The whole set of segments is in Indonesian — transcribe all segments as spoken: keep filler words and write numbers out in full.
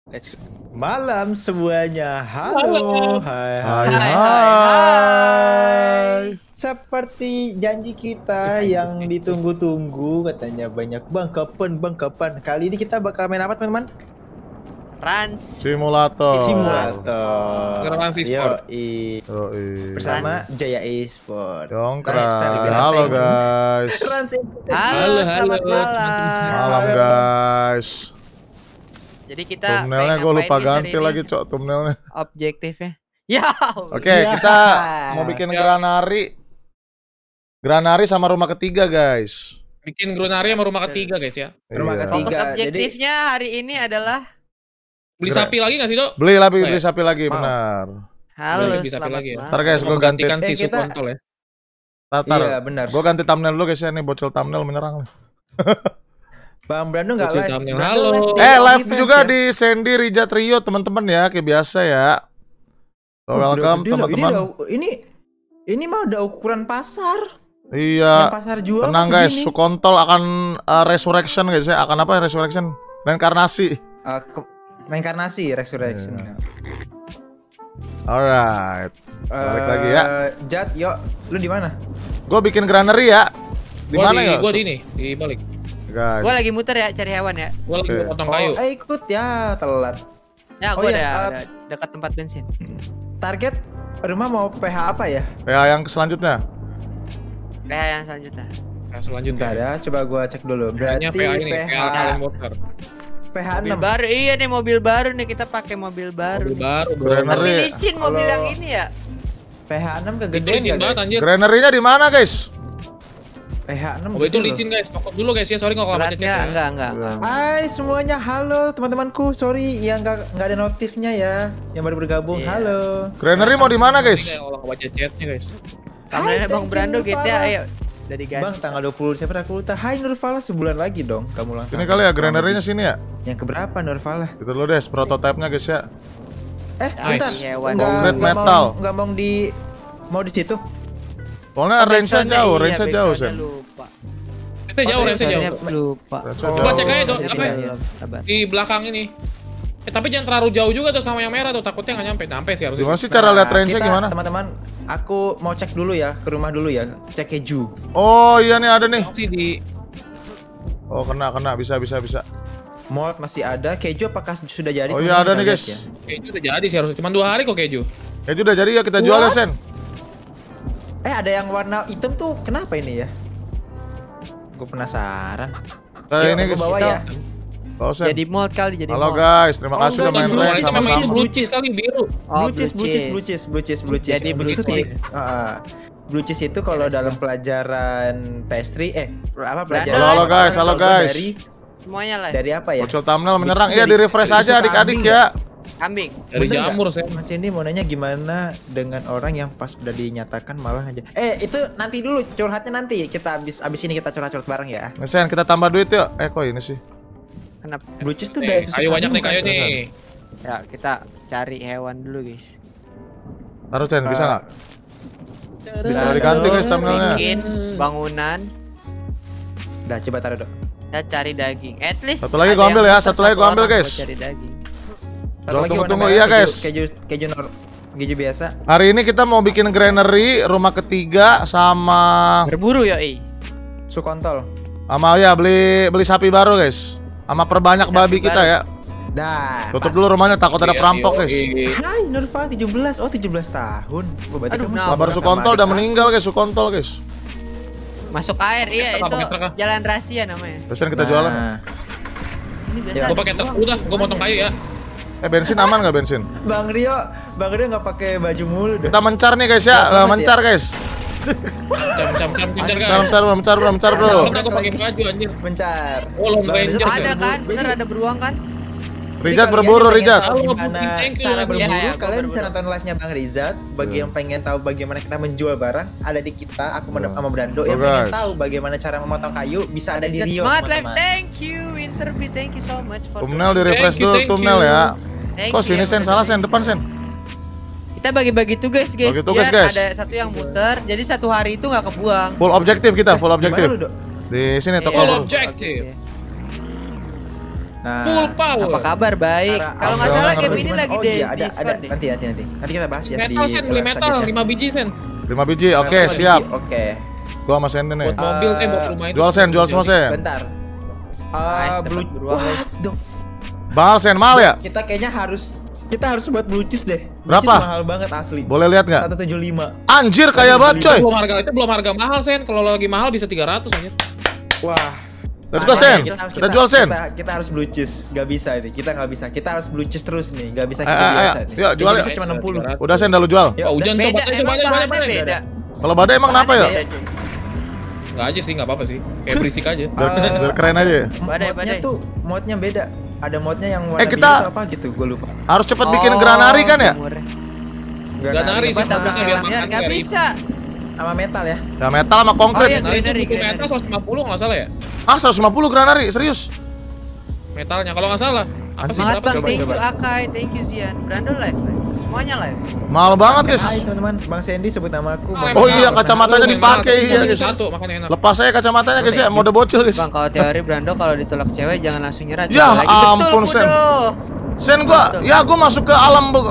Let's Malam semuanya, halo, hai, hai, Hai, hai. hai. Seperti janji kita yang ditunggu-tunggu, katanya banyak bang, kapan, bang, kapan. Kali ini kita bakal main apa teman-teman? Rans Simulator. Simulator. Rans Esport. Yoi. Yoi. Bersama Rans. Jaya Esport. Dongkrak. Rans Family Halo Benteng. guys. Rans Esport. Halo, Halo, selamat halo. malam. Malam guys. Jadi kita Thumbnailnya pengen gue lupa ngapain nih ganti hari ini? lagi cok thumbnailnya. Objektifnya. Ya. Oke Ya. kita mau bikin Ya. granari. Granari sama rumah ketiga guys. Bikin Grunari sama rumah ketiga guys ya. Rumah Iya. ketiga. Fokus Tiga, objektifnya hari ini adalah Beli Gra- sapi lagi gak sih Dok? Beli lagi, Oh, beli ya? sapi lagi Mau. benar. halo Beli sapi selamat lagi ya. malam. Ntar guys gue ganti. Menggantikan si Eh, kita- Sukontol ya. Tatar. Iya benar. Gue ganti thumbnail dulu guys ya, nih bocil thumbnail menyerang nih. Bang Brando nggak Bocil live. thumbnail. Brando Halo. di Eh live OnlyFans juga ya? di Sandy Rijat Rio teman-teman ya, kayak biasa ya. So, Oh, udah welcome gede loh. Ini, teman-teman. udah- ini ini mah udah ukuran pasar. Yang Iya. pasar jual Tenang masih guys, gini. Sukontol akan uh, resurrection guys ya. Akan apa resurrection? Reinkarnasi. Uh, ke- reinkarnasi, resurrection. Iya. Alright. Balik lagi ya. Eh, Jat, yuk, lu di mana? Gue bikin granary ya. Di Gua mana di, ya? Gua di ini, di balik. Guys. Gua lagi muter ya cari hewan ya. Gua lagi Oke. potong kayu. Oh, eh, ikut ya, telat. Ya Oh gua iya, udah, uh, udah dekat tempat bensin. Target rumah mau P H apa ya? Ya yang selanjutnya. P H yang selanjutnya. Nah, selanjutnya. Bentar ya, coba gua cek dulu. Berarti Kayaknya P A ini, P P H A kalian motor. P H Mobil enam. baru, iya nih mobil baru nih kita pakai mobil baru. Mobil nih. baru bro. Granary. Tapi licin mobil Kalau- yang ini ya. P H enam Itu kegedean licin enggak, banget guys? anjir. Granary-nya di mana guys? P H enam. Oh itu gede loh. licin guys. Fokus dulu guys ya. Sorry kalau Berat macet ya. enggak? Enggak, enggak, enggak. Hai semuanya, halo teman-temanku. Sorry yang nggak nggak ada notifnya ya, yang baru bergabung. Iya. Halo. Granary mau di mana guys? Kayak orang baca chatnya guys. Thumbnailnya Hai, Bang thank Brando you, gitu ya, Farah. ayo. Udah diganti. Bang, tanggal dua puluh Desember aku ultah. Hai Nurfala, sebulan lagi dong kamu ulang Ini tahun. kali ya granary-nya sini ya. Yang keberapa Nurfala? Itu dulu deh prototipe-nya guys ya. Eh, Nice. bentar. Hewan. Nggak, Concrete nggak metal. Mau, nggak mau di mau di situ. Soalnya Oh, range-nya backsound-nya, jauh, iya, range-nya jauh backsound-nya Sen. lupa. Itu jauh, Oh, range jauh. Backsound-nya lupa. Range-nya Oh. jauh. Coba cek aja dong, Backsound-nya apa ya? tidak, sabar. Di belakang ini. Eh tapi jangan terlalu jauh juga tuh sama yang merah tuh. Takutnya nggak nyampe. Nyampe sih harusnya. Gimana sih cara lihat Nah, range-nya kita, gimana? Teman-teman, aku mau cek dulu ya ke rumah dulu ya, cek keju. Oh iya nih ada nih. Sih di Oh kena kena bisa bisa bisa. Mold masih ada, keju apakah sudah jadi? Oh Teman-teman, iya ada kita nih lihat guys. ya. keju udah jadi sih harusnya. Cuma dua hari kok keju. Keju udah jadi ya kita jual ya Sen. Eh ada yang warna hitam tuh kenapa ini ya? Gue penasaran. Nah, Yuk, ini aku guys. bawa ya. Oh, Sen. Jadi mold kali, jadi Halo mold. guys, terima Oh, kasih udah enggak, main di Blue range cheese sama memang sama-sama. blue Blue cheese cheese. kali biru. Oh, blue cheese, blue cheese, blue cheese, blue cheese, blue cheese. Jadi Blue blue cheese tuh cheese. di- ah, blue cheese itu kalau dalam pelajaran pastry, eh apa pelajaran? Halo, halo, guys, halo, guys. Dari Semuanya lah. dari apa ya? Bocil thumbnail menyerang. Mix Iya dari- di refresh dari aja susu adik-adik kambing ya. Kambing. Dari Bener jamur nggak? saya. Mas Cindy mau nanya gimana dengan orang yang pas udah dinyatakan malah aja. Eh itu nanti dulu curhatnya nanti kita abis abis ini kita curhat-curhat bareng ya. Nih, Sen, kita tambah duit yuk. Eh kok ini sih? Kenapa? Blue cheese tuh Nih, dari susu kayu banyak nih kambing kayu bukan? nih. Ya, kita cari hewan dulu, guys. Taruh Sen, bisa Eh, nggak? Bisa Lalu diganti guys thumbnailnya. bikin bangunan, Udah coba taruh dong. kita cari daging. At least Satu lagi ada gua ambil yang ya, motor satu lagi gua ambil, orang guys. buat cari daging. Satu Tunggu, lagi warna tunggu, merah, iya, keju- guys. Keju keju nor keju biasa. Hari ini kita mau bikin granary, rumah ketiga sama Berburu ya, eh. Sukontol. sama ya beli beli sapi baru guys. Sama perbanyak Sapi babi kita baru. ya. Dah. Tutup pas. dulu rumahnya takut ada Iya, perampok iya, guys. iya. Hai Nurfal tujuh belas. Oh tujuh belas tahun. Oh, berarti Aduh, kamu nah. seumuran Kabar sama Sukontol adik udah aku. meninggal guys, Sukontol guys. Masuk air, iya Pakai itu truk, pakai truk, ah. jalan rahasia namanya. Terus kita Nah, jualan. Ini biasa. Ya, Gua pakai truk udah, gua motong kayu ya. Eh bensin aman nggak bensin? Bang Rio, Bang Rio nggak pakai baju mulu deh. Kita mencar nih guys ya, Banget Lah, ya. mencar guys. Cam cam cam pincar Kita guys. mencar, bro, mencar, bro, mencar bro. Karena gua pakai baju anjir. Mencar. Oh, Lone Bang Ranger Rizat ya? Ada kan? berburu. Bener ada beruang kan? Jadi Rizat kalian berburu, yang pengen Rizat. tahu Halo, Gimana thank you, cara Rizat. berburu? Iya, iya, gua Kalian bisa berburu. nonton live-nya Bang Rizat. Bagi Iya. yang pengen tahu bagaimana kita menjual barang, ada di kita. Aku Iya. sama Brando. Oh, Yang pengen guys. tahu bagaimana cara memotong kayu, bisa ada di Rio, Semangat live. teman-teman. Thank you Winterby. Thank you so much for Thumbnail di refresh Thank you, dulu thank thumbnail you. ya. Thank Kok you sini yang Sen, udah salah tadi. Sen, depan Sen. Kita bagi-bagi tugas guys. Bagi tugas, biar guys. ada satu yang muter. Jadi satu hari itu nggak kebuang. Full objektif kita, full Gimana objektif. lu, Dok? Di sini Iya, toko Full lu. objektif. Nah, Full power. Apa kabar? Baik. cara Kalau nggak awal salah kalau game ini gimana? lagi oh, di iya, ada, Discord ada. deh. Nanti, nanti, nanti. Nanti kita bahas ya Metal di Sen, beli live metal selanjutnya. lima biji Sen. lima biji. Oke, Metal lima siap. biji, Oke. Gua sama Sen nih. Buat mobil eh buat rumah itu. Jual Sen, jual semua Sen. Bentar. Nice, Uh, dapat blue beruang, guys. What the f- Mahal Sen, mahal ya? Kita kayaknya harus kita harus buat blue cheese deh. Blue Berapa? cheese mahal banget asli. Boleh lihat nggak? seratus tujuh puluh lima. Anjir, kaya banget coy. Itu belum harga itu belum harga mahal Sen. Kalau lagi mahal bisa tiga ratus aja. Wah. Let's go, Makanya Sen. Kita, Kita jual, Sen. Kita, kita harus blue cheese. Gak bisa nih. Kita nggak bisa. Kita harus blue cheese terus nih. Gak bisa Eh, kita eh, biasa ayo. nih. Yuk, jual, Blue yuk. cheese cuma enam puluh. Udah Sen, dah lu jual. Ya Oh, hujan udah. coba Beda, coba emang coba bahannya coba. beda. Kalau badai emang kenapa ya? Beda, cuy. Enggak aja sih, enggak apa-apa sih. Kayak berisik aja. Biar, Eh, biar keren aja ya. Badai, Modnya badai. tuh modnya beda. Ada modnya yang warna Eh, kita- biru tuh apa gitu. Gue lupa. Harus cepet bikin Oh, granari kan ya? jemurnya. Granari nari sih, apa, bagusnya sama- biar Biar makan nggak dari- bisa. sama metal ya. Ya metal sama Oh, konkrit. iya. Nah, itu Granary, butuh granary. metal seratus lima puluh nggak salah ya? Ah, seratus lima puluh granari, serius. Metalnya kalau nggak salah. Apa sih Semangat berapa? bang, Coba, thank you coba. Akai, thank you Zian. Brando live, live. Semuanya live. Mahal banget guys. Hai teman-teman, Bang Sandy sebut nama aku. Ah, Oh emang iya, mahal. kacamatanya Lu dipakai, mahal, iya, satu, guys. Satu, makanya enak. Lepas saya kacamatanya guys ya, mode bocil guys. Bang, kalau teori Brando kalau ditolak cewek jangan langsung nyerah. Ya coba lagi. Betul, ampun, Sen. Kudo. Sen gua, ya gua masuk ke alam bu.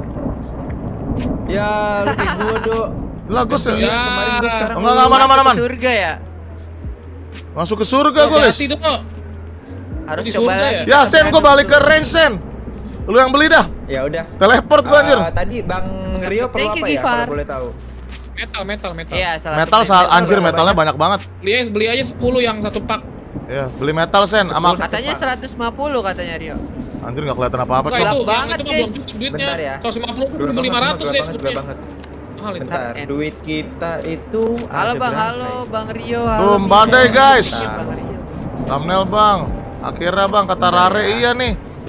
Ya, lu kayak gua, Dok. Lah gua se- Ya. Kemarin gua sekarang Enggak, enggak, aman, Masuk aman, ke aman. Surga ya. Masuk ke surga gua guys. Hati-hati tuh. Harus Di coba surga lagi. Ya Sen, gua balik ke range Sen. Lu yang beli dah. Ya udah. Teleport gua anjir. Eh, tadi Bang Rio perlu Thank you, apa ya? Gifar. Kalau boleh tahu. Metal, metal, metal. Iya, salah Metal satu saat metal. anjir berapa metalnya banyak? banyak banget. Beli aja, beli aja sepuluh yang satu pak. Ya, beli metal Sen sama Katanya seratus lima puluh katanya Rio. anjir enggak kelihatan apa-apa Enggak tuh. itu, Gelap yang banget, itu mah guys. belum cukup duitnya. Bentar ya. seratus lima puluh Gelap ribu banget, lima ratus gelap guys, banget, gelap duitnya. banget. Mahal itu. Bentar, End. duit kita itu Halo ada Bang, berapa halo ya? Bang Rio. Halo Boom, Bang badai, Rio. guys. Iya, Bang Rio. Thumbnail Bang. Akhirnya Bang kata Rare iya nih.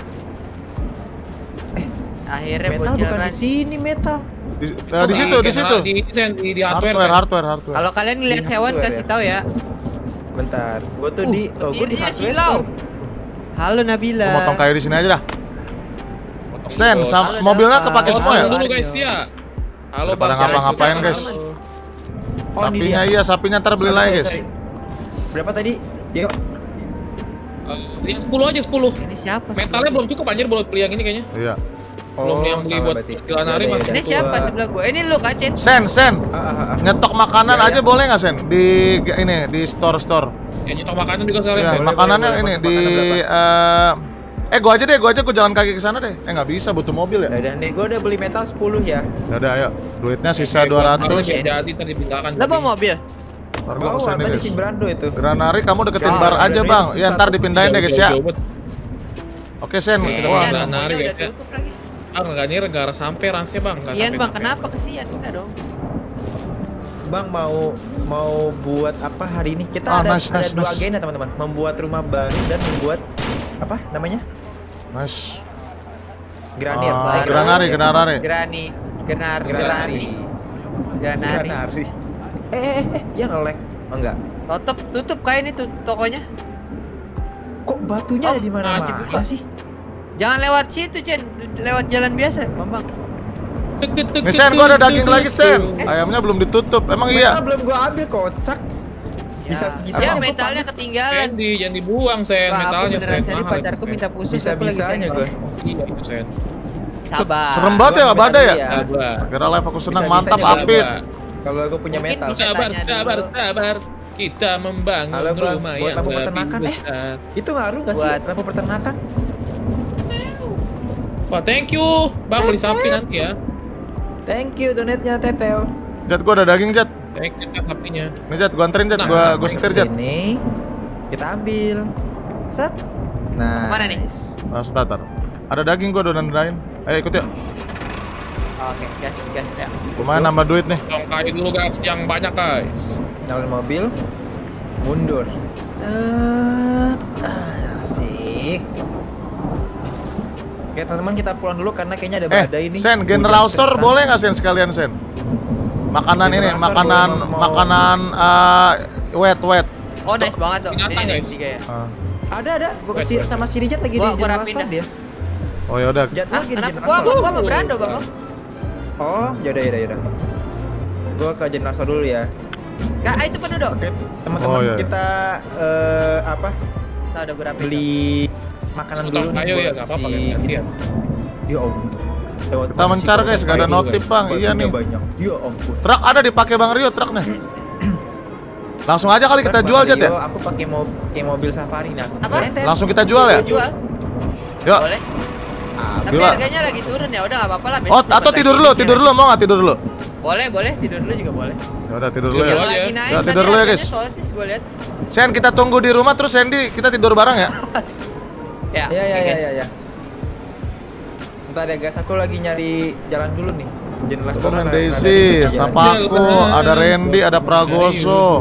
Akhirnya Metal bocil bukan kan. di sini metal. Di, eh, di situ, di situ. Di di, Sen, di, di hardware. Hardware, Sen. hardware, hardware. Kalau kalian ngeliat Di hewan hardware kasih ya? tahu ya. Bentar, gua tuh Uh, di oh gua di ininya hardware silau. store. Halo Nabila. Gua motong kayu di sini aja dah. Potong Sen, bos. sama Halo, mobilnya Dafa. kepake Oh, semua ya? tunggu dulu guys ya. Halo Daripada Bang. ngapa-ngapain, Sen. guys. Oh, ini Sapinya dia. iya, sapinya ntar beli Sorry, lagi sorry, guys. sorry. Berapa tadi? Yuk. Eh, yang sepuluh aja sepuluh. Ini siapa? Metalnya belum cukup anjir buat beli yang ini kayaknya. Iya. Belum yang beli salah buat berarti. Granary Yaudah, masih. Ini yaudah. siapa Gua- sebelah gue? Ini lu Kacen. Sen, Sen. Ah, ah, ah. Nyetok makanan Iya, aja iya. boleh nggak Sen? Di ini di store-store. Ya nyetok makanan juga sekalian. Ya, Sen. boleh, makanannya boleh, ini boleh. di Makanan eh eh gua aja deh, gua aja gua jalan kaki ke sana deh. Eh nggak bisa, butuh mobil Ya ya. udah nih, gua udah beli metal sepuluh ya. Ya udah ayo. Duitnya sisa Oke, dua gua ratus. biar jadi tadi dipindahkan. Lo bawa mobil? Ntar gua Oh, kesini tadi guys. si Brando itu. Granari kamu deketin Ya, bar aja Granary bang. sisa Ya ntar satu. dipindahin deh guys ya. Jauh-jauh banget. Oke Sen. Oke, kita Wah, mau Kesian, Granary, tokonya guys, udah ya. tutup lagi. Ah, enggak nih, enggak sampai ransnya, Bang. Nggak Kesian bang, sampai-sampai. kenapa kesian? Enggak dong. Bang mau mau buat apa hari ini? Kita Ah, ada, nice, ada nice, dua nice. agenda teman-teman. Membuat rumah baru dan membuat apa namanya? nice. Granir. Ah, Eh, Granary, Granary. Grani, Genar, Granari. Granari, Granari. Granari. Eh, eh, eh, ya nge-lag. Oh enggak. Tutup, tutup kayak ini tuh tokonya. Kok batunya Oh, ada di masih mana-mana buka. sih? Jangan lewat situ, Cen. Lewat jalan biasa, Bambang. Tuk, tuk, tuk, Nih Sen, tuk, gua ada tuk, daging tuk, lagi tuk. Sen. Ayamnya belum ditutup. Emang Metal iya? belum gua ambil kocak. Bisa Ya. bisa Ya, gua metalnya pamit. ketinggalan. Candy, jangan dibuang, Sen. Wah, aku Metalnya, beneran Sen. Sen. Mahal Pacarku itu, Sen. minta putus, Bisa aku lagi bisanya sensor. gua. Iya, itu, Sen. Sabar. Serem banget ya nggak badai ya? Iya. Sabar. Kira live aku senang, Bisa-bisa mantap bisa, apit. Kalau aku punya Mungkin metal. bisa. Sabar, Tanya sabar, dulu. sabar. Kita membangun Halo, Bang. rumah Buat yang lampu lebih peternakan, eh. besar. Itu ngaruh gak sih Buat- lampu peternakan? Wah, thank you. Bang, beli sapi nanti ya. Thank you donate-nya Teteo. Jat, gua ada daging Jat. Thank you, Tet, sapinya. Nih Jat, gua anterin Jat, Nah, gua nah, gua setir Jat. Sini. Kita ambil. Set. Nah. Mana nih? Langsung tatar. Ada daging gua udah nandain. Ayo ikut yuk. Oke, gas, gas ya. Lumayan nambah duit nih. Dong kayu dulu guys, yang banyak guys. Nyalain mobil. Mundur. Set. Ah, asik. Oke teman-teman kita pulang dulu karena kayaknya ada badai Eh, ini. Sen, General Hujan Store kencang. boleh nggak Sen sekalian Sen? Makanan ini, General Store makanan, boleh, mau- makanan uh, wet, wet. Oh, nice banget tuh. Binatang, Ini nih, guys. tiga ya. Ah. Ada ada. Gua Wait, kasih wait. sama si Rijat lagi Gua- di gua General rapin Store dah. dia. Oh ya udah. Jat Hah, lagi di kenapa? General Gua, Store. gua, gua mau berando, Bang. Oh, yaudah yaudah yaudah. Gua ke General Store dulu ya. Kak, ayo cepet duduk. Oke, teman-teman Oh, iya. kita eh, apa? Tahu udah gue rapin. Beli makanan Untuk dulu nih kayu ya buat nggak apa-apa si- kan gantian. Ya om. Lewat Kita mana mencar, sih, guys, kalau nggak ada kayu, notif, guys? Bang. Iya Batunya nih. banyak. Ya ampun. Truk ada dipakai Bang Rio truknya. Langsung aja kali kita Bang jual Jet Rio, ya. Aku pakai mo pakai mobil safari nih aku. Apa? Enten. Langsung kita jual ya. Jual. Yuk. Boleh. Ah, Tapi Gila. harganya lagi turun ya, udah nggak apa-apa lah. Oh, besok atau dapat tidur lagi dulu, linknya. tidur dulu mau nggak tidur dulu? Boleh, boleh, tidur dulu juga boleh. Ya udah tidur dulu Tidur ya. dulu. Yang ya. lagi naik Ya, tadi tidur dulu ya, harganya guys. sosis gue lihat. Sen kita tunggu di rumah terus Sandy kita tidur bareng ya. Ya, Ya ya oke, ya guys. ya ya. Bentar ya guys, aku lagi nyari jalan dulu nih. Jen Temen restoran ada- Daisy, ada- Sapaku, ada Randy, ada Pragoso.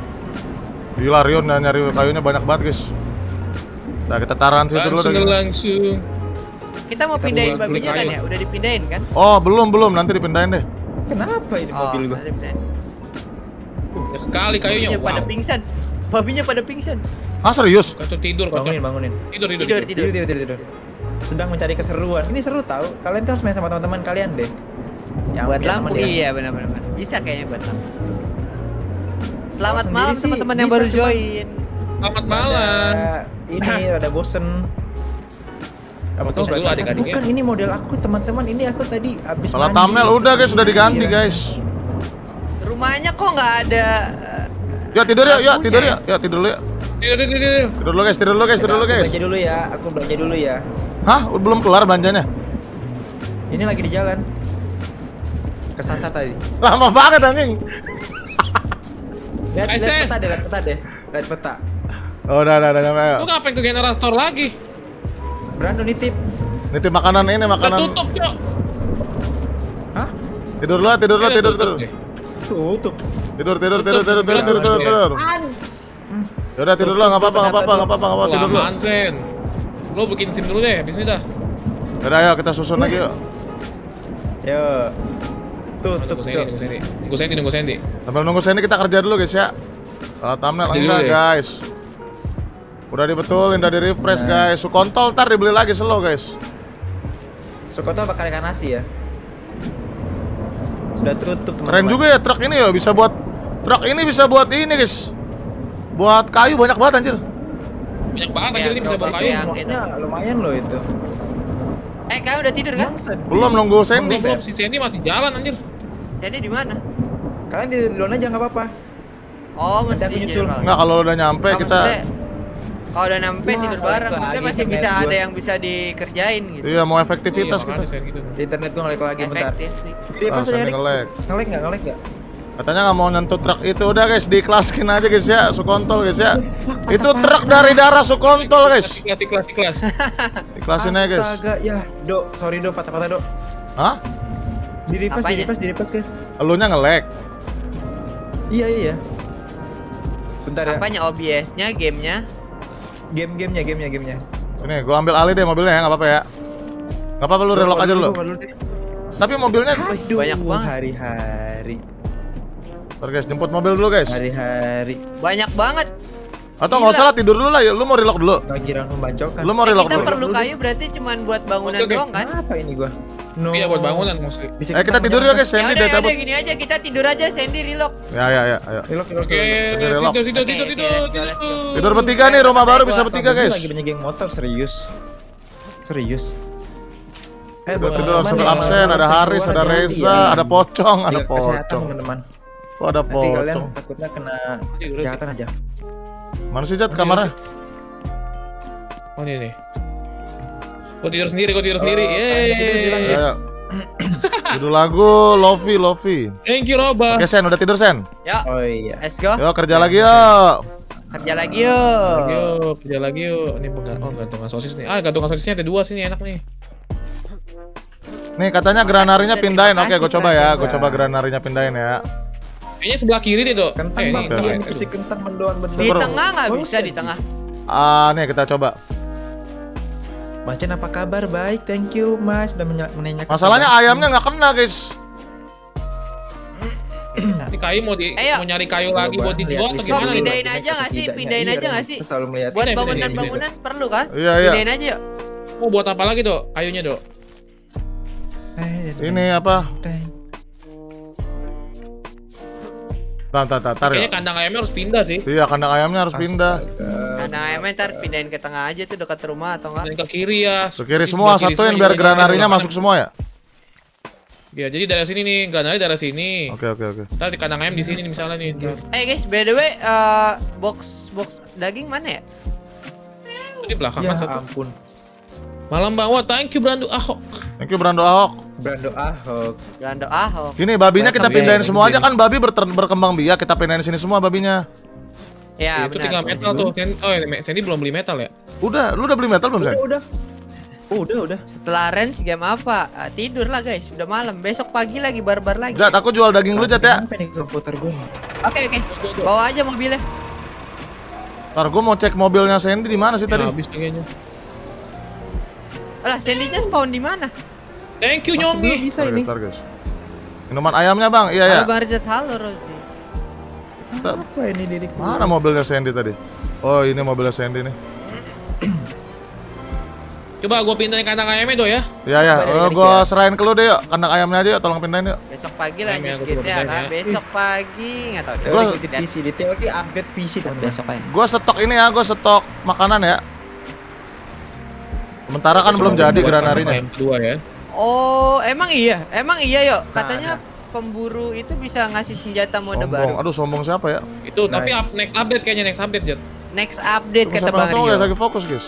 Gila Rion nyari kayunya banyak banget guys. Nah kita taruhan situ dulu Langsung deh. langsung. Kita mau Kita pindahin buat babinya kan kayu. ya? Udah dipindahin kan? Oh belum belum nanti dipindahin deh. Kenapa ini mobil gua? udah dipindahin. Ya sekali kayunya. Babinya pada Wow. pingsan. Babinya pada pingsan. Ah serius? Kacau tidur, kacau. Bangunin bangunin. Tidur, tidur, Tidur, tidur. tidur. Tidur tidur tidur. Sedang mencari keseruan. Ini seru tahu. Kalian tuh harus main sama teman-teman kalian deh. Yang Buat punya lampu teman ya. iya benar-benar. Bisa kayaknya buat lampu. Selamat Kalau malam sendiri sih teman-teman yang bisa, baru cuma- join. Selamat malam. Rada- Ini rada bosen. Apa Fokus dulu bukan- adik-adiknya. Bukan ini model aku teman-teman. Ini aku tadi habis Salah mandi. thumbnail udah guys sudah diganti Iya. guys. Rumahnya kok nggak ada Ya tidur ya, ya lampunya tidur ya, ya tidur dulu ya. Tidur, tidur, tidur. Tidur dulu guys, tidur dulu guys, tidur dulu Aku guys. belanja dulu ya. Aku belanja dulu ya. Hah? Belum kelar belanjanya? Ini lagi di jalan. Kesasar tadi. Lama banget anjing. Lihat, Guys, lihat Ten. peta deh, lihat peta deh. Lihat peta. Oh, udah, udah, udah nyampe. Lu ngapain ke General Store lagi? Brando nitip. Nitip makanan ini, Udah makanan. tutup, Cok. Hah? Tidur dulu, tidur dulu, Udah tidur, tutup tidur. deh. Tutup. Tidur, tidur, Tutup, tidur, tidur, tidur, sembilan tidur, tidur, malam, tidur. Ya udah tidur dulu, nggak apa-apa, nggak apa-apa, nggak apa-apa, nggak apa-apa, tidur dulu. Lamaan, Sen. Lu bikin SIM dulu deh, habis ini dah. Ya udah, ayo kita susun lagi yuk. Yo. Tutup, Tunggu Sandy, Cok. tunggu Sandy. Tunggu Sandy, tunggu Sandy. Sambil nunggu sini kita kerja dulu guys ya. Kalau thumbnail Kerja dulu, enggak guys. guys. Udah dibetulin, udah di refresh Nah. guys. Sukontol ntar dibeli lagi slow guys. Sokoto bakal ikan nasi ya. Sudah tutup teman-teman. Keren juga ya truk ini ya, bisa buat truk ini bisa buat ini guys. Buat kayu banyak banget anjir. Banyak banget Ya, anjir ini bisa bawa gerobak kayu. yang- Muatnya lumayan loh itu. Eh, kalian udah tidur kan? Bangsat. Belum nunggu Sandy. Belum, belum. Si Sandy masih jalan anjir. Jadi di mana? Kalian tidur duluan aja nggak apa-apa. Oh, Nanti masih aku di nyusul. Jerman. Enggak kalau udah nyampe Oh, kita maksudnya, kalau udah nyampe Wah, tidur balik bareng, lagi maksudnya masih internet bisa gua. ada yang bisa dikerjain gitu. iya mau Iya, efektivitas makanya kita. Sen gitu. Di internet gua ngelag lagi bentar. Efektif. Jadi Ah, pas aja Sandy nge-lag. ngelag nggak ngelag nggak? Katanya nggak mau nyentuh truk itu udah guys, diiklaskin aja guys ya, Sukontol guys ya. Itu truk dari darah Sukontol guys. Kelas, kelas, kelas. Ikhlasin aja guys. Astaga, ya, do, sorry do, patah-patah do. Hah? Di reverse, di Apanya? reverse, di reverse guys. Elunya nge-lag. Iya iya. Bentar ya. Apanya O B S-nya, gamenya? Game-gamenya, gamenya, gamenya. Ini gua ambil alih deh mobilnya ya, nggak apa-apa ya. Nggak apa-apa lu relok aja dulu. deh. Tapi mobilnya, Aduh, Banyak banget. Hari-hari, ntar guys jemput mobil dulu guys. hari-hari. Banyak banget. Atau nggak usah lah tidur dulu lah, ya. Lu mau relok dulu. Lagi rang membacokan. Lu mau Eh, relok kita dulu. perlu kayu berarti cuman buat bangunan Oke, oke. doang kan? Apa ini gua? No. Iya buat bangunan mostly. Bisa Eh kita tidur yuk guys, Ya Sandy udah, udah ya cabut. udah gini aja kita tidur aja Sandy relock. Ya ya ya, ayo. Relok, relok, Oke, relok. relok. tidur, tidur, Oke, tidur, oke, tidur, let's go, tidur. let's go. Tidur bertiga nih, rumah baru bisa bertiga Abang guys. lagi banyak geng motor, serius. Serius. Eh, Tidur buat tidur teman-teman sambil yang absen, mau ada absen Haris, keluar, ada hati-hati Reza, ya. ada Pocong, ada Jaga kesehatan Pocong. teman-teman. Kok ada Nanti kalian Pocong? takutnya kena Tidur sih. kejahatan aja. Mana sih Jat kamarnya? Oh ini nih. Gua tidur sendiri, gua tidur sendiri. Oh, kalian tidur bilang Yeay. Ya, ya. Judul lagu Lofi Lofi. Thank you Roba. Oke Sen, udah tidur Sen? Yuk, Oh iya. let's go. Yuk kerja lagi yuk. Kerja lagi yuk. Yuk, kerja lagi yuk. Ini pegang- oh, gantungan sosis nih. Ah, gantungan sosisnya ada dua sini enak nih. Nih katanya granarinya Terima pindahin. kasih, Oke, gue coba ya. Gue Kak. coba granarinya pindahin ya. Kayaknya sebelah kiri deh, Dok. Kentang Eh, bang, ini, Oke. iya ini, nih si kentang mendoan Di bener. tengah nggak Oh, bisa di tengah. Ah, nih kita coba. Bacen apa kabar? Baik, thank you Mas sudah menya- menanyakan. Masalahnya kabar. ayamnya nggak kena guys. Ini kayu mau di Ayo. mau nyari kayu lagi buat Coba dijual lihat atau listnya Kok gimana? dulu, nih? pindahin lagi aja nggak sih? tidaknya. Pindahin Iya, aja nggak kita sih? selalu melihat. Buat Pindahin, pindahin, bangunan-bangunan perlu kan? Iya iya. Pindahin aja yuk. Mau buat apa lagi, Dok? Kayunya, Dok. Eh, Ini apa? Deng. Tar, tar, tar, tar ya. Kayaknya kandang ayamnya harus pindah sih. Iya, kandang ayamnya harus pindah. Astaga, Kandang ayamnya ntar pindahin ke tengah aja tuh dekat rumah atau enggak? Dan ke kiri ya. Ke kiri Di semua, sebelah kiri satuin semua, biar jadi granarinya sebelah masuk kanan. semua ya. Ya, jadi dari sini nih, granari dari sini. Oke oke oke. Ntar di kandang ayam di sini nih misalnya nih. Eh guys, by the way, eh, box box daging mana ya? Di belakang Ya kan satu. ampun. Malam Bang, wah thank you Brando Ahok. Thank you Brando Ahok. Brando Ahok. Brando Ahok. Gini babinya kita Welcome, pindahin ya, semua begini. aja kan babi ber- berkembang biak, kita pindahin sini semua babinya. Ya, Itu benar. tinggal metal tuh. Sen- Oh, ya, Sandy belum beli metal ya? Udah, lu udah beli metal belum, Sen? Udah udah. Oh, udah udah. Setelah range game apa? Ah, tidur lah guys, udah malam. Besok pagi lagi barbar lagi. Jat, aku jual daging dulu Jat ya. Kenapa nih komputer gue nih? Oke oke. Bawa aja mobilnya. Ntar gue mau cek mobilnya Sandy di mana sih tadi? Ya, habis kayaknya. Alah, Sandy-nya spawn di mana? Thank you Masih belum Nyongi. bisa Ntar, ini. guys, ntar, guys. Minuman ayamnya bang, iya ya. Halo Bang Rizat, halo Rosi. Apa ini diriku? Mana mobilnya Sandy tadi? Oh ini mobilnya Sandy nih. Coba gua pindahin kandang ayamnya do ya. Iya ya, Coba dari oh, Ricky gue ya. serahin ke lu deh yuk. Kandang ayamnya aja yuk, tolong pindahin yuk. Besok pagi Ayam lanjut yang aku G T A pindahin kan? ya. Besok pagi nggak tahu. deh. Gua- Teori P C, di teori update P C teman-teman. Besok aja. Gue stok ini ya, gue stok makanan ya. Sementara kan belum Coba jadi buat granarinya. Yang kedua ya. Oh, emang iya? Emang iya yuk? Nah, Katanya pemburu itu bisa ngasih senjata mode Sombong, baru. aduh sombong siapa ya? Itu tapi Nice. up, next update kayaknya next update Jet. Next update Tunggu, kata siapa Bang yang tahu, guys, Rio. lagi fokus guys.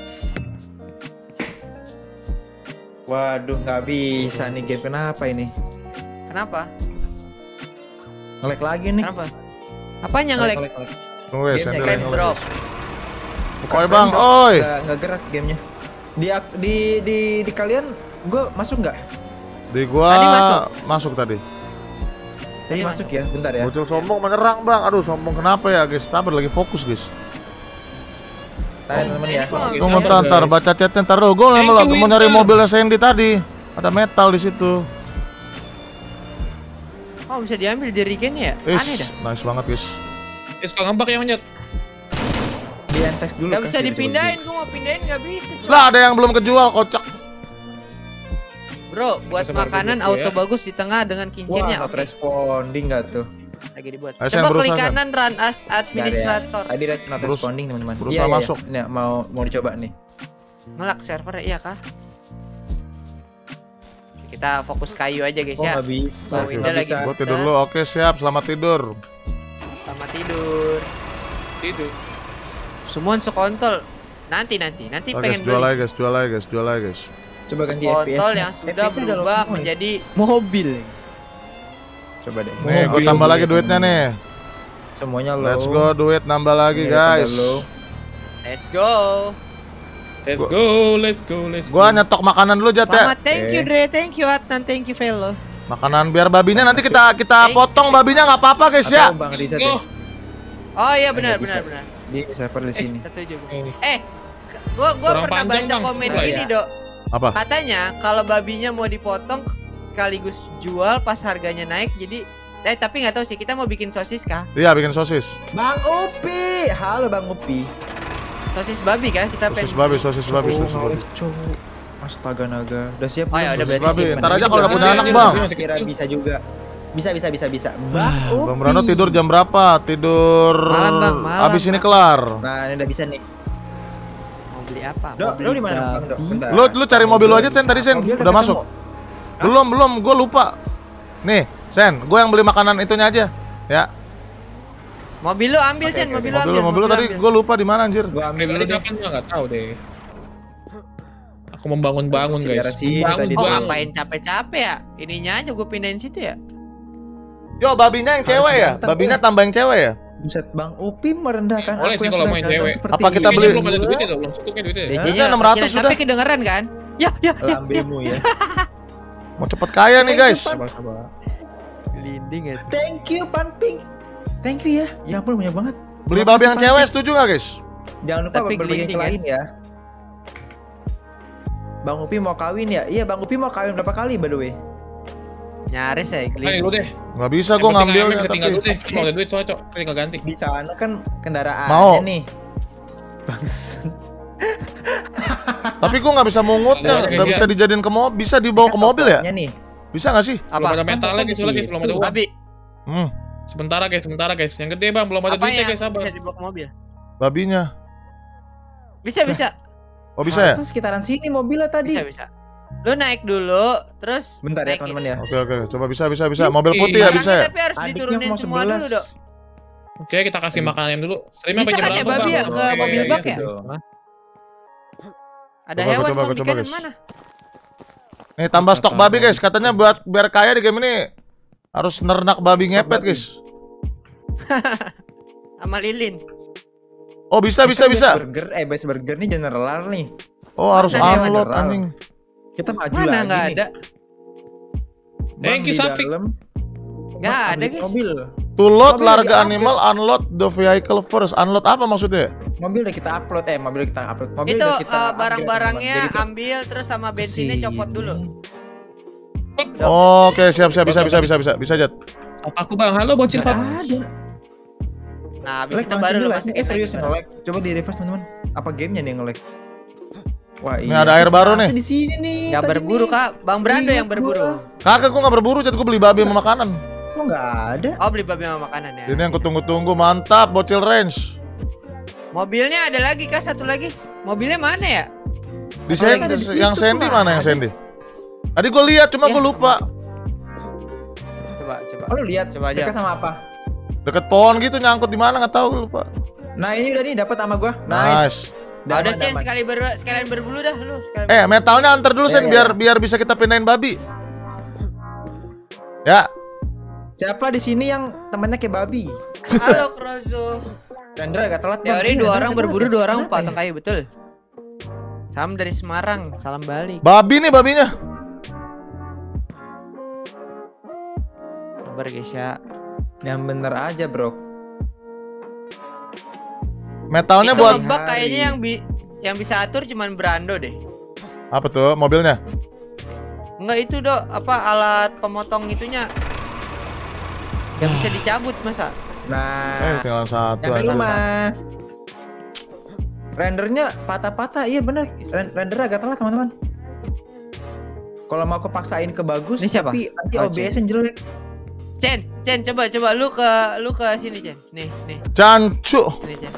Waduh, nggak bisa nih game, kenapa ini? Kenapa? Nge-lag lagi nih. Kenapa? Apanya nge-lag? Nge-lag, nge-lag. Tunggu guys, Gamenya Sandy Frame lagi drop. nge-lag. Oi bang, oi. Nggak nggak gerak gamenya. Di ak- di di di kalian, gue masuk nggak? Di gua Tadi masuk. masuk tadi. Tadi Tadi masuk ya, bentar ya. Bocil sombong menyerang bang. Aduh sombong kenapa ya guys? Sabar lagi fokus guys. Tahan teman ya. Ini kok nggak Tunggu sabar, ntar, ntar guys. baca chatnya ntar dulu. Gue Thank mau, you, mau nyari Winter. mobilnya Sandy tadi. Ada metal di situ. Oh, bisa diambil di regen ya? Aneh dah. Is, nice banget guys. Eh, suka ngambak yang Jet. Di entes dulu. Gak kan, bisa tiba-tiba. dipindahin, gua mau pindahin gak bisa. coy. Lah ada yang belum kejual kocak. Bro, buat Bisa baru makanan dulu, auto ya. bagus di tengah dengan Wah, kincinnya. not Oke, responding nggak tuh? lagi dibuat. Ayo, Sen, Coba berusaha, klik Sen. kanan run as Nggak ada ya. administrator. Tadi red not Berus- responding teman-teman. berusaha Iya, iya, masuk. iya. Nih, mau mau dicoba nih. Ngelak server iya kah? Kita fokus kayu aja guys Oh ya. nggak bisa. Oh, nggak Winda lagi. bisa. Gue tidur dulu. Oke siap. Selamat tidur. Sama tidur. Itu. Semua sekontol. Nanti nanti, nanti Oke pengen guys, jual aja beli guys, jual aja guys, jual aja guys. Coba ganti F P S. kontol yang sudah berubah menjadi mobil. Coba deh. Nih, gue Mobil, tambah lagi duit. duitnya nih. Semuanya low. Let's go, duit nambah lagi Semuanya pada guys. low. Let's go. Let's Gua- go, let's go, let's go. Gua nyetok makanan dulu Jat ya. Selamat, thank you Eh. Dre, thank you Adnan, thank you Velo. Makanan biar babinya nanti kita kita Thank potong babinya nggak apa-apa guys ya. Atau Bang Rizat Go. ya. Oh iya benar nggak bisa. benar benar. Di server di sini. Setuju. gua. Ini. Eh, k- gua gua Kurang pernah panjang, baca Bang. komen Oh, gini, iya. Dok. Apa? Katanya kalau babinya mau dipotong sekaligus jual pas harganya naik jadi eh tapi nggak tahu sih kita mau bikin sosis kah? Iya bikin sosis. Bang Upi. Halo Bang Upi. Sosis babi kah? Kita Sosis pengen babi, sosis babi, Oh, sosis babi. ngalih, cowok. Astaga naga. Udah siap Oh, ya belum? udah berarti Babi, sih. ntar aja benar. kalau udah punya Iya, anak iya, bang. iya. masih Kira kecil. bisa juga. Bisa bisa bisa bisa. Bang Upi. Bang Brando tidur jam berapa? Tidur. Malam, Bang, malam, Abis ini Bang. kelar. Nah, ini udah bisa nih. Mau beli apa? Dok, Mau beli lu di mana Bang, Dok? Bentar. Lu lu cari mobil lu aja Sen tadi Sen. Mobil udah Udah masuk. ketemu. Belum belum, gue lupa. Nih Sen, gue yang beli makanan itunya aja. Ya. Mobil lu ambil Oke, Sen, oke, mobil lu Mobil ambil. lu, mobil lu tadi ambil. gue lupa di mana anjir. Gua ambil Mobil dulu lu deh. kapan gua nggak tahu deh. Aku membangun-bangun Di guys. daerah sini Oh, tadi Membangun. tuh. ngapain capek-capek ya? Ininya aja gue pindahin situ ya. Yo, babinya yang Harus cewek ya? ganteng, Babinya gue. tambah yang cewek ya? Buset Bang Upi merendahkan Boleh aku sih yang kalau sudah mau yang ganteng cewek. seperti Apa kita ini. beli? Kayaknya belum ada Gua duitnya tuh, belum cukupnya duitnya. D Ya, J-nya enam ratus kecil, sudah. tapi kedengeran kan? Ya, ya, ya. Lambemu ya. Mau cepet kaya nih guys. Sabar, sabar. Linding ya. Thank you Panping. Thank you ya. Ya ampun banyak banget. Beli Makasih, babi yang Panping. cewek setuju nggak guys? Jangan lupa Tapi berbagi ke gelinding, lain ya. Bang Upi mau kawin ya? Iya Bang Upi mau kawin berapa kali by the way? Nyaris ya, Ayo gelinding. lu deh. Nggak bisa Yang gue penting ngambil ayamnya bisa tinggal dulu tapi deh. Kita mau ada duit soalnya, Cok. Kita tinggal ganti. Di sana kan kendaraannya Mau. nih. Bangsen. tapi gue nggak bisa mungutnya, Ada, nggak guys, bisa dijadiin ke mobil, bisa dibawa ke mobil ya? Nih. Bisa nggak sih? Belum ada Apa? metalnya Kan guys, soalnya guys, di belum ada situ. uang. Babi, Hmm, Sementara guys, sementara guys. Yang gede bang, belum ada apa duitnya yang guys, sabar. bisa dibawa ke mobil? babinya. Bisa bisa. Oh bisa ya? Harusnya sekitaran sini mobilnya tadi. Bisa bisa. Lu naik dulu, terus Bentar ya naik teman-teman ini. ya. Oke oke, coba bisa bisa bisa. Mobil putih ya Barangnya bisa ya? tapi harus Adiknya diturunin mau semua dulu, Dok. sebelas. Oke, kita kasih makan ayam dulu. Streamnya Bisa sampai jam kan ya, berapa, babi Bang? ya, ke Oke, mobil iya, bak ya? gitu. Ada Coba, hewan coba, mau coba, di kanan guys. mana? Nih tambah stok Apa, babi Bang? guys. Katanya buat biar kaya di game ini harus nernak babi ngepet babi. guys. Sama lilin. Oh bisa bisa Kita bisa. base burger, eh base burger nih general nih. Oh harus Mana yang unload general? anjing. Kita maju Mana lagi nggak nih. ada? Bang, Thank you, di Sapik. dalam. Nggak Bang, ada, upgrade guys. Mobil. To load Mobil larga di-upgrade. animal, unload the vehicle first. Unload apa maksudnya? Mobil udah kita upload, eh mobil kita upload. Mobil Itu udah kita eh, upgrade, barang-barangnya teman-teman. Jadi kita ambil terus sama bensinnya kesini. copot dulu. Oke siap siap bisa bisa bisa bisa bisa Jat. Apa aku Bang? Halo bocil Nggak Fat. ada. Nah, habis Lag itu banget baru ini lu lag. masukin Eh serius lagi. yang nge-lag. Coba di refresh teman-teman. Apa gamenya nih yang nge-lag? Wah, Ini ada air baru nih. Di sini nih. Nggak tadi berburu, nih. Kak. Bang Brando Iya, yang berburu. Kakak gua nggak berburu Jat, gua beli babi sama makanan. Kok nggak ada? Oh, beli babi sama makanan ya. Ini yang kutunggu-tunggu mantap bocil range. Mobilnya ada lagi, Kak, satu lagi. Mobilnya mana ya? Di Apalagi Sandy, ada di yang situ, Sandy Pak. mana yang Sandy? Tadi gua lihat cuma Ya. gua lupa. Coba, coba. Oh, lu lihat. Coba aja. Dekat sama apa? Deket pohon gitu nyangkut di mana nggak tahu gua lupa. Nah, ini udah nih dapat sama gua. Nice. Nice. Ah, udah, Daman, Cen, daman. sekali ber sekalian berbulu dah lu, sekalian. Eh metalnya antar dulu Ya, Sen ya, biar ya. biar bisa kita pindahin babi. Ya. Siapa di sini yang temannya kayak babi? Halo, Krozo. Chandra agak telat Bang. Teori Iya, dua Chandra orang agak berburu, telat. dua orang Kenapa potong ya? kayu, betul. Salam dari Semarang, salam balik. Babi nih babinya. Sabar guys ya. Yang bener aja, Bro. Metalnya Itu buat ngebug Hari. kayaknya yang bi yang bisa atur cuman Brando deh. apa tuh mobilnya? Enggak itu, Dok, apa alat pemotong itunya. Yang bisa dicabut masa? Eh Nah, tinggal satu yang di aja. rumah. Rendernya patah-patah. Iya bener. Ren- Render agak telat, teman-teman. Kalau mau aku paksain ke bagus, Ini siapa? tapi nanti Oh, O B S-nya jelek. Cen, Cen, coba coba lu ke lu ke sini, Cen. Nih, nih, Cancu. nih, Cen.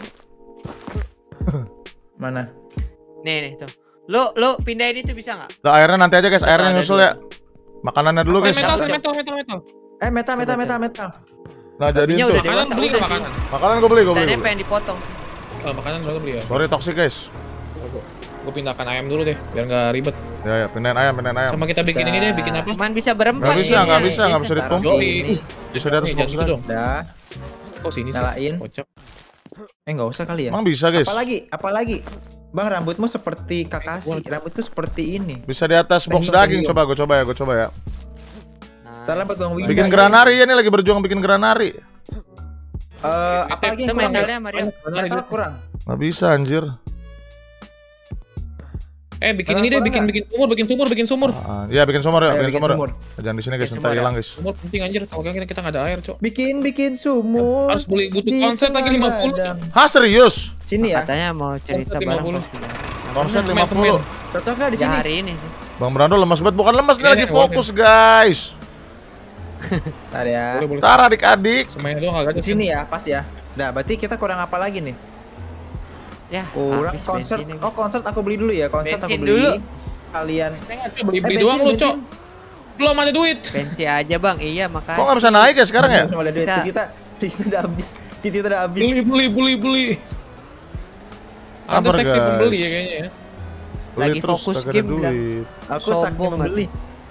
Mana? Nih, nih tuh. Lu lu pindahin itu bisa nggak? Nah, airnya nanti aja guys, airnya Ada nyusul dulu. ya. Makanannya dulu Eh, guys. metal, Coba, metal, metal, metal. Eh, meta, meta, Coba, meta, coba. meta. Nah jadi Babinya itu. udah Makanan dewasa, beli udah nggak sih. makanan? Makanan gue beli, gue beli. Tadinya gua beli. pengen dipotong sih. Oh, makanan berapa beli ya? Sorry toxic guys. Gue pindahkan ayam dulu deh, biar nggak ribet. Ya ya, pindahin ayam, pindahin ayam. Sama kita bikin ini deh, bikin apa? Cuman bisa berempat. Nggak bisa, ini nggak ya. bisa, nggak bisa Taruh ditumpuk. Yoi. sini. Bisa di atas Nih, box jangan gitu kan. dong. Dah. Kok sini sih? Nyalain. Kocak. Eh, nggak usah kali ya. Emang bisa guys. Apalagi, apalagi. Bang, rambutmu seperti Kakashi. Rambutku seperti ini. Bisa di atas box Teknik daging. video. Coba gue coba ya, gue coba ya. Nah, Salah buat Bang Winda. Bikin granari ya nih lagi berjuang bikin granari. Eh, apalagi itu yang kurang? metalnya guys? Mario. Metal kurang. Nggak bisa anjir. Eh, bikin Kurang, ini deh, kurang bikin nggak? bikin sumur, bikin sumur, bikin sumur. Ah, ya bikin sumur ya, Ayo, bikin bikin sumur. ya. sumur. Jangan di sini guys, Bikin ntar sumur ya. hilang guys. Sumur penting anjir, kalau kita kita nggak ada air, Cok. Bikin, bikin sumur. Harus beli butuh di konsep lagi tengah lima puluh. ladang. Hah serius? Sini ya. Katanya mau cerita Konsep bareng lima puluh. pas bilang. Konsep Semen, lima puluh. Cocok nggak di Ya sini? hari ini sih. Bang Brando lemas banget, bukan lemas, dia Iya, lagi iya, fokus guys. Ntar ya. Boleh, boleh. Ntar adik-adik. Semuanya doang kagak ada. Di sini ya, pas ya. Nah, berarti kita kurang apa lagi nih? Ya, Kurang habis konsert. bensinnya. Oh, konsert aku beli dulu ya. Konsert aku Bensin beli. dulu. Kalian. Beli beli Eh, doang bensin, lu, Cok. bensin. Belum ada duit. Bensin aja, Bang. Iya, makanya. Kok nggak bisa naik ya sekarang ya? Belum ada duit. Bisa. Kita kita udah habis. Kita udah habis. Beli, beli, beli, beli. Ada Sabar, seksi guys. pembeli ya kayaknya ya. Beli Lagi terus, fokus kagak ada game, bilang. duit. Aku Sombong saking membeli.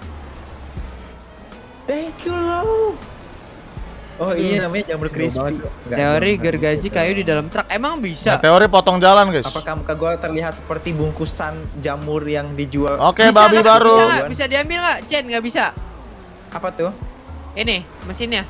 Thank you lo. Oh, ini Aduh. namanya jamur crispy. Enggak, Teori enggak, gergaji enggak. kayu di dalam truk. Emang Nah, bisa? teori potong jalan guys. Apakah muka gua terlihat seperti bungkusan jamur yang dijual? Oke, Bisa babi nggak? baru. Bisa nggak? Bisa diambil nggak? Cen, nggak bisa. Apa tuh? Ini mesinnya.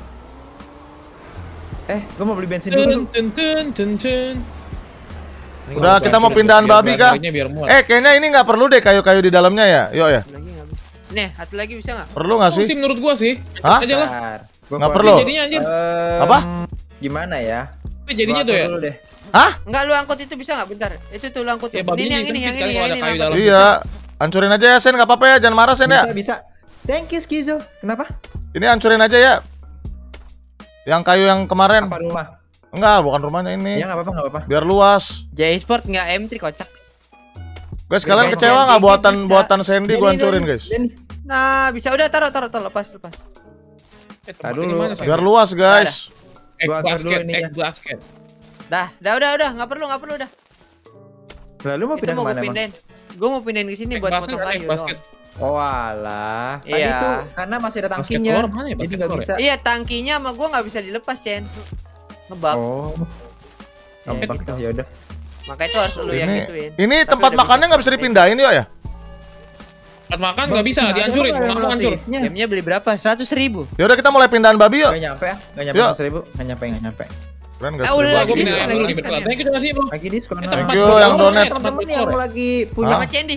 Eh, gua mau beli bensin Ten, dulu. ten, ten, ten, ten. Ini Udah, nggak kita usah, mau biar- pindahan biar babi, Kak? granarinya biar muat. Eh, kayaknya ini nggak perlu deh kayu-kayu di dalamnya ya. Yuk ya. Satu lagi nggak bisa. Nih, satu lagi bisa nggak? Perlu nggak Oh, sih? sih menurut gua sih. Hah? Aja lah. Bentar. Gua Nggak keluar perlu. dulu. Jadinya anjir. Ehm, Apa? Gimana ya? Eh, jadinya Gua tuh ya. atur dulu deh. Hah? Enggak, lu angkut itu bisa nggak? Bentar. Itu tuh lu angkut. Ya, tuh. babi ini ini yang ini, sempit yang kali ini, kalau yang ada ini. kayu angkut. dalam. Iya. Hancurin aja ya Sen, nggak apa-apa ya. Jangan marah Sen ya. Bisa, bisa. Thank you Skizo. Kenapa? Ini hancurin aja ya. Yang kayu yang kemarin. Apa rumah? Enggak, bukan rumahnya ini. Ya nggak apa-apa, nggak apa-apa. Biar luas. J Sport nggak M tiga kocak. Guys, kalian Biar kecewa gantian nggak dikit buatan bisa. buatan Sandy gua hancurin, guys? Nah, bisa udah taruh taruh taruh lepas lepas. Eh, Tar tempatnya dulu. di mana sih? Biar luas, guys. Egg Gua atur basket, dulu ini egg ya. basket. Dah, dah udah udah nggak perlu nggak perlu dah. Lalu mau Itu pindah mau kemana gue emang? pindahin. Gue mau pindahin ke sini Egg buat basket, potong egg kayu basket. doang. Oh alah. Tadi Iya. tuh karena masih ada Basket tangkinya. telur mana ya, Jadi basket nggak telur bisa. Iya, tangkinya sama gue nggak bisa dilepas, Cen. Ngebug. Oh. Ya, Gampang gitu. tuh, ya udah. Maka itu harus lu yang Ini gituin. ini Tapi tempat udah makannya bisa. nggak bisa dipindahin yuk ya? Tempat makan nggak bisa, dihancurin. Mau nggak mau hancur. Jamnya beli berapa? Seratus ribu. Ya udah kita mulai pindahan babi yuk. Gak nyampe ya? Gak nyampe Yuk. seratus ribu? Gak nyampe, gak nyampe. Keren guys. Ah, udah seribu. lagi Gue diskon, pindahin lagi dulu di diskon Betul. ya. Thank you, terima kasih bro. Lagi diskon. Eh, nah. Thank tempat you gua yang doang donate. ya, tempat Temen-temen gua yang sore. lagi punya. Hah? Sama Cendi.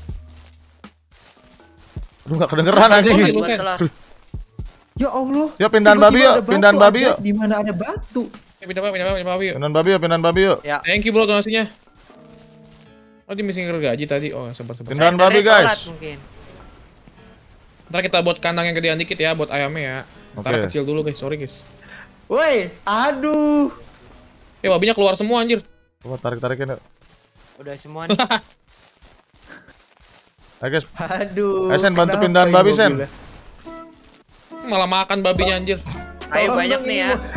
Aduh nggak kedengeran aja. Sorry, Buat lu, Sen. telur. Ya Allah. Yuk pindahan babi Tiba-tiba yuk, ada batu pindahan babi aja. yuk. Di mana ada batu? Eh, pindah babi, pindah babi, pindah babi yuk. Pindahan babi yuk, pindahan babi yuk. Ya. Thank you bro donasinya. Oh dia missing gergaji tadi. Oh sempat sempat. Pindahan Sendernya babi guys. telat mungkin. Ntar kita buat kandang yang gedean dikit ya buat ayamnya ya. Ntar Oke. kecil dulu guys, sorry guys. Woi, aduh. Eh babinya keluar semua anjir. Coba tarik-tarikin yuk. Udah semua nih. Ayo guys, Aduh. Eh, Sen, bantu kenapa pindahan ini babi, Sen. mobilnya? Malah makan babinya anjir. Ayo Tolong banyak dong nih ini ya. mau-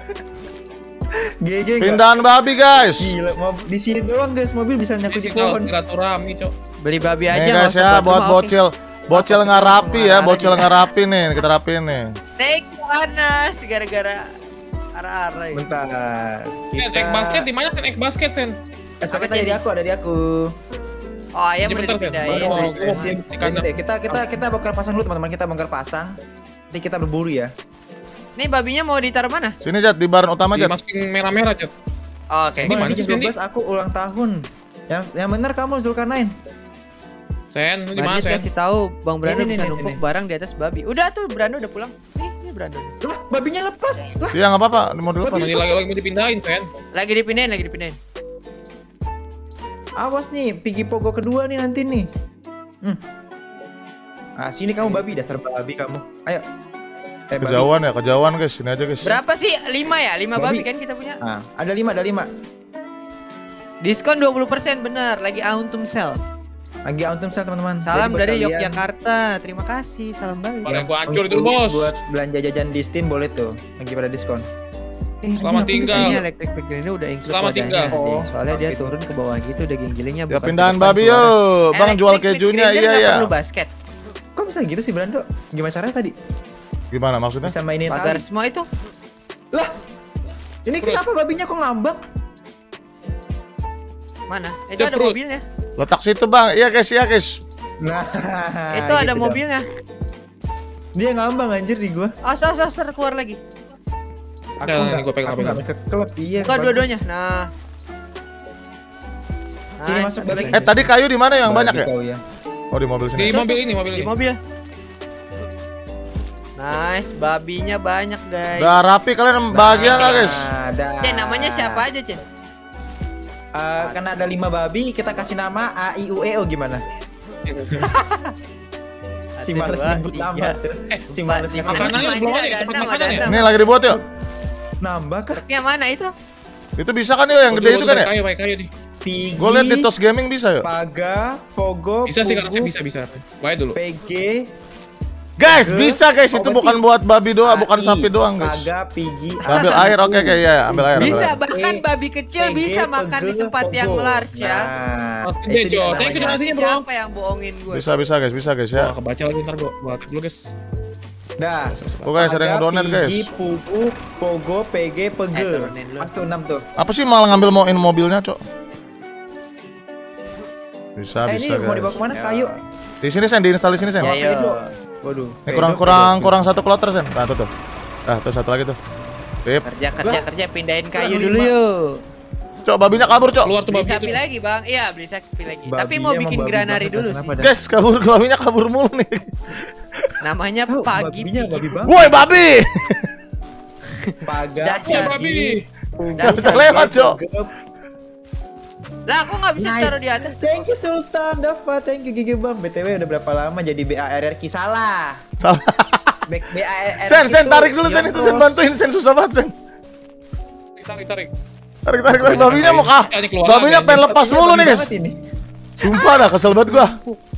G G nggak? pindahan babi guys. Gila, mau di sini doang guys, mobil bisa Ini nyangkut di sih pohon. silaturahmi cok. Beli babi aja. Nih nggak guys usah ya, buat rumah, oke? bocil. Bocil nggak rapi ya, bocil nggak rapi nih, kita rapiin nih. Take panas gara-gara arah-arah. ya. Bentar. Sen, egg basket di mana kan egg basket Sen? Es paket ada di aku, ada di aku. Oh, ayam Ini udah bentar, Sen. dipindahin. Baru mau- Udah gua mau dijelasin. di Ini kandang. deh, kita kita kita bongkar pasang dulu teman-teman, kita bongkar pasang. Nanti kita berburu ya. Nih babinya mau ditaruh mana? Sini Jat, di barn utama Jat. Dimasukin merah-merah Jat. Oh, Oke. Di mana Ini sih, jam Sandy? dua belas aku ulang tahun. Yang yang benar kamu Zulkarnain. Sen, lu di mana Bandit Sen? kasih tahu Bang Brando Ini, bisa ini, numpuk ini. barang di atas babi. Udah tuh Brando udah pulang. Nih, ini Brando. Lah, babinya lepas. Lah, Iya nggak apa-apa, mau dilepas. Masih lagi lagi mau dipindahin Sen. Lagi dipindahin, lagi dipindahin. awas nih, Piggy Pogo kedua nih nanti nih. Hmm. Ah, sini kamu babi, dasar babi kamu. Ayo. Eh, babi. Kejauhan ya, kejauhan guys. Sini aja guys. Berapa sih? lima ya? lima babi Babi. kan kita punya. Ah, ada lima, ada lima. Diskon dua puluh persen bener, lagi Autumn Sale. Lagi autumn sale teman-teman. Salam Jadi buat dari kalian Yogyakarta. Terima kasih. Salam balik. Paling gua hancur itu untuk- bos. Buat belanja jajan di Steam boleh tuh, lagi pada diskon. Eh, Selamat ini tinggal. Ini electric background ini udah include Selamat wadahnya, tinggal. Ding. Oh, Soalnya dia oke. turun ke bawah gitu udah ginggiling-nya Ya bukan pindahan ke depan babi keluar. yuk. Bang jual Electric kejunya, background iya nggak ya. perlu basket. Kok bisa gitu sih Brando? Gimana caranya tadi? Gimana maksudnya? Bisa mainin Pagar tali. semua itu. Lah. Ini kenapa babinya kok ngambek? Mana? Itu The ada fruit. mobilnya. Letak situ bang, iya guys, iya guys. Nah, itu ada gitu dong. mobilnya. Dia ngambang anjir di gua. As as as keluar lagi. Aku Nah, nggak, ini gua pegang, aku pegang. nggak ke klub. Iya. Buka bagus. dua-duanya. Nah. Sini Nice, masuk satu babi. lagi. Eh tadi kayu di mana yang Babi banyak ya? kau ya. Oh di mobil Di sini. mobil ini, mobil Di ini. mobil. Nice, babinya banyak guys. Udah rapi kalian bahagia nggak guys? Nah, dah. Cen, namanya siapa aja, Cen? Eh, karena ada lima babi, kita kasih nama A I U E O gimana? Si Satu, males dua, nyebut tiga. nama tuh. Eh, Si males Empat, nyebut lima. Makanannya Ini belum ada ada ya, tempat enam, makanan ada ya? enam. Ini lagi dibuat yuk. nambah kah? Yang mana itu? Itu bisa kan yuk yang gede itu kan ya? Kayu, pakai kayu di. Piggy, Gue liat di Tos Gaming bisa yuk. Paga, Pogo, Bisa sih Pugu, harusnya bisa bisa. Baik dulu. P G, Guys, Ke- bisa guys, itu Oh, bukan berarti buat babi doang, bukan A I, sapi doang guys. Paga, Piggy, Ambil air, oke oke ya, ambil air. ambil Bisa, air. bahkan Eh, babi kecil P G, bisa makan di Pege, tempat Pogo. yang large ya. Nah, Oke, itu dia Jo. Thank you namanya. donasinya, bro. Siapa yang bohongin gue? Bisa bisa guys, bisa guys Wah, ya. kebaca lagi ntar gua. Gua aktif dulu guys. Dah. Tuh guys, ada yang Paga, donat guys. Piggy, Pugu, Pogo, P G, Pege. Eh, turunin dulu. Mas tuh enam tuh. Apa sih malah ngambil mau in mobilnya, Cok? Bisa Eh, ini bisa mau guys. dibawa kemana? Ya. Kayu. Di sini Sen, diinstal di sini Sen. Ya, Bawa Ayo. Edo. Waduh. Ini kurang Edo, kurang Edo. kurang satu kloter Sen. Nah, tuh tuh. Ah, tuh satu lagi tuh. Sip. Kerja kerja kerja pindahin kayu Kurang dulu lima. yuk. Cok, babinya kabur, Cok. Keluar tuh Beli babi itu. sapi lagi bang, iya beli sapi lagi. Tapi Babinya mau emang bikin babi granary banget, dulu sih. kenapa dah? Guys, kabur babinya kabur mulu nih. Namanya Tahu, pagi. babinya babi banget. Woi, babi. Paga, Dasar Ya, Piggy, babi. Pugu, Dasar Bisa lewat, Cok. Pege. Lah aku nggak bisa Nice. taruh di atas. Thank you Sultan Dava, thank you Gigi Bang. B T W udah berapa lama jadi B A R R Q? Salah. Salah. B A R R Q Sen, Sen itu tarik dulu Sen itu Sen Yontos. bantuin Sen susah banget Sen. tarik, tarik. Tarik tarik tarik babinya mau kah? Ya, ini keluar Babinya lagi, pengen anjir. lepas mulu nih guys. Banget ini. Sumpah dah kesel banget gua.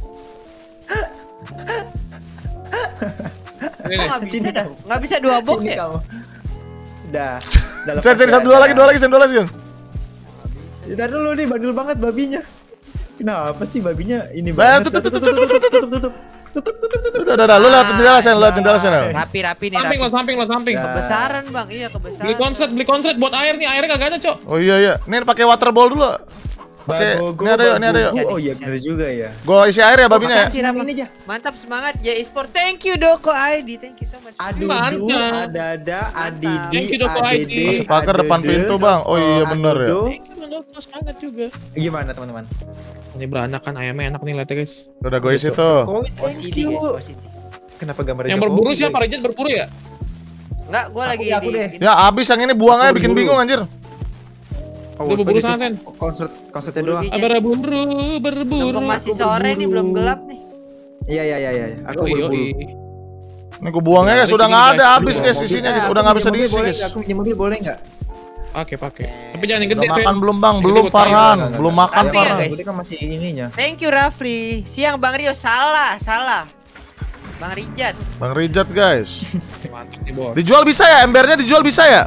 Ini Kok nih. nggak bisa Sini dah? kamu. Nggak bisa dua box Sini ya? kamu. Dah. Dah lepas Sen sen ya, satu dua dah. lagi dua lagi sen dua lagi sen. Ntar dulu nih bandel banget babinya. Kenapa sih babinya ini Bah, banget? tutup, tutup, tutup tutup tutup tutup tutup tutup. Udah udah udah lu lihat jendela sen, lu lihat jendela sen. Rapi-rapi nih, Samping rapi. lo, samping lo, samping. Ya. Kebesaran bang, iya kebesaran. Beli konslet, beli konslet buat air nih, airnya kagak ada, Cok. Oh iya iya, ini pakai water ball dulu. Oke, Bagogo, ini ada yuk, ini ada yuk. bagogo. Oh iya bener juga ya. Gua isi air ya babinya ya. Makasih, Ram. Ini aja. Mantap, semangat ya e-sport. Thank you Doko I D, thank you so much. Aduh, Mantap. ada ada Adidi, Thank you, Doko I D. Masuk pagar depan pintu, Bang. Oh iya, bener ya. Thank you, Bang Doko, semangat juga. Gimana teman-teman? Ini beranak kan, ayamnya enak nih, lihat ya guys. Udah gua isi tuh. Oh, O thank C D you. guys, O C D. Kenapa gambarnya Yang Jokowi, berburu guys? siapa? Rejat berburu ya? Enggak, gua Aku lagi deh, aku di deh. ini. Ya abis yang ini buang aja Aku bikin berburu. bingung anjir. Oh, Lu berburu itu sana, Sen. Konsert konsertnya Buru doang. biji. Abara berburu, berburu. Mumpung masih aku sore nih, berburu. belum gelap nih. Iya iya iya iya. Aku Yoi, berburu. yoi. Ini gua buangnya guys, Di udah sini, nggak guys. ada habis Di guys bawah isinya Eh, guys, aku udah nggak bisa punya mobil diisi boleh guys. nggak? Aku punya mobil boleh nggak? Pakai, pakai. Tapi jangan yang gede, Belum Sen. makan belum Bang, Ini belum buat Farhan, kayu. belum makan Tapi ya, Farhan. guys. Ini kan masih ininya. Thank you Rafli. Siang Bang Rio, salah, salah. Bang Rijat. Bang Rijat guys. Mantap nih, Bos. Dijual bisa ya, embernya dijual bisa ya?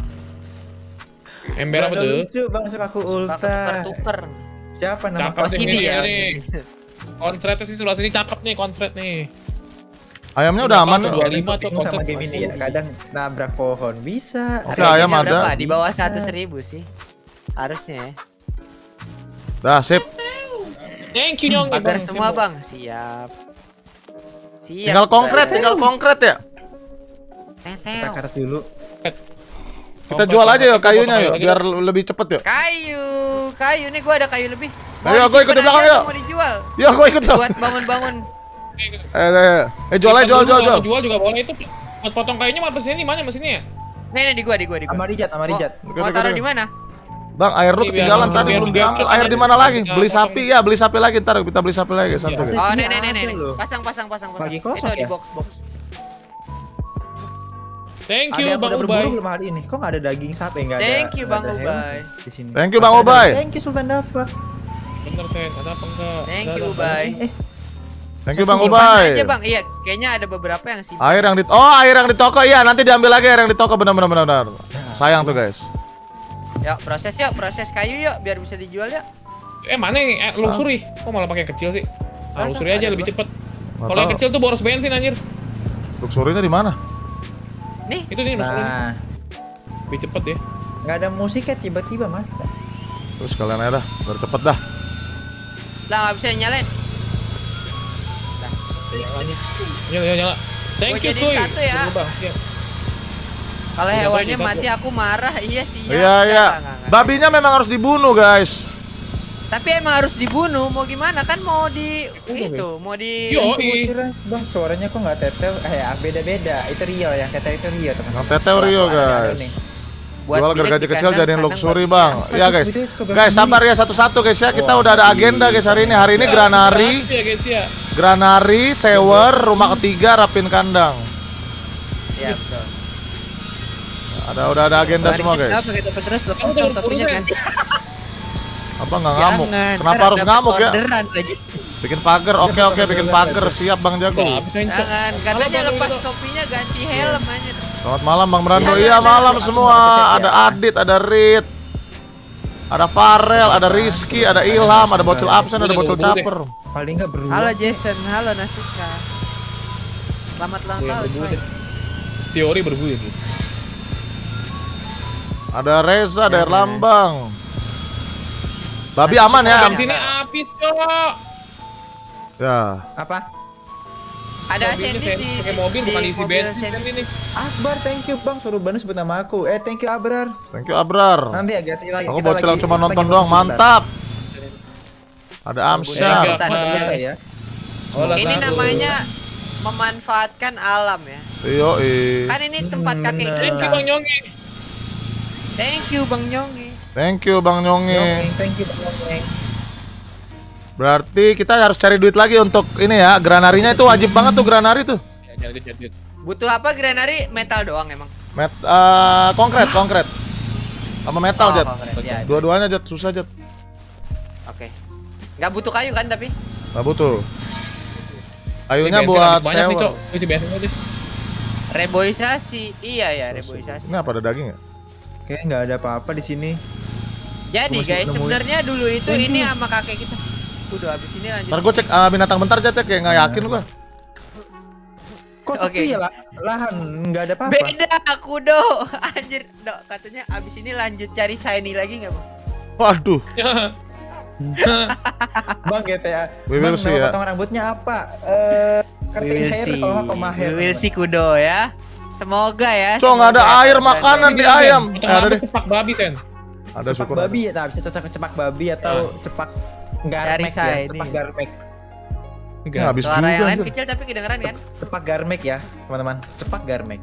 Ember apa Bang, tuh? Lucu bang, suka aku ulta. Tuker-tuker. Siapa nama Cakep O C D nih, ya, O C D. nih. Konsretnya sih sebelah sini cakep nih, konsret nih. Ayamnya udah aman Dua yuk. puluh lima tuh Bingung sama konsep. game ini ya. Kadang nabrak pohon bisa. Oke, ayam Ratingnya ada. berapa? Di bawah seratus ribu sih. Harusnya ya. Dah sip. Thank you, Nyong. Pagar Bang, semua Simo. bang. Siap. Siap. Tinggal konkret, Bang. tinggal konkret ya. Kita Tetel. karat dulu. Kita Kompres, jual aja kompres, yuk kayunya potong yuk, lagi biar dong. lebih cepet yuk. Kayu, kayu nih gua ada kayu lebih. Ayo, gua ikut di disimpan belakang, aja yuk. atau Mau dijual. Yuk, gua ikut yuk. Buat bangun-bangun. Eh, eh, eh, jual aja, jual, jual, jual. Jual juga boleh itu. Buat potong kayunya mah mesinnya di mana mesinnya ya? Nih, nih di gua, di gua, di gua. Sama Rijat, sama Rijat. Mau, Oke, mau oke, taruh oke. di mana? Bang, air lu Ini biar- ketinggalan tadi. biar- biar- Ambil biar- air di mana biar- lagi? biar- Beli potong. sapi ya, beli sapi lagi ntar kita beli sapi lagi santai. Iya. guys. Oh, Sini nih, nih, nih, nih. ada loh. Pasang, pasang, pasang, pasang. Lagi Itu kosong di ya? box, box. Thank Ada you, yang Bang udah Ubay. berburu belum hari ini? Kok nggak ada daging sapi? Nggak ada. Thank you, nggak Bang ada Ubay. hewan di sini. Thank you, Bang Ada- Ubay. Thank you Sultan Dafa. Bener, Sen. Ada apa enggak? Thank Ada, you, ada. Ubay. Eh, Thank you Bang Simpan Ubay. aja, Bang. Iya, kayaknya ada beberapa yang simpan. Air yang di Oh, air yang di toko iya, nanti diambil lagi air yang di toko benar benar benar. benar. Sayang tuh, guys. Yuk, proses yuk, proses kayu yuk, biar bisa dijual yuk. Eh, mana yang eh, luxury? Kok malah pakai kecil sih? Ah, luxury aja ada lebih cepet. Nggak Kalau yang tahu. kecil tuh boros bensin anjir. Luxury-nya di mana? Nih, Itu nih luxury. Nah, Lebih cepet ya. nggak ada musiknya tiba-tiba masa. Terus kalian aja dah, biar cepet dah. lah nggak bisa nyalain. Nyala, nyala, nyala. Thank Gua you, jadiin cuy. satu ya. Tunggu, Bang. Iya. Kalau Iya, hewannya Bang, mati aku marah, iya sih. ya. Iya, Nggak, iya. nggak, nggak, nggak. Babinya memang harus dibunuh, guys. Tapi emang harus dibunuh, mau gimana kan mau di Bunuh, itu, mau di Yo, Aku i. kira bang suaranya kok nggak tetel? Eh ya beda-beda. Itu Rio yang tetel itu Rio teman. Yang tetel Rio, guys. buat Jual bilek gergaji di kecil kandang, jadiin kandang luxury, babi. Bang. Iya, guys. Guys, sabar ya satu-satu, guys ya. Kita udah ada agenda, guys, hari ini. Hari ini granari, Ya, guys ya. granari, sewer, rumah ketiga, rapin kandang. Iya, betul. Ada udah ada agenda semua, guys. Kenapa gitu terus lepas Kamu dong jangan topinya buru, ganti. Apa nggak ngamuk? Jangan, Kenapa ntar harus dapet ngamuk ya? orderan lagi. Bikin pagar, oke oke, bikin pagar. Siap, Bang Jago. Udah habis aja. Jangan, katanya Malam, lepas Bang, topinya ganti helm aja. Selamat malam, Bang Brando. Iya, Iya, iya, malam iya. semua. Aku nggak Ada chat ya. Adit, ada Rit, ada Farel, ada Rizky, ada Ilham, ada bocil absen, ada bocil Buru deh. caper. Paling nggak berdua. Halo Jason, halo Nasika. Selamat ulang Iya, tahun. berburu Coy. deh. Teori berburu gitu. Ada Reza, ada Erlambang. Babi aman ya? Di sini habis, Cok. Ya. Apa? Ada Mobilnya Sandy saya di pakai mobil bukan isi mobil bensin kan Sandy. ini. Akbar, thank you bang. Suruh Banu sebut nama aku. Eh, thank you Abrar. Thank you Abrar. Nanti ya guys, lagi. Aku kita bocil yang lagi- cuma kita nonton lagi doang, sebentar. mantap. Ada Thank Amsyar. you. Buat biasa ya. Olah Ini satu. namanya memanfaatkan alam ya. Yo, Kan ini tempat kakek Bener. Thank you, kita. Bang Nyongi. Thank you Bang Nyongi. Thank you Bang Nyongi. Nyongeng, thank you bang Nyongeng. Berarti kita harus cari duit lagi untuk ini ya, granarinya itu wajib banget tuh granari tuh. Ya, jadi jadi. Butuh apa granari? Metal doang emang. Met, eh, konkret, konkret. Sama metal, Oh, Jat. konkret, ya. Dua-duanya, Jat. Susah, Jat. Oke. Nggak butuh kayu kan tapi? Nggak butuh. Ini Kayunya bensin buat habis banyak nih, sewa. Cok. Itu biasa banget. Reboisasi. Iya ya, reboisasi. Ini apa, ada daging ya? Kayaknya nggak ada apa-apa di sini. Jadi Gua masih guys, nemuin. sebenarnya dulu itu ini sama kakek kita. Udah habis ini lanjut. Ntar gue cek ah, binatang bentar, Jat, ya. Kayak nggak yakin gua. Kok Oke. sepi ya lah? Lahan nggak ada apa-apa. Beda kudo. Anjir, Dok, katanya abis ini lanjut cari shiny lagi nggak, Bang? Waduh. Bang G T A. We will Bang, see, nama ya. potong rambutnya apa? Eh, We curtain will hair see. kalau nggak koma hair. We will see kudo ya. Semoga ya. Cok, nggak ada semoga air ya. makanan di Ini, Sen. ayam. Potong Eh, ada rambut deh. cepak babi, Sen. Ada Cepak syukur. babi ya, tak bisa cocok ke cepak babi atau cepak garmek saya ya, ini. cepak garmek. Ini habis Suara juga. yang lain anjir. kecil tapi kedengeran kan? Cepak garmek ya, teman-teman. Cepak garmek.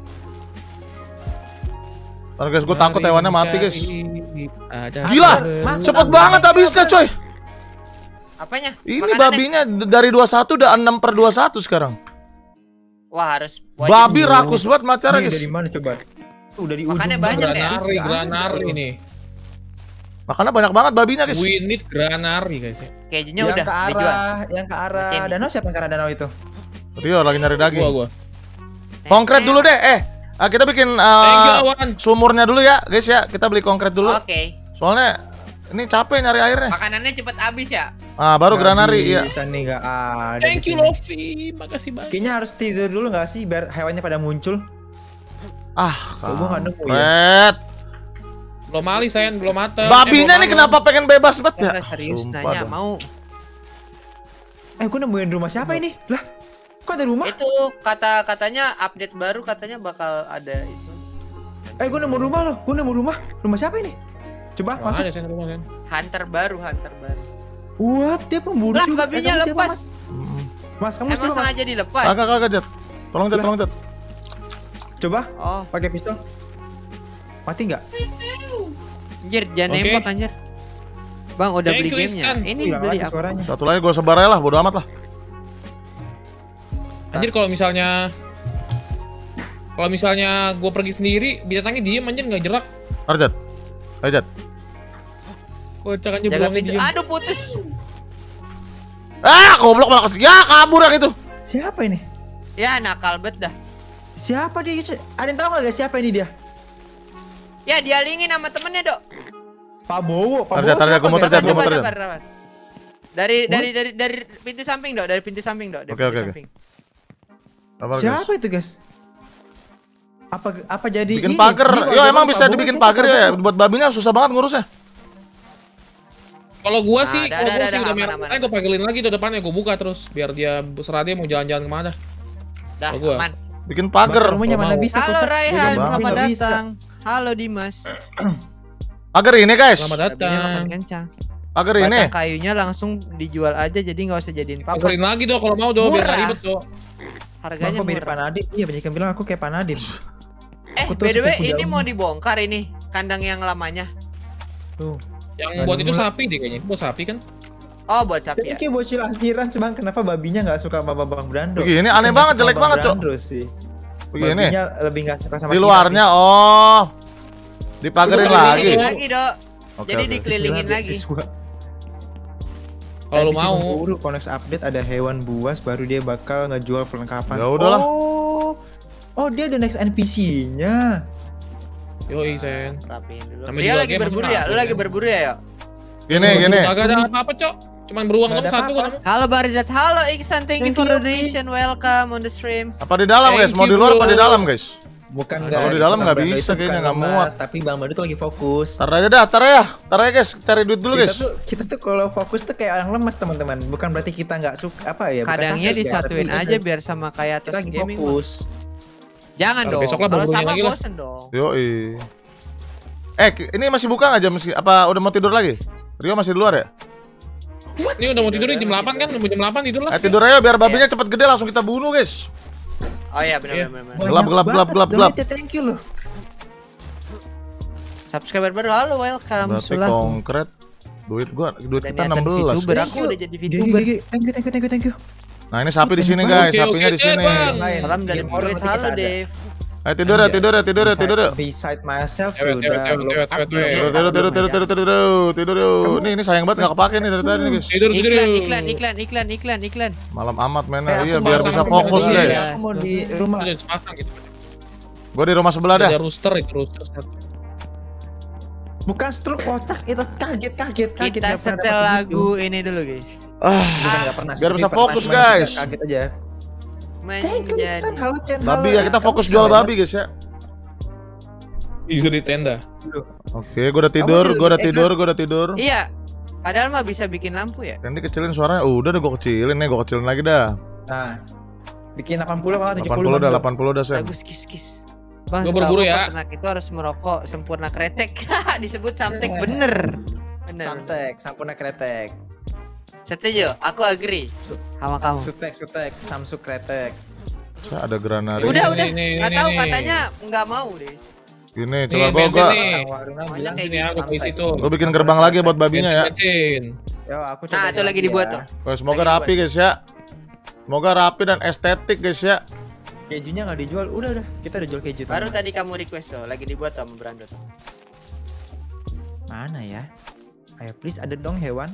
Ntar guys, gue takut hewannya mati, guys. Ada Gila, Mas, cepet Mas, banget Mas, habisnya, Mas. coy. Apanya? Ini Makanannya? babinya d- dari dua puluh satu udah enam per dua puluh satu sekarang. Wah, harus wajib. Babi rakus banget macarnya, Ini guys. dari mana coba? Udah di Makannya ujung banyak banget. ya? Granari, Nggak ada. granari ini. Makanya banyak banget babinya, guys. We need granari, guys ya. Kejunya Yang udah ke dijual. arah, yang ke arah Macam ini. danau siapa yang ke arah danau itu? Rio lagi nyari daging. Gua, gua. Konkret dulu deh. Eh, ah, kita bikin uh, Thank you, Awan. sumurnya dulu ya, guys ya. Kita beli konkret dulu. Oke. Soalnya ini capek nyari airnya. Makanannya cepet habis ya. Ah, baru granari ya. Bisa nih nggak ada. Thank di you, sini. Lofi. Makasih banyak. Kayaknya harus tidur dulu nggak sih biar hewannya pada muncul? Ah, Kok gua nggak nemu ya? kampret. Belum mali, Sen. Belum mateng. Babinya Eh, nih belum kenapa pengen bebas banget ya? Enggak serius Sumpah nanya dah. mau. Eh, gua nemuin rumah siapa ini? Lah, kok ada rumah? Itu kata katanya update baru katanya bakal ada itu. Eh, gua nemu rumah loh. Gua nemu rumah. Rumah siapa ini? Coba Wah, masuk. ada, Sen, rumah, Sen. Hunter baru, hunter baru. What? Dia pemburu Lah, juga. babinya kamu siapa, lepas. Mas? Mm. Mas, kamu Emang siapa, Mas? sengaja dilepas? Kagak kagak Jat. Tolong Jat, Lah. tolong Jat. Coba Oh, pakai pistol. Mati nggak? anjir, jangan Oke. nembak anjir. Bang, udah Thank beli you, gamenya. Iskan. Ini Hilang beli lagi aku. suaranya. Satu lagi gue sebar aja lah, bodo amat lah. Anjir, kalau misalnya kalau misalnya gua pergi sendiri, binatangnya diem anjir nggak gerak. Ntar Jat. Ayo Jat. Kocak aja Jaga beruangnya pintu. diem. Aduh, putus. Ah, goblok malah kasih. Ya, kabur yang itu. Siapa ini? Ya, nakal bet dah. Siapa dia? Ada yang tahu nggak guys siapa ini dia? Ya, dialingin sama temennya, Dok. Pak Bowo. Pak Tar, tar, tar, siapa, gua mau guys? terjat, gua mau Sabar, terjat. sabar, sabar. Dari dari dari dari pintu samping, Dok. Dari pintu samping, Dok. Dari Oke, pintu oke, oke. samping. Sabar, guys. Siapa itu guys? Apa apa jadi Bikin ini? pagar. Ini Yo, keluarga emang Pak bisa Bowo, dibikin siapa pagar Pak ya. Bowo? Buat babinya susah banget ngurusnya. Kalau gua Nah, sih, ada, kalau ada, gua ada, sih udah aman, merah, aman, makanya gua pagelin lagi tuh depannya, gua buka terus biar dia serah dia mau jalan-jalan kemana. Dah, Oh, gua. aman. Bikin Bakar pagar. rumahnya Kalau mana mau. bisa Halo Kocak? Raihan, Udah, Bang. selamat Nggak bisa. datang. Halo Dimas. Pagar ini, guys. Selamat Babinya makan datang. kencang. Pagar ini. Batang kayunya langsung dijual aja jadi nggak usah jadiin papan. Pagelin lagi dong kalau mau dong biar nggak Murah. ribet tuh. Bang, Harganya kok mirip murah. Panadim? Iya banyak yang bilang aku kayak Panadim. Eh, Aku tuh by the way, sepupu ini jauh. mau dibongkar ini kandang yang lamanya. Tuh. Yang Nggak buat itu nemu. sapi deh kayaknya. Buat sapi kan? Oh, buat sapi ya. Tapi kayak bocil akhiran sih bang, kenapa babinya nggak suka sama Bang Brando? Begini, aneh Bukan banget, sama jelek Bang banget, Cok. Brando sih. Begini. Babinya lebih nggak suka sama Di kita luarnya, sih. oh. Dipagarin Dikelilinin lagi. Dikelilingi. lagi, Dok. Oke, Jadi oke. dikelilingin Bismillah, lagi. beasiswa. Kalau lu Tapi si mau. pemburu, kalau next update ada hewan buas, baru dia bakal ngejual perlengkapan. Ya udahlah. Oh, oh dia ada next N P C-nya. Yoi, Sen. Rapiin dulu. Namanya Dia juga lagi game, berburu masih ya? Lu rapi, lagi kan? berburu ya, yuk? Gini, gini. Kagak ada apa-apa, Cok. Cuman beruang Nggak dong ada satu apa-apa. kan. Halo Barizat, halo Iksan, thank you Thank for you, donation, welcome on the stream. Apa di dalam, guys? Thank Mau you, di luar bro. apa di dalam, guys? Bukan Kalau guys, di dalam Bang nggak Brando bisa itu kayaknya, bukan nggak lemas, muat. Tapi Bang Brando tuh lagi fokus. Tar aja dah, tar ya. Tar aja, guys. Cari duit dulu, kita guys. tuh kita tuh kalau fokus tuh kayak orang lemas teman-teman. Bukan berarti kita nggak suka apa ya? bukan Kadangnya sakit ya, disatuin tapi aja biar sama kayak kita atas lagi gaming. Bang. fokus. Jangan Kalau dong. besok lah Kalau berburunya sama lagi lah. bosen dong. Yoi. Eh, ki- ini masih buka nggak jam segi- apa udah mau tidur lagi? Rio masih di luar ya? Ini udah mau tidur nih jam delapan kan? Udah jam delapan tidur lah. Eh, tidur aja biar babinya cepet gede langsung kita bunuh, guys. Oh iya, benar Iya. benar benar. Banyak Gelap, gelap, banget gelap, gelap, gelap. donate-nya, thank you loh. Subscriber baru, halo welcome. Berarti Sulah. konkret. Duit gua, duit Dan kita niatan enam belas. VTuber, guys. aku udah jadi Gigi, VTuber. gigi, thank you, thank you, thank you, thank you. Nah, ini sapi di sini, Oke, guys. oke, Sapinya oke, di sini. Bang. Lain. Salam dari Game horror duit, nanti halo kita ada. Dave. Ayo tidur ya, tidur ya, tidur ya, tidur ya. Beside myself Cewek, sudah. cewek, look cewek, up, cewek, look cewek. Tidur, up, tidur, tidur, belum tidur, ya? tidur, tidur, tidur, tidur, tidur. Nih, ini sayang banget nggak kepake nih dari tadi nih guys. Tidur, tidur. Iklan, iklan, iklan, iklan, iklan, iklan. Malam amat Eh, mainnya, aku iya mau biar sama bisa temen fokus dulu guys. ya. Aku mau di rumah. Udah sepasang gitu. Gua di rumah sebelah dah. Ada rooster itu rooster satu. Bukan stroke kocak, itu kaget, kaget, kaget. Kita nggak pernah setel dapat lagu segitu. ini dulu guys. Ah, Bukan nggak pernah. biar tapi bisa pernah, fokus, cuman guys. suka Kaget aja. Thank you, San. Menjadi Halo, Chen. babi Halo. ya, kita Kamu fokus bisa jual banget. babi guys ya. Tidur di tenda. Oke, gua udah tidur, tidur gua udah di tidur, gua udah tidur. Iya. Padahal mah bisa bikin lampu ya. Randy kecilin suaranya. Udah deh gua kecilin nih, gua kecilin lagi dah. Nah, bikin delapan puluh apa tujuh delapan puluh? puluh dah, delapan puluh dah, Sen. Bagus kis-kis. Bang, Gua berburu setahu ya. peternak itu harus merokok sempurna kretek. Disebut samtek bener. Bener. Samtek, sampurna kretek. Setuju, aku agree sama kamu. Sutek, sutek, samsung kretek. Saya ada granari. Udah, Ini, udah. ini, Nggak ini, tahu ini. katanya nggak mau deh. Ini, Nih, coba gua bensin gua, nih. Orang warungnya Banyak bilang kayak Ini aku samtek. isi tuh. gua bikin gerbang lagi buat babinya ya. Bensin. Yo, aku coba. Nah, itu lagi dibuat tuh. Oh, semoga Lagi rapi guys ya. Semoga rapi dan estetik guys ya. Kejunya nggak dijual. Udah, udah. Kita udah jual keju. Baru teman. tadi kamu request tuh, lagi dibuat tuh sama Brandon. Mana ya? Ayo please ada dong hewan.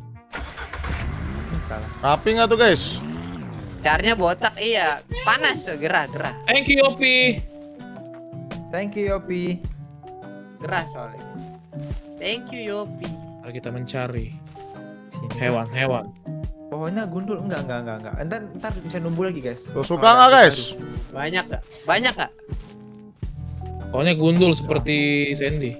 Hmm, salah. Rapi nggak tuh guys? Caranya botak, iya. Panas tuh, gerah, gerah. Thank you Opi. Thank you Yopi. Gerah soalnya. Thank you Yopi. Mari kita mencari Sini. hewan-hewan. Pohonnya gundul enggak enggak enggak enggak. Ntar ntar bisa numbuh lagi guys. Tuh suka nggak guys? Banyak gak? Banyak gak? Pokoknya gundul seperti Sandy.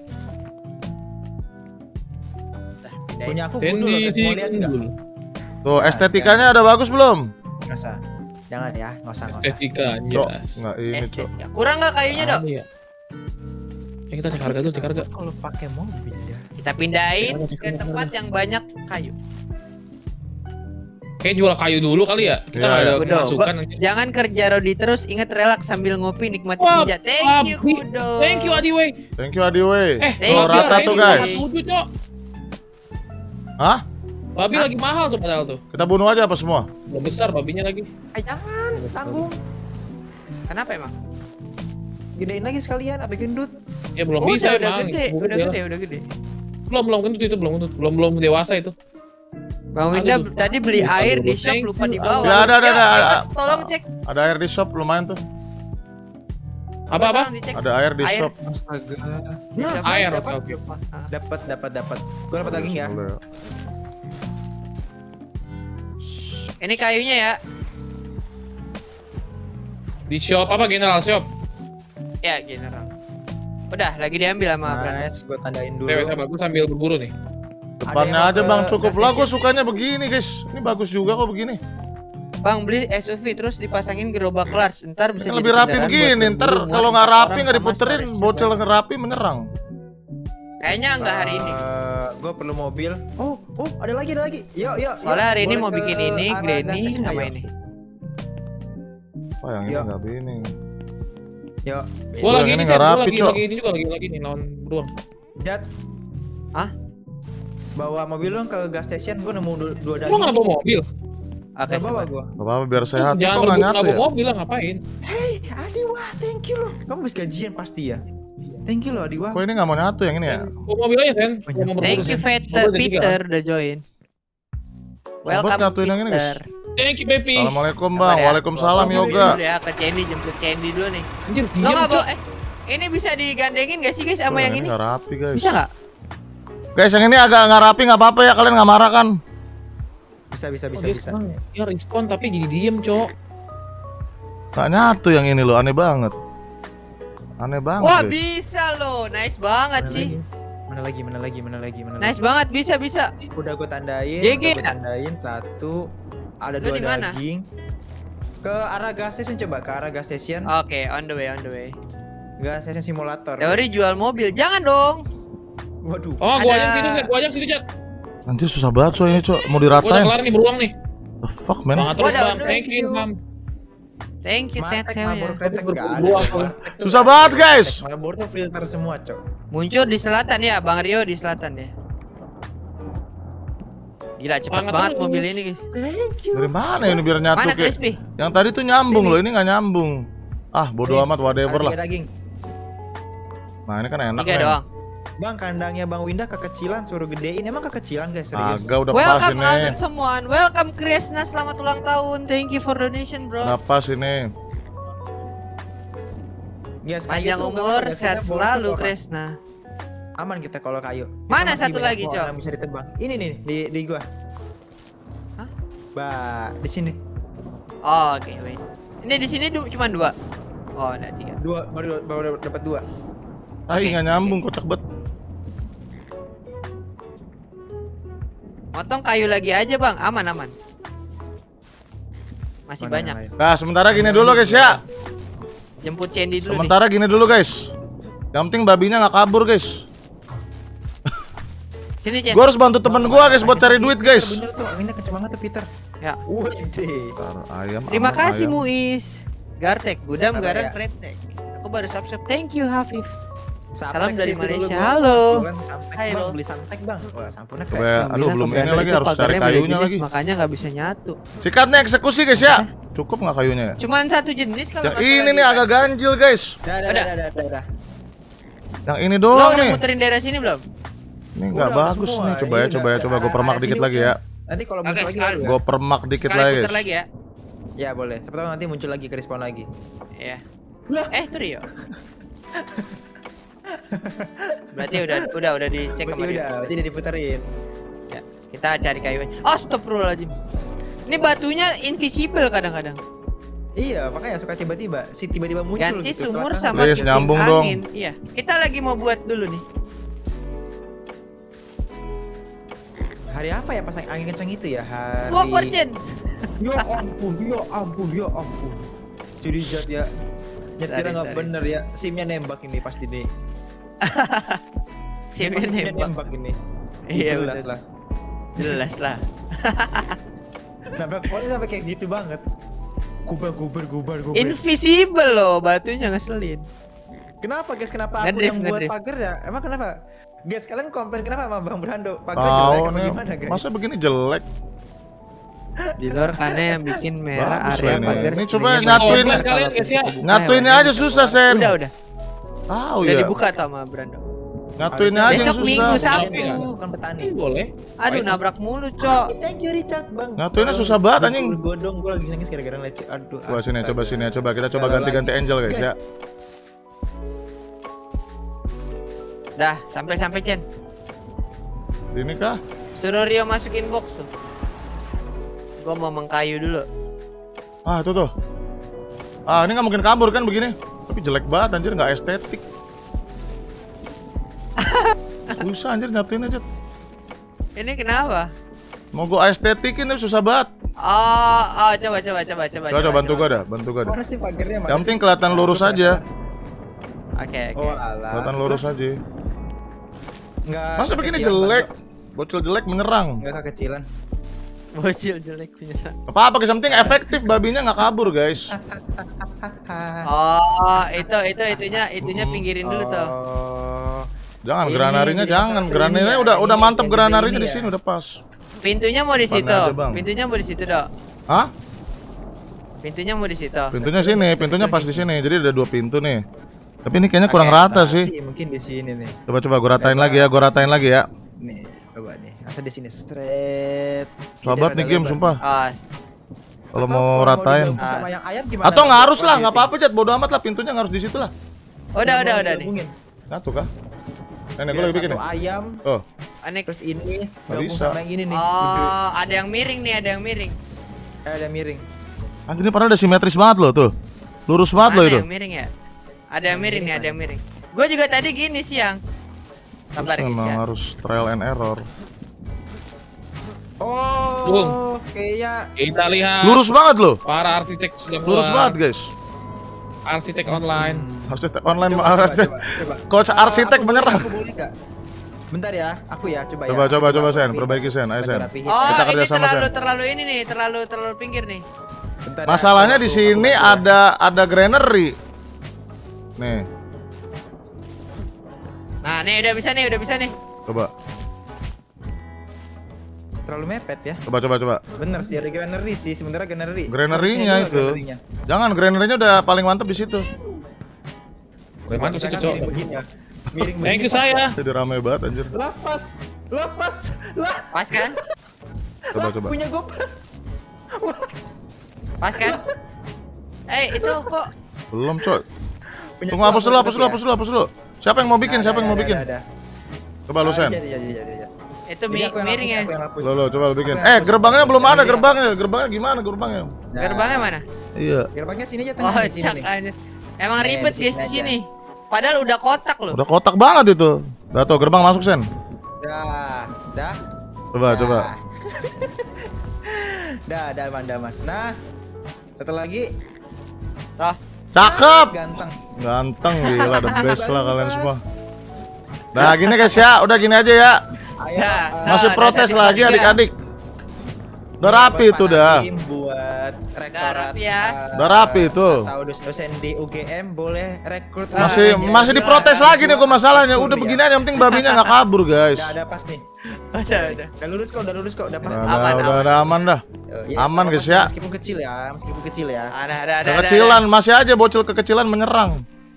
Nah, pindahin. Punya aku gundul Sandy loh, guys. sih Mau lihat enggak? gundul. Tuh estetikanya ada bagus belum? Nggak usah. Jangan ya, nggak usah nggak usah. Estetika Cok, jelas. nggak ini Eh, cok. ya. Kurang gak kayunya dok? Iya. Ya kita cek harga dulu, cek harga. Kalau pakai mobil ya. Kita pindahin Cek harga, cek ke harga. tempat yang banyak kayu. Kayak jual kayu dulu kali ya. Kita Iya, nggak ada iya. Kudo, masukan. ba- jangan kerja rodi terus, ingat relaks sambil ngopi nikmati Wah, senja. Thank you babi. Kudo. Thank you Adiway. Thank you Adiwe. Eh, Thank Tuh you, rata thank tuh you. guys. Tujuh, Cok. Hah? Babi lagi mahal tuh padahal tuh. Kita bunuh aja apa semua? Belum besar babinya lagi. Eh jangan, tanggung. Kenapa emang? Gedein lagi sekalian, apa gendut? Ya belum Oh, bisa udah, udah emang. gede, Belum udah ya. gede, udah gede. Belum belum gendut itu belum gendut. Belum belum dewasa itu. Bang Ada Winda tuh. tadi beli Bisa air dulu. di shop Thank lupa you. dibawa. Ya, ada, ada, Ya, ada, ada. Tolong cek. Ada air di shop lumayan tuh. Apa apa? Tolong dicek. Ada air di Air. shop. Astaga. Di shop, air, di shop. oke, oke. Ah. Dapat, dapat, dapat. Gua dapat daging ya. Boleh. Ini kayunya ya. Di shop apa General Shop? Ya, general. Udah, lagi diambil sama Brandon. Nice, gua tandain dulu. Dewe sama gue sambil berburu nih. Depannya Ada yang aja mau bang ke cukup gas lah. Gue station? sukanya begini guys. Ini bagus juga kok begini. Bang beli S U V terus dipasangin gerobak large. Ntar bisa Kan jadi lebih rapi kendaraan begini. buat Ntar berburu, kalau muat nggak empat rapi orang nggak sama diputerin, storage. bocil nggak rapi menyerang. Kayaknya nggak hari ini. Eh, gua perlu mobil. Oh, oh, ada lagi, ada lagi. Yuk, yuk. Soalnya yuk. hari ini Boleh mau ke bikin ini, arah Granny gas station sama nggak, ini. Wah yang ini Yo. nggak begini. Yuk. Gue Yang lagi ini ini, nggak Sen. Gua rapi, lagi Cok. lagi ini juga lagi lagi nih lawan beruang. Jat. Hah? Bawa mobil lu ke gas station, gua nemu du- dua Lu daging. nggak bawa mobil? Oke, Nggak bawa sabar. gua. Gak apa-apa biar sehat. Jangan Kok berburu nggak nggak nyatu bawa ya? mobil lah ngapain? Hey, Adiwa, thank you loh. Kamu habis gajian pasti ya? Thank you loh Adiwa. Kok ini nggak mau nyatu yang ini ya? Bawa mobil aja Sen. Gua mau berburu Thank you Sen. Peter, Mobil ada tiga. Peter udah join. Welcome nyatuin yang ini, guys. Peter. Thank you baby. Assalamualaikum Sabar bang. ya. Waalaikumsalam Gua yoga. dulu ya ke Candy, jemput Candy dulu nih. Anjir Lo diam nggak Cok. bawa? Eh, ini bisa digandengin gak sih guys Tuh, sama yang ini? nggak rapi guys. Bisa nggak? Guys yang ini agak nggak rapi nggak apa-apa ya, kalian nggak marah kan? Bisa, bisa, Oh, bisa, dia bisa. sekarang dia respon tapi jadi diem Cok. Nggak nyatu yang ini loh, aneh banget. Aneh banget. Wah guys. bisa loh, nice banget Mana sih. lagi? Mana lagi, mana lagi, mana lagi, mana Nice lagi. banget, bisa bisa. Udah gua tandain, G G udah gua ya? tandain satu. Ada Lu dua di mana? daging. Ke arah gas station coba, ke arah gas station. Oke, on the way, on the way. Gas station simulator. Teori jual mobil, jangan dong. Waduh. Oh, gua Ada- aja situ, Sen. Gua aja situ, Jat. Nanti susah banget so ini cok, mau Gua udah diratain. kelar nih beruang nih. The fuck man? Semangat terus, Waduh, Bang. waduh, Thank you, Bang. Thank you, thank Matek, you. Marlboro kretek nggak ada. Beruang. Matek tuh Susah nggak banget, ada. guys. Marlboro tuh filter semua cok. Muncul di selatan ya, Bang Rio di selatan ya. Gila cepet Semangat banget terus. mobil ini guys. Thank you. Dari mana ini biar nyatu Mana kayak? Crispy? Yang tadi tuh nyambung Sini. loh, ini nggak nyambung. Ah, bodo Nih, amat whatever ada lah. tiga daging. Nah, ini kan enak Tiga nih. doang. Bang, kandangnya Bang Winda kekecilan, suruh gedein. Emang kekecilan guys, serius. Agak udah pas Welcome ini. Alvin someone. Welcome Kresna, selamat ulang tahun. Thank you for donation, bro. Udah pas ini. Guys, kayu Panjang tuh nggak umur, apa-apa, sehat biasanya selalu bolong. Kresna. Aman kita kalau kayu. Mana Kita masih satu banyak lagi, pohon Cok? yang bisa ditebang. Ini nih di di gua. Hah? Ba, di sini. Oh, oke, wait. Ini di sini du- cuma dua. Oh, ada tiga. Dua baru baru dapat dua. Ah, Oke, nggak nyambung kocak bet. Motong kayu lagi aja, Bang. Aman, aman. Masih Mana yang banyak. lain? Nah, sementara gini dulu guys ya. Jemput Candy dulu Sementara gini dulu guys. Yang penting babinya nggak kabur guys. nih. Sini, Chen. Gue harus bantu temen gue guys buat cari duit guys. Bener tuh, anginnya kenceng banget tuh Peter. Ya. Wih, Ntar, ayam. Terima aman, kasih ayam. Muis. Gartek, Gudam, Apa Garang, ya? Kretek. Aku baru subscribe. Thank you, Hafif. Salam Samtek dari sih dulu Malaysia. gua. Halo. Jualan samtek, Hai, Bang, lo. beli samtek bang. Wah, sampurna Coba keren. ya, aduh belum ini lagi harus cari kayunya lagi. Makanya nggak bisa nyatu. Sikatnya eksekusi guys ya. Cukup nggak kayunya ya? Cuman satu jenis kalau Ya nggak salah ini di- nih agak ganjil guys. Dah, dah, Udah. dah, dah, dah, dah. Yang ini Lo doang udah nih. muterin daerah sini belum? Ini nggak Udah, bagus semua. nih. Coba Ini ya, udah- coba ya, coba gue area- permak area dikit sini lagi oke. ya. Nanti kalau Oke, muncul lagi sekali. baru ya. Gue permak dikit Sekali lagi puter guys. lagi ya. Ya boleh. Siapa tahu nanti muncul lagi ke respawn lagi. Iya. Eh, itu Rio. Berarti udah udah udah dicek Berarti sama Rio. udah, berarti udah diputerin. Ya, kita cari kayu. Astagfirullahaladzim. Ini batunya invisible kadang-kadang. Iya, makanya suka tiba-tiba, si tiba-tiba muncul Ganti gitu. sumur kelihatan. sama Please, kincing nyambung dong. angin. Iya, kita lagi mau buat dulu nih. Hari apa ya pas angin kenceng itu ya? Hari. Dua persen. Ya ampun, ya ampun, ya ampun. Jadi jat ya. Nyetirnya Sadis, nggak sadis. bener ya. Simnya nembak ini pasti nih. Simnya Simnya nembak. nembak ini. Iya, Jelas betul. lah. Jelas lah. Nabrak pohonnya sampai kayak gitu banget. Gubar, gubar, gubar, gubar. Invisible loh, batunya ngeselin. Kenapa guys? Kenapa aku Ngedrift, yang buat ngedrift. pagar ya? Emang kenapa? Guys, kalian komplain kenapa sama Bang Brando? Pagar Tahu jelek apa nih. gimana guys? Masa begini jelek? Di luar karena yang bikin merah Bagus area lah ini. pagar. Ini sebenarnya coba nggak nyatuin. kebuka Kalian, kalau guys, ya. kebuka Nyatuinnya warnanya aja bisa susah, keluar. Sen. Udah, udah. Tahu Udah ya. dibuka tuh sama Brando. Nyatuinnya aja Harusnya yang Besok susah. Minggu, Bukan Sabtu. dia, bukan petani. Ini boleh. Aduh, Ayo. nabrak mulu, Cok. Thank you Richard Bang. Nyatuinnya susah banget, anjing. Gue dong, gue lagi nangis gara-gara lecet. Aduh. Coba sini, astaga. coba sini, coba kita coba Galau ganti-ganti lagi. angel guys Guys. ya. Dah, sampai-sampai Chen. Ini kah? Suruh Rio masukin box tuh. Gua mau mengkayu dulu. Ah itu tuh. Ah ini nggak mungkin kabur kan begini. Tapi jelek banget anjir, nggak estetik. Susah anjir nyatuin aja. Ini kenapa? Mau gua estetikin ini susah banget. Oh, oh, coba coba coba coba. Coba, coba bantu gua dah, bantu gua dah. Mana sih pagarnya? Mana Yang penting sih? kelihatan lurus aja. Oke, oke. Oh alah. Kelihatan lurus aja. Enggak. Masa begini jelek? Bocil jelek menyerang. Enggak kekecilan. Bocil jelek punya. Apa-apa guys, yang penting efektif babinya nggak kabur guys. Oh, itu itu itunya itunya pinggirin dulu tuh. Oh. Jangan Ini, granarinya jadi jangan. masalah Granarinya ini ya, udah yang udah ini, mantep yang gede granarinya ini di ya. sini udah pas. Pintunya mau di situ. Mana aja, Bang? Pintunya mau di situ, Dok. Hah? Pintunya mau di situ. Pintunya sini, pintunya pas di sini. Jadi ada dua pintu nih. Tapi ini kayaknya kurang Oke, rata sih. Nanti mungkin di sini nih. Coba coba gua ratain lagi ya, gua ratain lagi ya. Nih, coba nih. Asal di sini straight. Sobat nih game sumpah. Oh, Kalau mau ratain. digabung sama yang ayam gimana? Atau nggak harus lah, Spaghetti. nggak apa-apa Jat, bodo amat lah, pintunya nggak harus di situ lah. udah udah Mau udah nih. digabungin. Satu kah? Nenek Biar gue lagi bikin satu nih. ayam, Oh, Aneh. terus ini gabung bisa. sama yang ini nih. Gede. Oh, ada yang miring nih, ada yang miring. Eh, ada miring. anjir ini padahal udah simetris banget loh tuh. Lurus banget loh Ada itu. yang miring ya? Ada yang miring nih, ada yang miring. Gue juga tadi gini siang. Sabar guys Memang ya. harus trial and error. Bung. Oh, kayak Kita lihat. Lurus banget loh. Para arsitek sudah keluar. Lurus banget guys. Arsitek online. Arsitek online Coba, mah coba, arsitek. coba, coba. Coach Ah, arsitek aku menyerang. boleh, aku boleh nggak? Bentar ya, aku ya, coba ya. Coba coba Aku coba Sen, rapihin. perbaiki Sen, ayo Aku Sen. rapihin. Oh, Kita ini kerja sama, terlalu Sen. terlalu ini nih, terlalu terlalu pinggir nih. Bentar ya, Masalahnya aku- di aku- sini aku- ada ada granary. Nih, Nah, nih udah bisa nih, udah bisa nih. coba. terlalu mepet ya. Coba coba coba. Bener sih, ada granary sih, sementara granary. Granary-nya Ini itu. granary-nya. Jangan, granary-nya udah paling mantep di situ. Udah mantap sih Misalkan cocok. miring begini ya. Miring Thank you begini, saya. Jadi rame banget anjir. Lah pas, lah pas, lah Pas kan? Coba coba. punya gue pas. Pas kan? Eh, itu kok Belum, coy. Punya Tunggu, hapus dulu, hapus dulu, ya. hapus dulu, hapus dulu. Siapa yang mau bikin? Siapa yang mau bikin? Ada, ada. Coba lu, Sen. Jadi, jadi, jadi, jadi. itu Jadi mi aku yang miring hapus, ya. aku yang hapus. Lo lo coba lu bikin. Aku yang Eh, hapus, gerbangnya aku belum yang ada hapus. gerbangnya. Gerbangnya gimana gerbangnya? Nah, Gerbangnya mana? Iya. Gerbangnya sini aja Oh, tengah di sini cak nih. aja. Emang Nih, ribet di guys sini di sini. Padahal udah kotak loh. Udah kotak banget itu. Udah tuh gerbang masuk, Sen. Dah, dah. Coba dah. coba. Dah, dah, aman, dah, aman. Nah, satu lagi. Oh, Cakep. Ganteng. Ganteng gila, the best lah kalian semua. Nah, gini guys ya, udah gini aja ya. Ayo. Ya. ah, Masih Nah, protes dari lagi tiga. adik-adik. Udah rapi buat itu dah. Panadim, buat rektorat rapi ya. uh, Udah rapi itu. atau dosen di U G M boleh rekrut Masih aja. masih diprotes lagi nih kok masalahnya. Udah Ya. begini aja, yang penting babinya nggak kabur guys. Udah ada pas nih. udah udah. Udah lurus kok, udah lurus kok, udah pas. Udah, nih. Aman, udah, udah, aman. udah aman dah. Oh, iya, aman, apa-apa guys, sih, ya. Meskipun kecil ya, meskipun kecil ya. Ada ada ada. Kekecilan masih aja bocil kekecilan menyerang.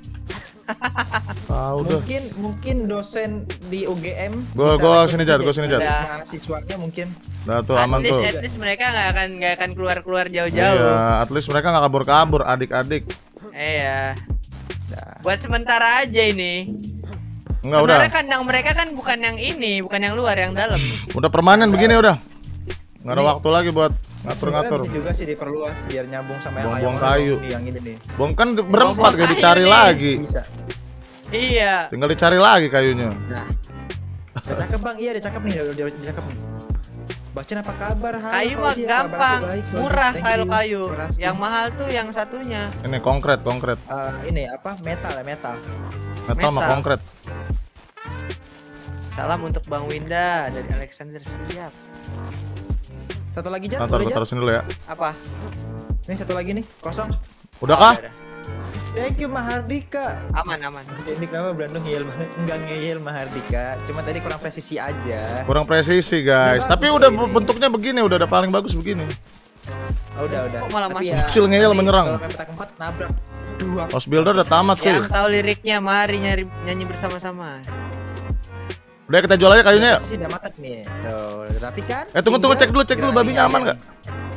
Ah, udah. Mungkin mungkin dosen di U G M. Gua- bisa gua rekrut sini, aja Jad, deh. gua sini, Jad. Ada Mahasiswanya mungkin. Udah tuh aman at least, tuh. At least mereka nggak akan nggak akan keluar keluar jauh-jauh. Iya, at least mereka nggak kabur-kabur adik-adik. Iya. Nah, Buat sementara aja ini. Enggak udah. Sebenarnya kandang mereka kan bukan yang ini, bukan yang luar, yang dalam. Udah permanen begini udah. Nggak ada Ini- waktu lagi buat sebenarnya ngatur-ngatur. bisa juga sih diperluas biar nyambung sama yang Buang-buang ayam kayu. nih, yang ini nih. Bong kan berempat Bong-bong kayak kayu dicari nih. lagi. Bisa. Iya. Tinggal dicari lagi kayunya. Nah. Udah cakep bang, iya udah cakep nih, udah, udah, udah cakep nih. Bacaan apa kabar? Halo, Kayu mah Fauzi, kabar aku gampang, baik, Fauzi. murah Thank kalau you. kayu. Makasih. Yang mahal tuh yang satunya. Ini konkret, konkret. Eh, ini apa? Metal ya, metal. Metal mah Metal. konkret. Salam untuk Bang Winda dari Alexander Siap. Satu lagi Jat, Ntar boleh gue Jat? taruh sini dulu ya. Apa? Nih satu lagi nih, kosong. Udah Oh, kah? udah, udah. Thank you Mahardika. Aman aman. Ini kenapa Brandon ngeyel banget? Enggak ngeyel Mahardika, cuma tadi kurang presisi aja. Kurang presisi guys. Udah Tapi bagus udah ini. bentuknya begini, udah ada paling bagus begini. Oh, udah udah. Kok malah Tapi masuk? ya, Kecil ngeyel nanti menyerang. Kalau petak empat nabrak dua. House builder udah tamat cuy. Yang tahu liriknya mari nyari nyanyi bersama-sama. Udah kita jual aja kayunya yuk. Posisi udah matang nih. Tuh, rapi kan? Eh tunggu tunggu Tinggal cek dulu cek dulu tinggal babinya ini aman aja nggak?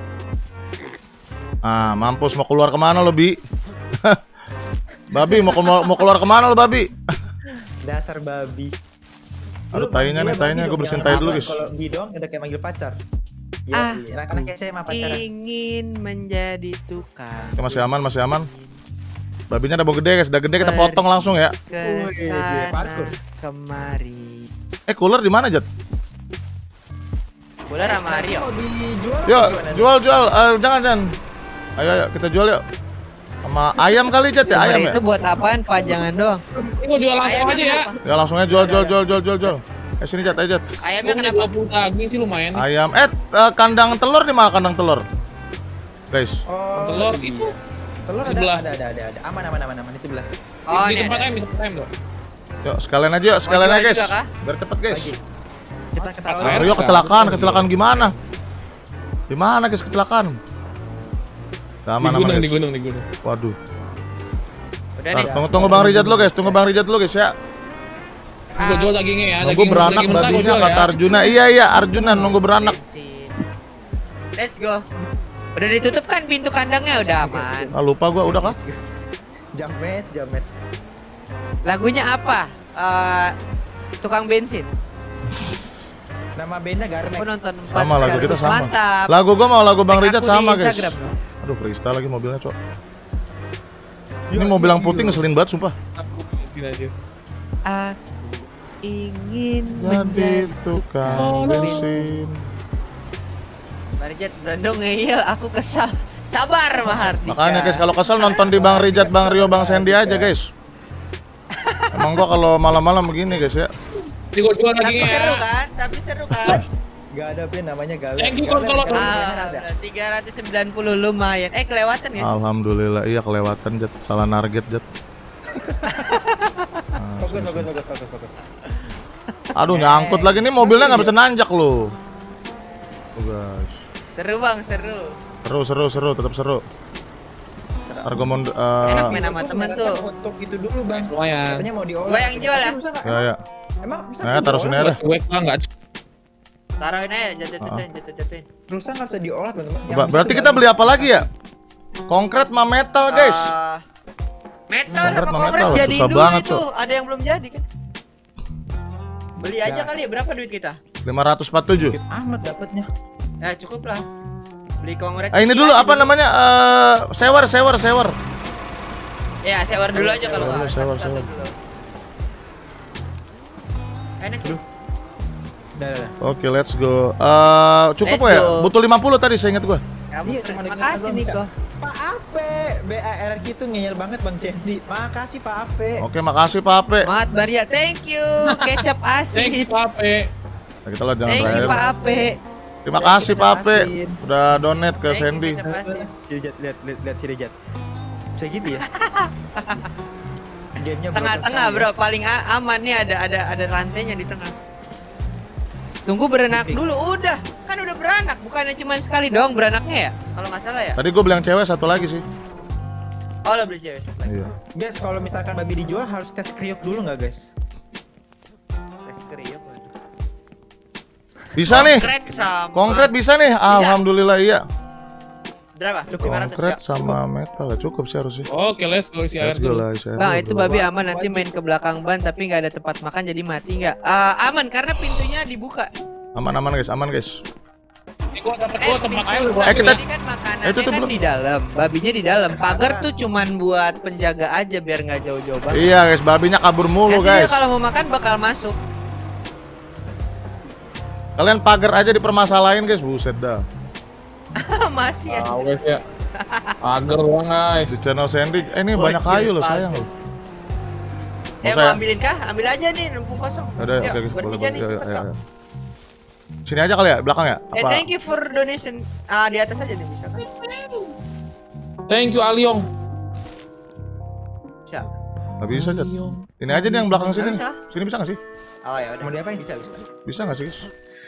Ah mampus mau keluar kemana lo bi? Babi mau mau, mau keluar kemana lo babi? nih. Dasar babi. Aduh Lu tainya nih manggilnya tainya babi gue dong, bersihin jangan tai dulu apa. guys. Kalau bidong udah kayak manggil pacar. Ya, Ah, iya. Anak-anak S M A pacaran. Ingin menjadi tukang. Oke, masih aman masih aman. Babinya udah mau gede guys, udah gede kita potong langsung ya. Ke Wih, dia parkur. sana kemari. Eh cooler di mana Jat? Bola sama Aryo. Mau dijual Yuk apa gimana nih? jual jual, Eh, jangan jangan. Ayo ayo kita jual yuk. Sama ayam kali Jat ya Sumber ayam ya. itu buat apaan? Pajangan doang. Ini gua jual langsung Ayamnya aja ya. kenapa? Ya langsung aja jual jual jual jual jual jual. Eh sini Jat aja Jat. Ayamnya Gua punya kenapa? dua puluh daging sih lumayan nih. Ayam. Eh eh, kandang telur di mana kandang telur? Guys. Oh, Telur iya. itu Telur di ada, sebelah. ada, ada, ada, ada. Aman, aman, aman, aman di sebelah. Oh, di ini tempat ada. ayam, di tempat ayam tuh. Yuk sekalian aja yuk, sekalian jual aja guys. juga, kah? Biar cepet guys. Lagi. Kita ketahuan. Ayo, Aryo kecelakaan, kecelakaan gimana? Di mana guys kecelakaan? Udah Di aman aman gunung, di guys. gunung, di gunung. Waduh. Udah Ntar, nih. tunggu tunggu Bang Rijat dulu guys, tunggu Bang Rijat dulu guys ya. Gua jual dagingnya ya. Nunggu Daging, beranak daging mentah gua babinya jual kata ya. Arjuna. Iya iya Arjuna nunggu beranak. Bensin. Let's go. Udah ditutup kan pintu kandangnya udah aman. Ah lupa gua udah kah? Jamet, jamet. Lagunya apa? Eh tukang bensin. Nama bandnya Garmek. Aku nonton empat Sama lagu sekali. kita sama. Mantap. Lagu gua mau lagu Bang Tag Rijat aku di sama guys. Instagram, bro. Aduh freestyle lagi mobilnya cok. Ini mobil yang putih ngeselin banget sumpah. Aku bensin aja. Aku ingin Jadi menjadi tukang bensin. Marjat Brandon ngeyel, aku kesal. Sabar Mahardika. Makanya guys kalau kesel nonton di Bang Rijat, Bang Rio, Bang Sandy aja guys. Emang gua kalau malam-malam begini guys ya. Jadi gua jual Tapi dagingnya seru ya. kan? Tapi seru kan? Gak ada band namanya Galak. Thank you, kalau- kalau- Ah, ada. tiga ratus sembilan puluh lumayan. Eh kelewatan ya? Alhamdulillah iya kelewatan Jat, salah target Jat. Fokus, fokus, fokus, fokus, fokus. Aduh nyangkut lagi nih mobilnya nggak bisa nanjak loh. Oh, guys. Seru bang, seru. Seru, seru, seru, tetap seru. Ntar gua mau uh, Enak main sama temen tuh. Untuk itu dulu bang. Lumayan. Katanya mau diolah. Gua yang jual ya? Tapi rusa nggak- ya ya. Emang rusa Nah, bisa taruh diolah? sini aja. Cuek lah nggak. Taruhin aja, jatuh-jatuhin, jatuh-jatuhin. Rusa nggak bisa diolah teman-teman. Yang Ba- bisa berarti tuh kita nggak beli bisa. apa lagi ya? Konkret sama metal, guys. Eh, metal Konkret sama sama konkret metal, jadi susah dulu banget itu. tuh. Ada yang belum jadi kan? Beli aja Ya. kali ya, berapa duit kita? lima ratus empat puluh tujuh. Dikit amat dapatnya. Ya cukup lah. Beli konkret. Eh, ini dulu apa namanya? Eh, sewer, sewer, sewer. Ya, sewer dulu aja kalau Sewer, nggak. sewer, Satu-satu sewer. dulu. Enak tuh. Dah, dah, dah. Oke, let's go. Eh, cukup Let's nggak ya? go. Butuh lima puluh tadi saya ingat gua. Kamu Iya, terima cuma kasih dikit Niko. doang Pak Ape, B A R Q itu ngeyel banget Bang Cendi. Makasih Pak Ape. Oke, makasih Pak Ape. Mat Baria, thank you. Kecap Thank you, asin. Pape. Nah, kita lah jangan Thank you terakhir. Pak Ape. Terima kasih Pak Ape. Asin. Udah donate ke Thank you, Sandy. kecap asin. Si Rejat, lihat, lihat, lihat si Rejat. Bisa gitu ya? Gamenya Tengah-tengah bro, paling a- aman nih ada ada ada rantainya di tengah. Tunggu beranak dulu, udah kan udah beranak, bukannya cuma sekali doang beranaknya ya? Kalau nggak salah ya? Tadi gue bilang cewek satu lagi sih. Oh lo beli cewek satu lagi. Iya. Guys, kalau misalkan babi dijual harus tes kriuk dulu nggak guys? Tes kriuk. Bisa nih. Konkret sama. Konkret bisa nih. Alhamdulillah iya. Berapa? lima ratus Konkret ya? sama metal ya cukup sih harusnya. Oke, let's go isi air Let's go dulu. lah, isi air Bang dulu. itu babi aman nanti main ke belakang ban tapi nggak ada tempat makan jadi mati nggak? Ah, aman karena pintunya dibuka. Aman aman guys, aman guys. Ini gua dapat gua tempat air pintu gua. Eh, kita- babi kan makanannya Eh, itu tuh kan belum. di dalam, babinya di dalam. Pagar tuh cuman buat penjaga aja biar nggak jauh-jauh banget. Iya guys, babinya kabur mulu Nanti dia guys. kalau mau makan bakal masuk. Kalian pagar aja dipermasalahin guys, buset dah. Masih ya. Tahu guys ya. Pagar doang guys. Di channel Sandy, eh ini Bocil banyak kayu loh pagar. sayang loh. Eh Mau mau saya? ambilin kah? Ambil aja nih, numpuk kosong. Udah, Yuk, oke, oke, boleh, bertiga boleh. nih, Ayo, cepet ayo, kok. ayo. Sini aja kali ya, belakang ya? Eh Apa? thank you for donation. Ah di atas aja nih bisa kan? Thank you Aliong. Bisa. Nggak bisa Jat. Aliong. Ini aja nih yang belakang sini. Nggak nih. Sini bisa nggak sih? Oh ya udah. Mau diapain? Bisa bisa. Bisa nggak sih guys?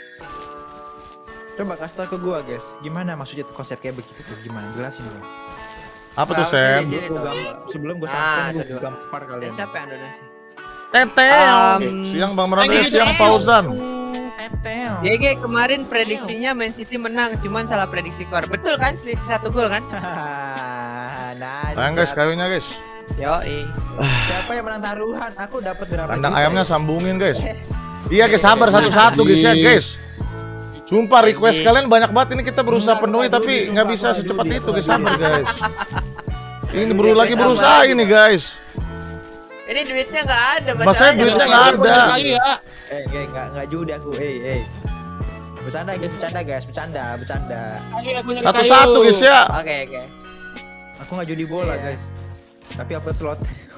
Coba kasih tau ke gua guys, gimana maksudnya tuh konsep kayak begitu tuh? Gimana? Jelasin dong. Apa tuh Nah, Sam? sini, sini Gua tuh. gam- sebelum gua Ah, sampein tuh, gua tuh. gampar Eh, kalian. siapa yang donasi? Tetel. Um, Siang Bang Meranda, thank you, siang Tetel. Fauzan. Tetel. G G kemarin prediksinya Man City menang, cuman salah prediksi skor. Betul kan? Selisih satu gol kan? Nah, Sayang guys, kayunya guys. Yo, siapa yang menang taruhan? Aku dapat berapa? Kandang juta ayamnya ya? sambungin guys. Iya guys, sabar satu-satu guys ya guys. Sumpah request kalian banyak banget ini kita berusaha Enggak, penuhi aku tapi judi, nggak sumpah, bisa aku secepat judi, itu aku guys, judi. sabar guys. Ini baru lagi berusaha ini guys. ini duitnya nggak ada. Mas, saya masalahnya. duitnya Bang. nggak Gua ada. kayu ya. Eh, eh, enggak enggak judi aku. Eh, eh. Bercanda guys, bercanda guys, bercanda, bercanda. Kayu ya, gua nyari Satu-satu kayu. guys ya. Oke oke. Aku nggak judi bola Iya. guys. Tapi upload slot.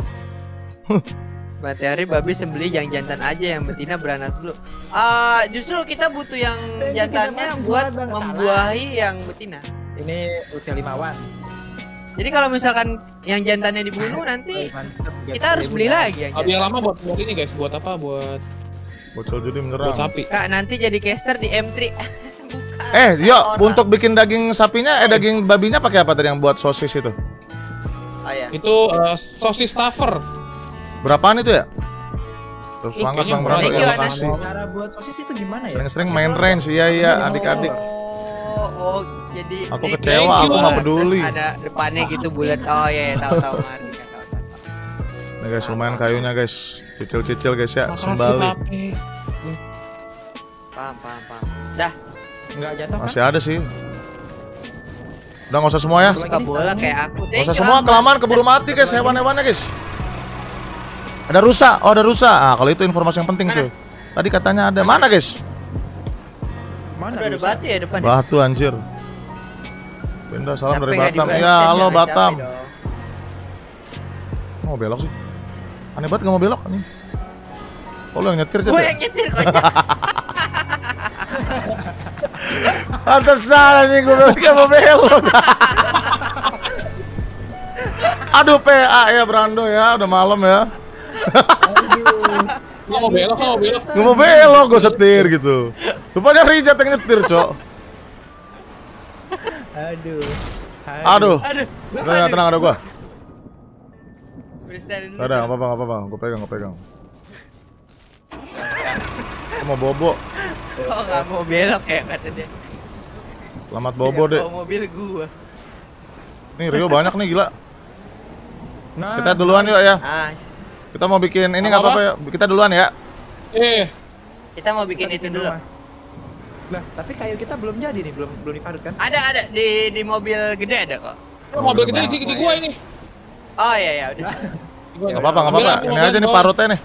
Materi babi sembeli yang jantan aja, yang betina beranak dulu. Ah, justru kita butuh yang Eh, jantannya kita buat bahas Bang, membuahi yang betina. Ini Utia Limawan. Jadi kalau misalkan yang jantannya dibunuh nanti Mantep, kita harus beli lagi yang Kalau yang jantan. lama buat buat ini guys, buat apa? Buat Bocil judi buat menyerang. sapi. Kak nanti jadi caster di M tiga. Bukan. Eh, yuk Orang. untuk bikin daging sapinya, eh daging babinya pakai apa tadi yang buat sosis itu? Oh ya. Itu eh, sosis stuffer. Berapaan itu ya? Terus Lu semangat kayaknya Bang Brando, Thank ya you, makasih. Cara buat sosis itu gimana ya? Sering-sering main range, iya iya adik-adik. Oh, oh, jadi Aku ini- kecewa, aku Terus nggak peduli. ada depannya gitu bulat. Oh iya, iya, tahu tahu ngerti kan, tahu tahu. Nih guys, lumayan kayunya guys. Cicil-cicil guys ya, Makasih sembali. Pape. Paham, paham, paham. Dah, Enggak jatuh kan? Masih ada sih. Udah nggak usah semua ya. suka bola kayak aku. Nggak Thank usah you, semua, Ahmad. kelamaan keburu mati guys, hewan-hewannya guys. Ada rusa, oh ada rusa. Ah kalau itu informasi yang penting Mana? tuh. Tadi katanya ada, mana guys? Mana Aduh, ada rusak? batu ya depan. Batu anjir. Benda salam Tapi dari nggak Batam. dibaca, Iya, halo jangan Batam. capek dong. Mau belok sih. Aneh banget gak mau belok nih. Oh, lu yang nyetir Jet, Gue ya? yang nyetir kocak. Pantesan anjing gue bilang gak mau belok. Aduh P A ya Brando ya, udah malam ya. Nggak mau belok, nggak mau belok. Gak mau belok, gue setir gitu. Rupanya Rijat yang nyetir, Cok. Aduh. Aduh. Aduh. Tenang, tenang ada gua. Freestyle dulu. Gak ada, nggak apa-apa, nggak apa-apa. Gua pegang, gua pegang. Gua mau bobo. Kok nggak mau belok ya kata dia. Selamat bobo deh. Bawa mobil gua. Nih Rio banyak nih gila. Nah, Kita duluan yuk ya. Ah, Kita mau bikin ini nggak Apa-apa? apa-apa ya. Kita duluan ya. Eh, kita mau bikin itu dulu. rumah. Lah, tapi kayu kita belum jadi nih, belum belum diparut kan? Ada ada di di mobil gede ada kok. mobil gede di sini di gua ini. Oh iya ya udah. Di gua. Nggak apa-apa, nggak apa-apa. Mobil, Ini mobil, aja nih mobil. parutnya nih.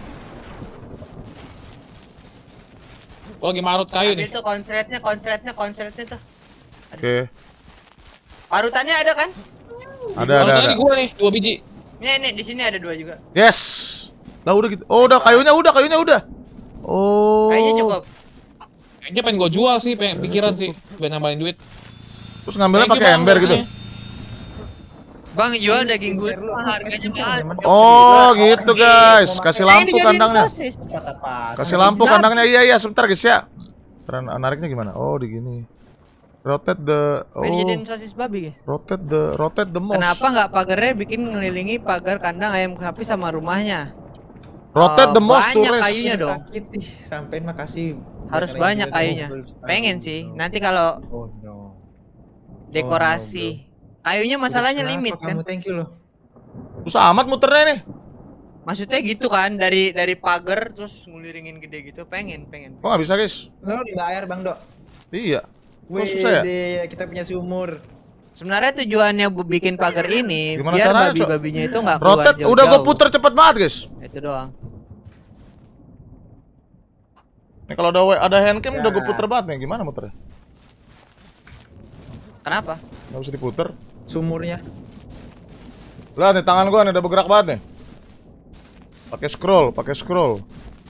Gua lagi marut kayu Ada nih. itu konsletnya konsletnya konsletnya tuh. Oke. Parutannya ada kan? Ada, ada, Marutnya ada. di gua nih, dua biji. Nih nih di sini ada dua juga. Yes. Lah udah gitu. Oh, udah kayunya udah, kayunya udah. Oh. Kayaknya cukup. Kayaknya pengen gua jual sih, pengen pikiran sih, pengen nambahin duit. Terus ngambilnya Thank you, pakai Bang, ember gitu. biasanya. Bang jual daging gue Lu harganya mahal. Oh, gitu guys. Kasih Nah, ini lampu jadiin kandangnya. sosis. Patah-patah. Kasih lampu kandangnya. Iya, iya, sebentar guys ya. Terus nariknya gimana? Oh, di gini. Rotate the Main oh, jadiin sosis babi ya? rotate the rotate the mouse. Kenapa nggak pagarnya bikin ngelilingi pagar kandang ayam sapi sama rumahnya? Rotate Oh, the mouse to banyak rest. kayunya dong. Sakit ih, sampein makasih. Harus Bukan banyak lagi kayunya. double. Pengen sih. Nanti kalau Oh no. dekorasi. Kayunya masalahnya Kenapa limit kan. Kamu thank you loh. Susah amat muternya nih. Maksudnya gitu kan dari dari pagar terus nguliringin gede gitu. Pengen pengen. Kok nggak bisa guys? Lo dibayar Bang Dok. Iya. Kok Wih, susah ya? deh, kita punya sumur. Sebenarnya tujuannya bu- bikin pagar ini Gimana biar caranya, Cok? babi-babinya itu nggak keluar Rotate jauh-jauh. udah gue puter cepet banget guys. Itu doang. Nih kalau ada wa- ada handcam Ya. udah gue puter banget nih. Gimana muternya? Kenapa? Nggak bisa diputer. Sumurnya. Lah nih tangan gua nih udah bergerak banget nih. Pakai scroll, pakai scroll.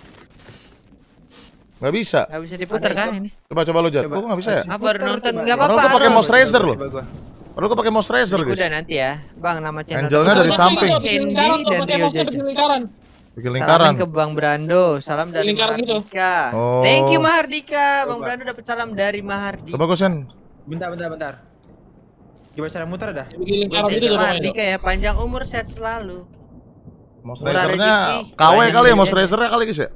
Nggak bisa. Nggak bisa diputar Ada kan itu. ini? Coba coba lu Jat. Kok nggak bisa ya? Apa baru nonton? Nggak Padahal apa-apa. gua pakai Aduh. mouse razor loh. Coba gua. Padahal gua pakai mouse razor guys. Udah nanti ya, Bang, nama channel. Angelnya dari Bang samping. Bikin Candy lingkaran tuh, dan pakai Rio mouse-nya Jajan. bikin lingkaran. Bikin lingkaran. Salamin ke Bang Brando, salam dari Lingkaran gitu. Mahardika. Oh. Thank you Mahardika, Bang Coba. Brando dapat salam dari Mahardika. Coba gua sen. Bentar, bentar, bentar. Gimana cara muter dah? Bikin lingkaran Thank gitu you tuh pokoknya. Mahardika ya, panjang umur sehat selalu. Mouse Murah razornya rezeki. K W Banyak kali ya yang mouse jadi. razornya kali guys ya.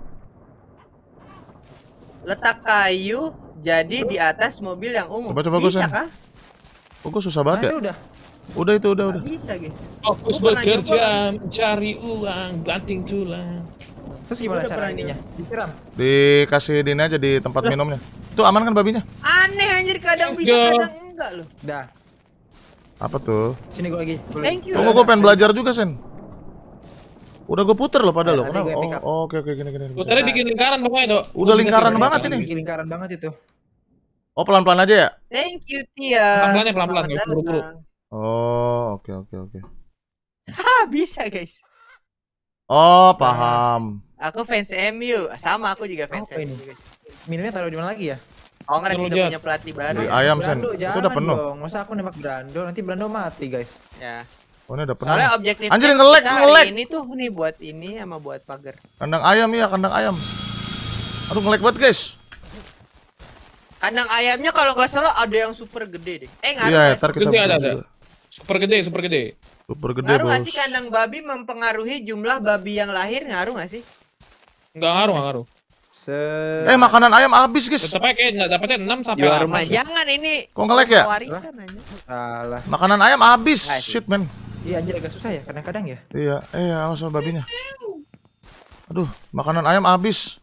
Letak kayu jadi di atas mobil yang umum. Coba, coba gua bisa sen. kah? Kok gua susah Nah, banget ya? itu udah. Udah itu udah udah. Nggak bisa guys. Fokus Gua pernah bekerja, nyoba. mencari uang, banting tulang. Terus gimana Udah cara pernah ininya? Disiram. Dikasih dini aja di tempat minumnya. Itu aman kan babinya? Aneh anjir, kadang Let's bisa go. kadang enggak loh. Dah. Apa tuh? Sini gua lagi. Boleh. Thank you. Tunggu gua pengen belajar juga sen. Udah gue puter loh padahal loh. Nanti Kenapa? gua pick Oh, up. oh, oke oke gini gini. Gua tadi bikin lingkaran pokoknya tuh. Udah Gua bisa lingkaran sih, banget lingkaran. ini. Bikin lingkaran banget itu. Oh pelan-pelan aja ya? Thank you Tia. Pelan-pelan ya, pelan-pelan, Selamat nggak usah buru-buru. datang. Oh oke oke oke. Ah, bisa guys. Oh paham. Aku fans M U. Sama aku juga fans Apa M U ini? guys. Minumnya taruh di mana lagi ya? Oh nggak Terlalu sudah jahat. punya pelatih baru. Di ayam sen. Brando, Itu jangan udah penuh. dong. Masa aku nembak Brando, nanti Brando mati, guys. Ya. Oh ini udah penuh. Soalnya objektif Anjir, nge-lag, nge-lag. ini tuh nih buat ini sama buat pagar. Kandang ayam ya kandang ayam. Aduh nge-lag banget guys. Kandang ayamnya kalau nggak salah ada yang super gede deh. Eh ngaruh Iya nggak ntar sih? kita. Gede ada, buka ada. juga. Super gede, super gede. Super gede Ngaruh nggak bos. sih kandang babi mempengaruhi jumlah babi yang lahir, ngaruh nggak sih? Enggak ngaruh, enggak ngaruh. Se Eh makanan ayam habis guys. Tetap aja kayak enggak dapetnya enam sampai Jual delapan. rumah jangan ini. Kok nge-lag ya? Warisan aja. Alah. Makanan ayam habis. Nggak sih. Shit man. Iya anjir agak susah ya kadang-kadang ya. Iya, eh awas sama babinya. Aduh, makanan ayam habis.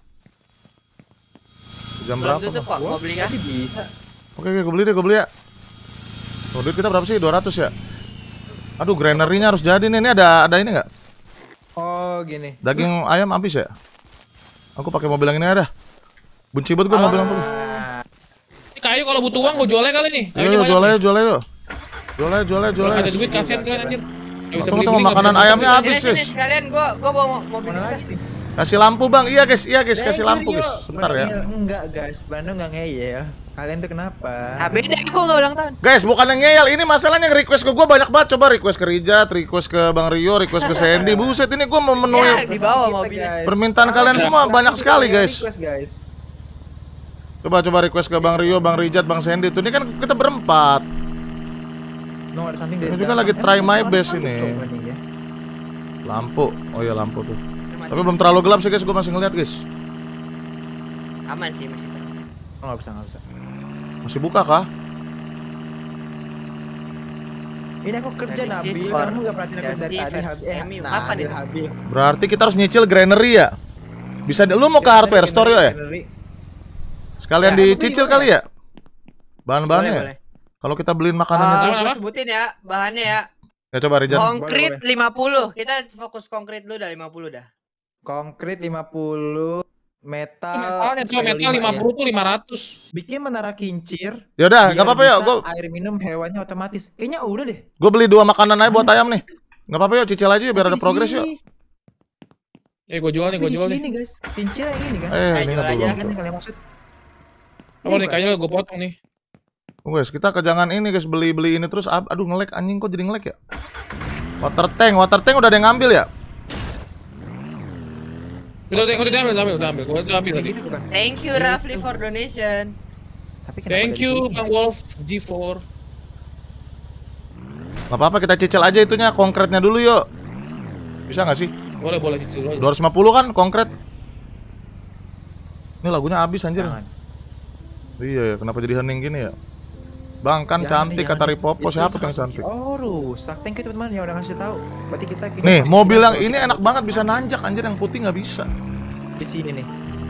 Jam Belum berapa? tutup Bang? kok, mau beli kan? Tapi bisa. Oke, oke, gue beli deh, gue beli ya. Oh, duit kita berapa sih? dua ratus ya? Aduh, grainery-nya harus jadi nih. Ini ada ada ini nggak? Oh, gini. Daging ayam habis ya? Aku pakai mobil yang ini aja dah. Benci banget gue mobil yang ini. Ah, Ini kayu kalau butuh uang gua jualnya kali nih. Ayo, Kayunya yuk, banyak jual nih. aja, jual aja yuk. Jual aja, jual aja, jual Kalau aja. ada duit kasihan kan anjir. Nggak bisa Tunggu, beli-beli, tunggu, nggak makanan bisa ayamnya beli. habis, Sini, sini, guys. sekalian gua gua bawa mobil mana juga. lagi? Kasih lampu, Bang. Iya, guys. Iya, guys. Kasih Thank lampu, you, guys. Rio. Sebentar Mana ya. ngeyel? Enggak, guys. Brando enggak ngeyel. Kalian tuh kenapa? Ah, beda aku nggak ulang tahun. Guys, bukan yang ngeyel. Ini masalahnya yang request ke gue banyak banget. Coba request ke Rijat, request ke Bang Rio, request ke Sandy. Buset, ini gue Ya, memenuhi di bawah Kita, mobilnya. guys. permintaan kalian Brando, semua Brando banyak tuh sekali, yang guys. request, guys. Coba coba request ke Bang Rio, Bang Rijat, Bang Sandy. Tuh ini kan kita berempat. No, ada samping dari Ini juga belakang. lagi Eh, try ini my suara best apa ini. coba nih ya? Lampu. Oh iya lampu tuh. Tapi belum terlalu gelap sih guys, gue masih ngeliat guys. Aman sih masih. Oh, nggak bisa, nggak bisa. Masih buka kah? Ini aku kerja Tadi Nabil, sih skor. kamu nggak perhatiin aku Just dari tadi defense. habis eh M U, nah, apa nih? Habil. Berarti kita harus nyicil granary ya? Bisa di- lu mau ke hardware store ya? Sekalian Ya, aku beli dicicil juga kali ya. ya? Bahan-bahannya. Boleh, boleh. Kalau kita beliin makanannya Ah, tuh. Apa, gua apa? sebutin ya bahannya ya. Ya coba Rijan. Konkrit Boleh, lima puluh. Kita fokus konkrit dulu dah lima puluh dah. Konkrit lima puluh, metal Metalnya tuh, sekali metal lima lima ya. puluh tuh lima ratus. Bikin menara kincir. Ya udah, biar nggak apa-apa ya. bisa Gue air minum hewannya otomatis. Kayaknya udah deh. gue beli dua makanan aja buat ayam nih. Nggak apa-apa yuk, cicil aja yuk, biar Tapi ada di progres yuk. sini. Eh, gue jual nih, Tapi gue di jual nih. sini guys, kincir yang ini kan. Eh, Ayo, ini jual nggak aja. belum. Kan yang kalian maksud. Apa nih, kayaknya gue potong nih. Tunggu guys, kita ke jangan ini guys, beli-beli ini terus. ab- Aduh nge-lag anjing, kok jadi nge-lag ya? Water tank, water tank udah ada yang ngambil ya? Udah, udah, udah diambil, udah ambil, udah ambil. Gue udah ambil Kayak tadi. gitu bukan? Thank you Rafli for donation. Tapi kenapa Thank dari you, sini Bang ya? Wolf G four. Gak apa-apa, kita cicil aja itunya, konkretnya dulu yuk. Bisa nggak sih? Boleh, boleh cicil aja. dua ratus lima puluh kan konkret. Ini lagunya habis anjir. Jangan. Iya ya, kenapa jadi hening gini ya? Bang kan Jangan cantik nih, kata jangan nih. Ripopo, Itu siapa tuh yang sama- cantik? Oh rusak, thank you teman-teman yang udah ngasih tahu. Berarti kita, kita Nih, pakai mobil sini yang kalau ini kita enak butuh banget bisa sama. nanjak anjir, yang putih nggak bisa. Di sini nih.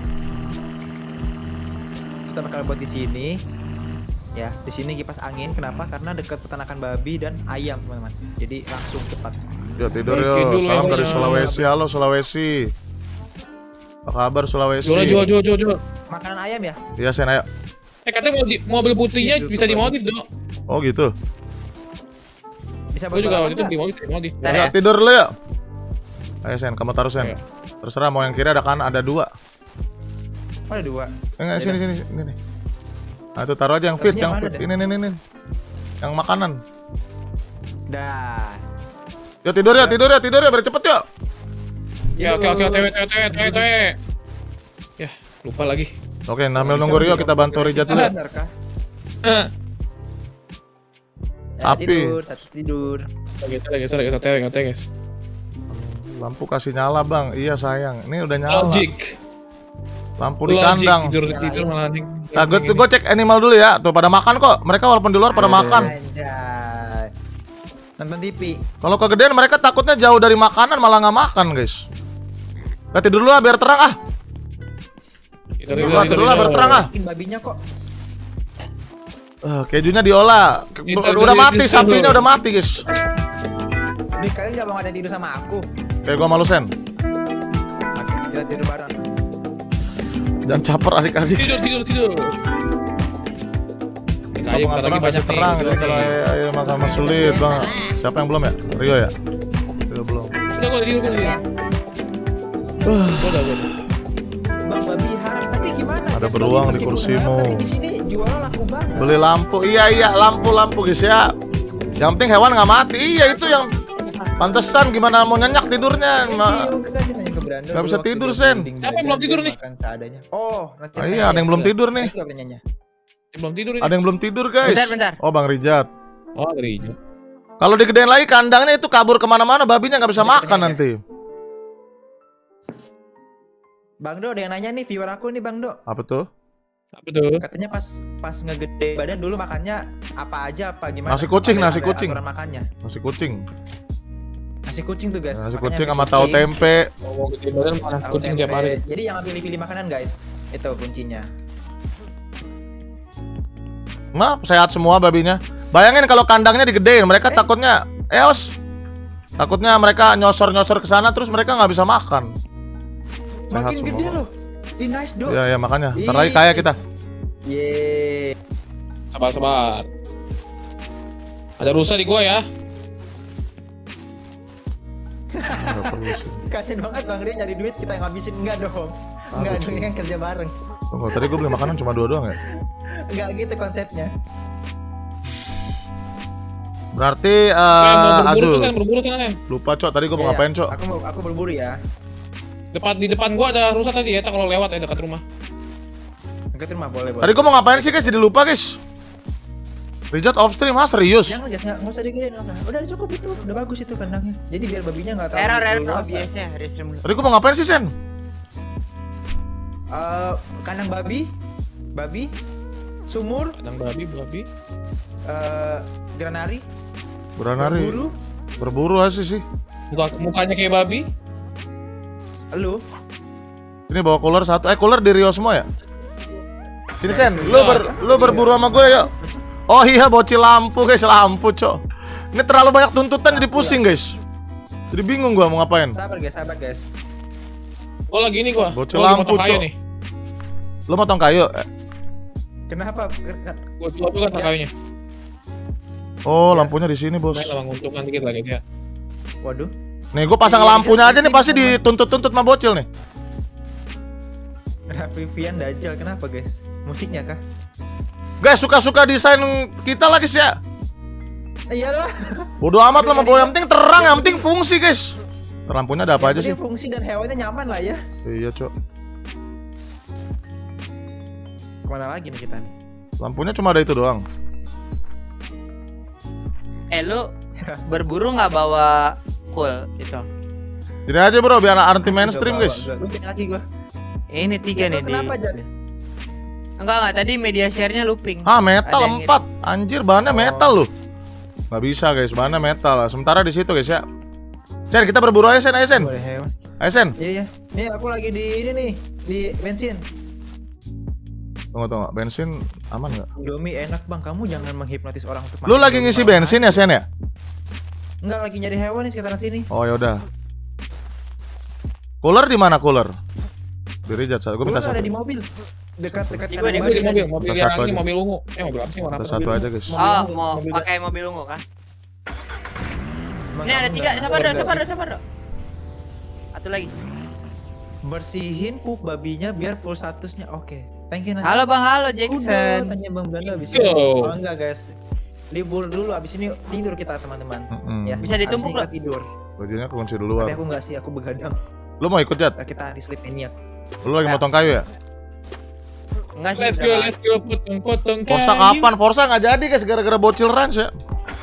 Kita bakal buat di sini. Ya, di sini kipas angin. Kenapa? Karena dekat peternakan babi dan ayam, teman-teman. Jadi langsung cepat. Ya tidur Eh, yuk, cendol salam ya. dari Sulawesi, halo Sulawesi. Apa kabar Sulawesi? Jual, jual, jual, jual, jual. Makanan ayam ya? Iya Sen, ayo. Eh, katanya mau di, mobil putihnya Gitu, bisa tuh, dimodif, dong. Oh gitu. Bisa Gue juga balapan waktu itu nggak? dimodif, dimodif. Bentar Ya, ya. tidur dulu ya. Ayo Sen, kamu taruh Sen. Ayo. Terserah mau yang kiri ada kan, ada dua. Oh, ada dua. Eh, enggak, Ya sini, udah. sini, sini nih. Nah, itu taruh aja yang fit, Taruhnya yang mana fit. deh? Ini, ini, ini, ini. Yang makanan. Dah. Yo tidur ya, tidur ya, tidur ya, biar cepet yuk. Ya, oke, oke, otw, otw, otw, otw. Ya, lupa lagi. Oke, Namil Bisa nunggu Rio, beli kita bantu progres. Rijat dulu ya. Benar kah? Eh, Ya, Tapi- tidur, satu tidur. guys, ada guys, ada guys, otw, otw, guys. Lampu kasih nyala bang, iya sayang. Ini udah nyala. Logic. Lampu di Logic, kandang. tidur, tidur malah nih. Nah, gue, gue cek animal dulu ya. Tuh pada makan kok. Mereka walaupun di luar pada Aduh, makan. Anjay. Nonton T V. Kalau kegedean mereka takutnya jauh dari makanan malah nggak makan guys. Kita tidur dulu lah biar terang ah. Tidur, Tidur lah, tidur lah biar terang ah. Bikin babinya kok. Eh, kejunya diolah. Tidur, Udah tidur, mati tidur. sapinya udah mati guys. Nih kalian gak mau ada tidur sama aku? Kayak gua malu Sen. Oke, kita tidur bareng. Jangan caper adik-adik. Tidur, tidur, tidur. Ini kayu bentar lagi banyak nih. terang, gua jadi jual kalau nih. ayo, ayo makan makan sulit bang. Siapa yang belum ya? Rio ya? Rio belum. Udah, gue udah tidur, gue udah tidur. Gua udah, gua udah. Bang babi harap, tapi gimana? Ada guys, beruang babi di meskipun kursimu. harap, Tapi di sini jualnya laku banget. Beli lampu, iya iya lampu-lampu guys ya. Yang penting hewan nggak mati. Iya itu yang pantesan gimana mau nyenyak tidurnya. Ma- Nggak Nggak bisa tidur, Sen. Siapa yang belum tidur nih? Makan seadanya. Oh, nanti Ah, iya ada yang belum tidur nih. Itu pertanyaannya. Belum tidur ini. Ada yang belum tidur guys. Bentar, bentar. Oh Bang Rijat. Oh, dari hijau. Kalau digedein lagi kandangnya itu kabur kemana-mana, babinya nggak bisa Ini makan pertanyaannya. nanti. Bang Do, ada yang nanya nih viewer aku nih Bang Do. Apa tuh? Apa tuh? Katanya pas pas ngegede badan dulu makannya apa aja apa gimana? Nasi kucing, Ada- nasi ada kucing. aturan makannya. Nasi kucing. Nasi kucing tuh guys. Nasi Makanya kucing sama tahu kucing, tempe. Oh, gede badan makan tahu kucing tempe. tiap hari. Jadi jangan pilih-pilih makanan guys. Itu kuncinya. Nah, sehat semua babinya. Bayangin kalau kandangnya digedein, mereka Eh. takutnya, eos. Takutnya mereka nyosor-nyosor ke sana terus mereka nggak bisa makan. Sehat Makin semua, gede Bang. loh. Ih, nice Do. Iya, ya makanya. Ntar Ih. lagi kaya kita. Yeay. Sabar, sabar. Ada rusa di gua ya. Nggak perlu sih. Kasian banget Bang Ria nyari duit kita yang ngabisin enggak dong. Enggak Habis dong, ini kan kerja bareng. Tunggu, tadi gue beli makanan cuma dua doang ya. Enggak gitu konsepnya. Berarti, Eh, mau eh berburu aduh, tuh kan, berburu sana kan. lupa cok. Tadi gue mau Iya, ngapain cok? Aku mau aku berburu ya. Depan di depan gua ada rusa tadi ya, tak kalau lewat ya dekat rumah. Enggak terima boleh boleh. Tadi gue mau ngapain sih guys? Jadi lupa guys. Rijat off stream, ah serius? Jangan guys, nggak nggak usah digedein. Udah cukup itu, udah bagus itu kandangnya. Jadi biar babinya nggak terlalu Error error luas. biasanya restream dulu. Tadi gua mau ngapain sih Sen? Eh, kandang babi, babi, sumur, Kandang babi, babi. eh granari, Beranari. berburu, Berburu aja sih. Muka, mukanya kayak babi. lu. Ini bawa cooler satu. Eh cooler di Rio semua ya? Sini Sen, lu ber, lu berburu sama gue yuk. Oh iya bocil lampu guys, lampu cok. Ini terlalu banyak tuntutan jadi pusing guys. Jadi bingung gua mau ngapain. Sabar guys, sabar guys. Oh lagi ini gua. Bocil Gua lagi lampu, motong kayu Cok. nih. Lu motong kayu? Eh, Kenapa? Gua jual juga kan kayunya. Oh Ya. lampunya di sini bos. Main lah menguntungkan dikit lagi ya. Waduh. Nih gue pasang lampunya aja nih pasti dituntut-tuntut sama bocil nih. Vivian Dajjal, kenapa guys? Musiknya kah? Guys suka-suka desain kita lah guys ya. Iyalah. Bodoh amat lah mau bawa, yang penting terang, yang penting fungsi guys. Lampunya ada apa aja sih? Yang penting fungsi dan hewannya nyaman lah ya. Iya cok. Kemana lagi nih kita nih? Lampunya cuma ada itu doang. Eh lu berburu nggak bawa cool itu? Ini aja bro biar anti mainstream guys. Gue lagi gua. Ini tiga nih di. Kenapa jadi? Enggak enggak tadi media share-nya looping. Ah metal Ada yang empat. Anjir bahannya Oh. metal loh. Nggak bisa guys, bahannya metal. Sementara di situ guys ya. Sen kita berburu aja Sen, ayo Sen. Boleh hewan. Ayo Sen. Iya iya. Nih aku lagi di ini nih, di bensin. Tunggu tunggu, bensin aman nggak? Indomie enak bang, kamu jangan menghipnotis orang untuk Lu makan lagi Indomie ngisi malam. bensin ya Sen ya? Enggak, lagi nyari hewan nih sekitaran sini. Oh yaudah. Cooler di mana cooler? Di Rijat, gue minta Gua satu. ada di mobil. Dekat-dekat Di kandang gua, di Gua babi di mobil, tadi. mobil Kita yang satu ini aja. mobil ungu. Eh mobil apa sih warna Minta apa? satu aja guys. Oh, mau mobil- pakai mobil ungu kan? Emang Ini ada kamu tiga, nggak sabar dong, keluar sabar sih? dong, sabar dong. Satu lagi. Bersihin pup babinya biar full statusnya. Oke. Thank you. Nanti. Halo Bang, halo Udah, Jackson. tanya Bang Belanda abis Yo. ini. Oh enggak guys. Libur dulu abis ini tidur kita teman-teman. Mm-mm. Ya. Bisa ditumpuk abis ini loh. kita tidur. Bajunya kunci duluan. Tapi aku enggak sih, aku begadang. Lu mau ikut Jat? Kita anti sleep maniac. Lu lagi motong kayu ya? Enggak sih. Let's go, let's go, potong-potong Forza kayu. kapan? Forza nggak jadi guys gara-gara bocil ranch ya.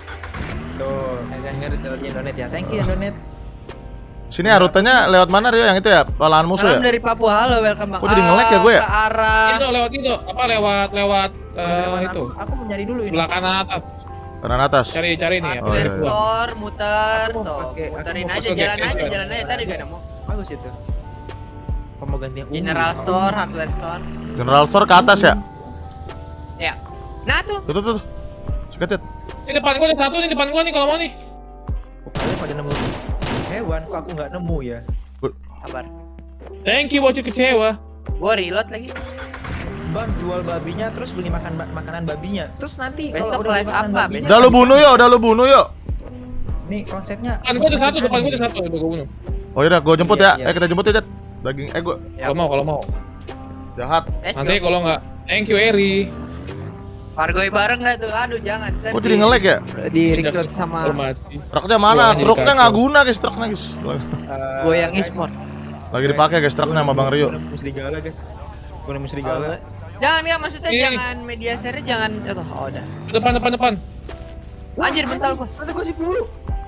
Tuh, ingat detailnya Indonet ya. Thank you Indonet. Sini ya rutenya lewat mana Rio? Yang itu ya? Lahan musuh Salam ya? dari Papua, halo welcome Bang. Kok jadi nge-lag ya gue ya? Ke arah Itu lewat itu, apa lewat lewat eh, Lewat itu. Aku, aku mau nyari dulu ini. Sebelah kanan atas. Kanan atas. Cari-cari nih ya. Oh, iya, iya. store, muter, Aku mau tuh. pakai- aku Muterin mau aja, pakai jalan gas aja, station. jalan aja. Tadi gak nemu. Bagus itu. Aku mau ganti yang ungu. General store, hardware store. General store ke atas ya? Ya. Nah tuh. Tuh tuh tuh. Seketit. Ini depan gua ada satu nih, depan gua nih kalau mau nih. Oh, kalian pada nemu hewan, kok aku nggak nemu ya? Kabar. Thank you bocil kecewa. Gua reload lagi. Bang jual babinya terus beli makan makanan babinya. Terus nanti Besok kalau udah beli live makanan apa? babinya, Udah lu bunuh yuk, udah lu bunuh yuk. nih konsepnya. Depan gua ada satu, depan gua ada satu, udah gua bunuh. Oh yaudah, gua jemput Iya, ya. iya. Eh kita jemput ya Jat. Daging, eh gua Kalau mau, kalau mau. jahat. Let's Nanti go. kalau nggak, thank you Eri. Fargoy bareng nggak tuh? Aduh jangan. Kan Kok jadi nge-lag ya? Di record sama Hormati. Truknya mana? Gua Truknya jadi nggak kacau. guna guys, truknya guys. Eh, goyang guys, e-sport. Lagi dipakai guys truknya sama Bang Rio. Gue nemu serigala guys. Gue nemu serigala. Jangan ya maksudnya Ini. jangan media share jangan oh, oh udah. Depan, depan, depan. Anjir mental gua. Nanti gue sih dulu.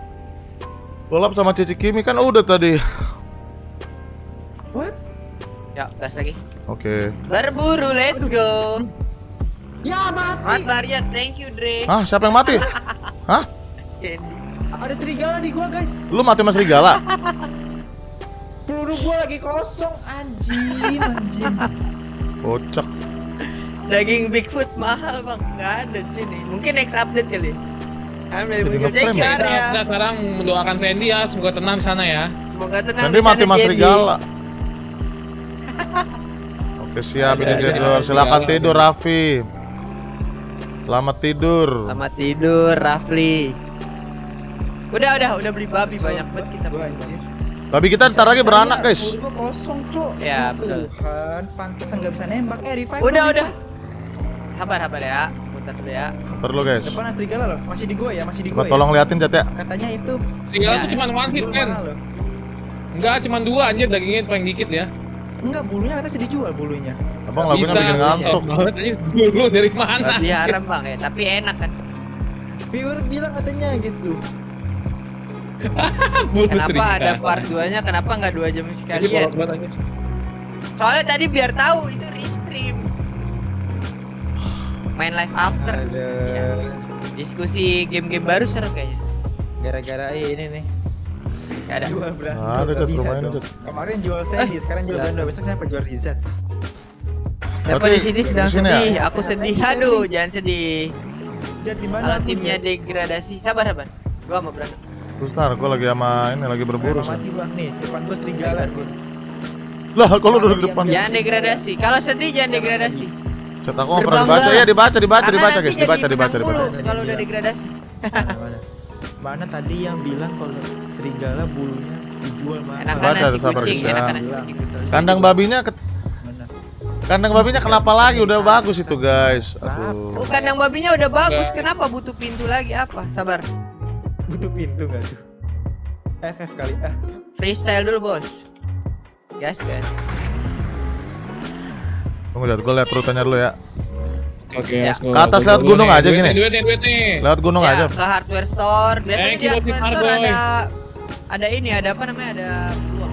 Balap sama Cici Kimi kan udah tadi. What? Ya, gas lagi. Oke. Berburu, let's go. Ya Mas mati. Maria, thank you Dre. Hah, siapa yang mati? Hah? Cendi. Ada serigala di gua guys. Lu mati sama serigala? Peluru gua lagi kosong anjing anjing. Kocak. Daging Bigfoot mahal bang, nggak ada di sini. Mungkin next update kali. Kan dari Jadi muncul. Thank you nge-frame ya? Arya. Kita sekarang mendoakan Sandy ya, semoga tenang di sana ya. Semoga tenang. Nanti di mati sana, mas Jendi. serigala. Oke siap ini Jadi, tidur. jadi, Silakan serigala. tidur Raffi. Selamat tidur. Selamat tidur, Rafli. Udah, udah, udah beli babi banyak banget kita. Gua anjir. Babi kita ntar lagi beranak guys. Peluru gua kosong, Cok. Ya, betul. Tuhan, pantesan nggak bisa nembak. Eh, revive. Udah, dulu, udah. revive. Sabar, sabar ya. Putar dulu ya. Ntar lu guys. Depan ada serigala loh. Masih di gua ya, masih di Coba gua ya. tolong liatin Jat ya. Katanya itu Serigala Ya, tuh cuma one hit bulu kan. mahal loh. Enggak, cuma dua anjir dagingnya paling dikit ya. Enggak, bulunya katanya bisa dijual bulunya. Abang lagunya Bisa, bikin ngantuk. cocok banget anjir. Dulu dari mana? Babi haram bang ya, tapi enak kan. Viewer bilang katanya gitu. Kenapa ada part dua-nya? Kenapa nggak dua jam sekalian? Soalnya tadi biar tahu itu restream. Main live after. Ya. Diskusi game-game baru seru kayaknya. Gara-gara ini nih. Gak ada. Jual Brando. Ada, Nggak Jat, bisa lumayan, dong. Jat. Kemarin jual Sandy, sekarang jual Brando. Besok siapa jual Rizat? Siapa Berarti di sini sedang di sini sedih? ya? Aku sedih. Aduh, jangan sedih. Jat di mana? Kalau aku, timnya Jat? degradasi, sabar sabar. Gua sama Brando. Terus ntar gue lagi sama ini lagi berburu sih. Mati bang nih, depan gua serigala gua. Lah kalau udah di depan. Jangan degradasi. Kalau sedih jangan degradasi. Chat aku nggak pernah dibaca ya, dibaca dibaca Karena dibaca nanti guys, jadi dibaca dibaca menang dibaca. mulu Kalau udah degradasi. Mana, mana? Mana tadi yang bilang kalau serigala bulunya dijual mahal? Enakan Baca, nasi sabar, kucing, bisa. enakan nasi kucing gitu. Kandang babinya ke Mana? kandang babinya kenapa lagi? Udah bagus itu guys. Oh, Aduh. kandang babinya udah bagus. Kenapa butuh pintu lagi apa? Sabar. Butuh pintu nggak tuh? F F kali ah. Freestyle dulu, Bos. Gas, gas. Tunggu lihat, gue lihat rutenya dulu ya. Oke, Ya. let's go. Ke atas lewat gunung Duit aja nih, gini. Duit nih, duit nih. Lewat gunung Ya, aja. ke hardware store. Biasanya Thank di you, hardware Bang store Boy. ada ada ini, ada apa namanya? Ada peluang.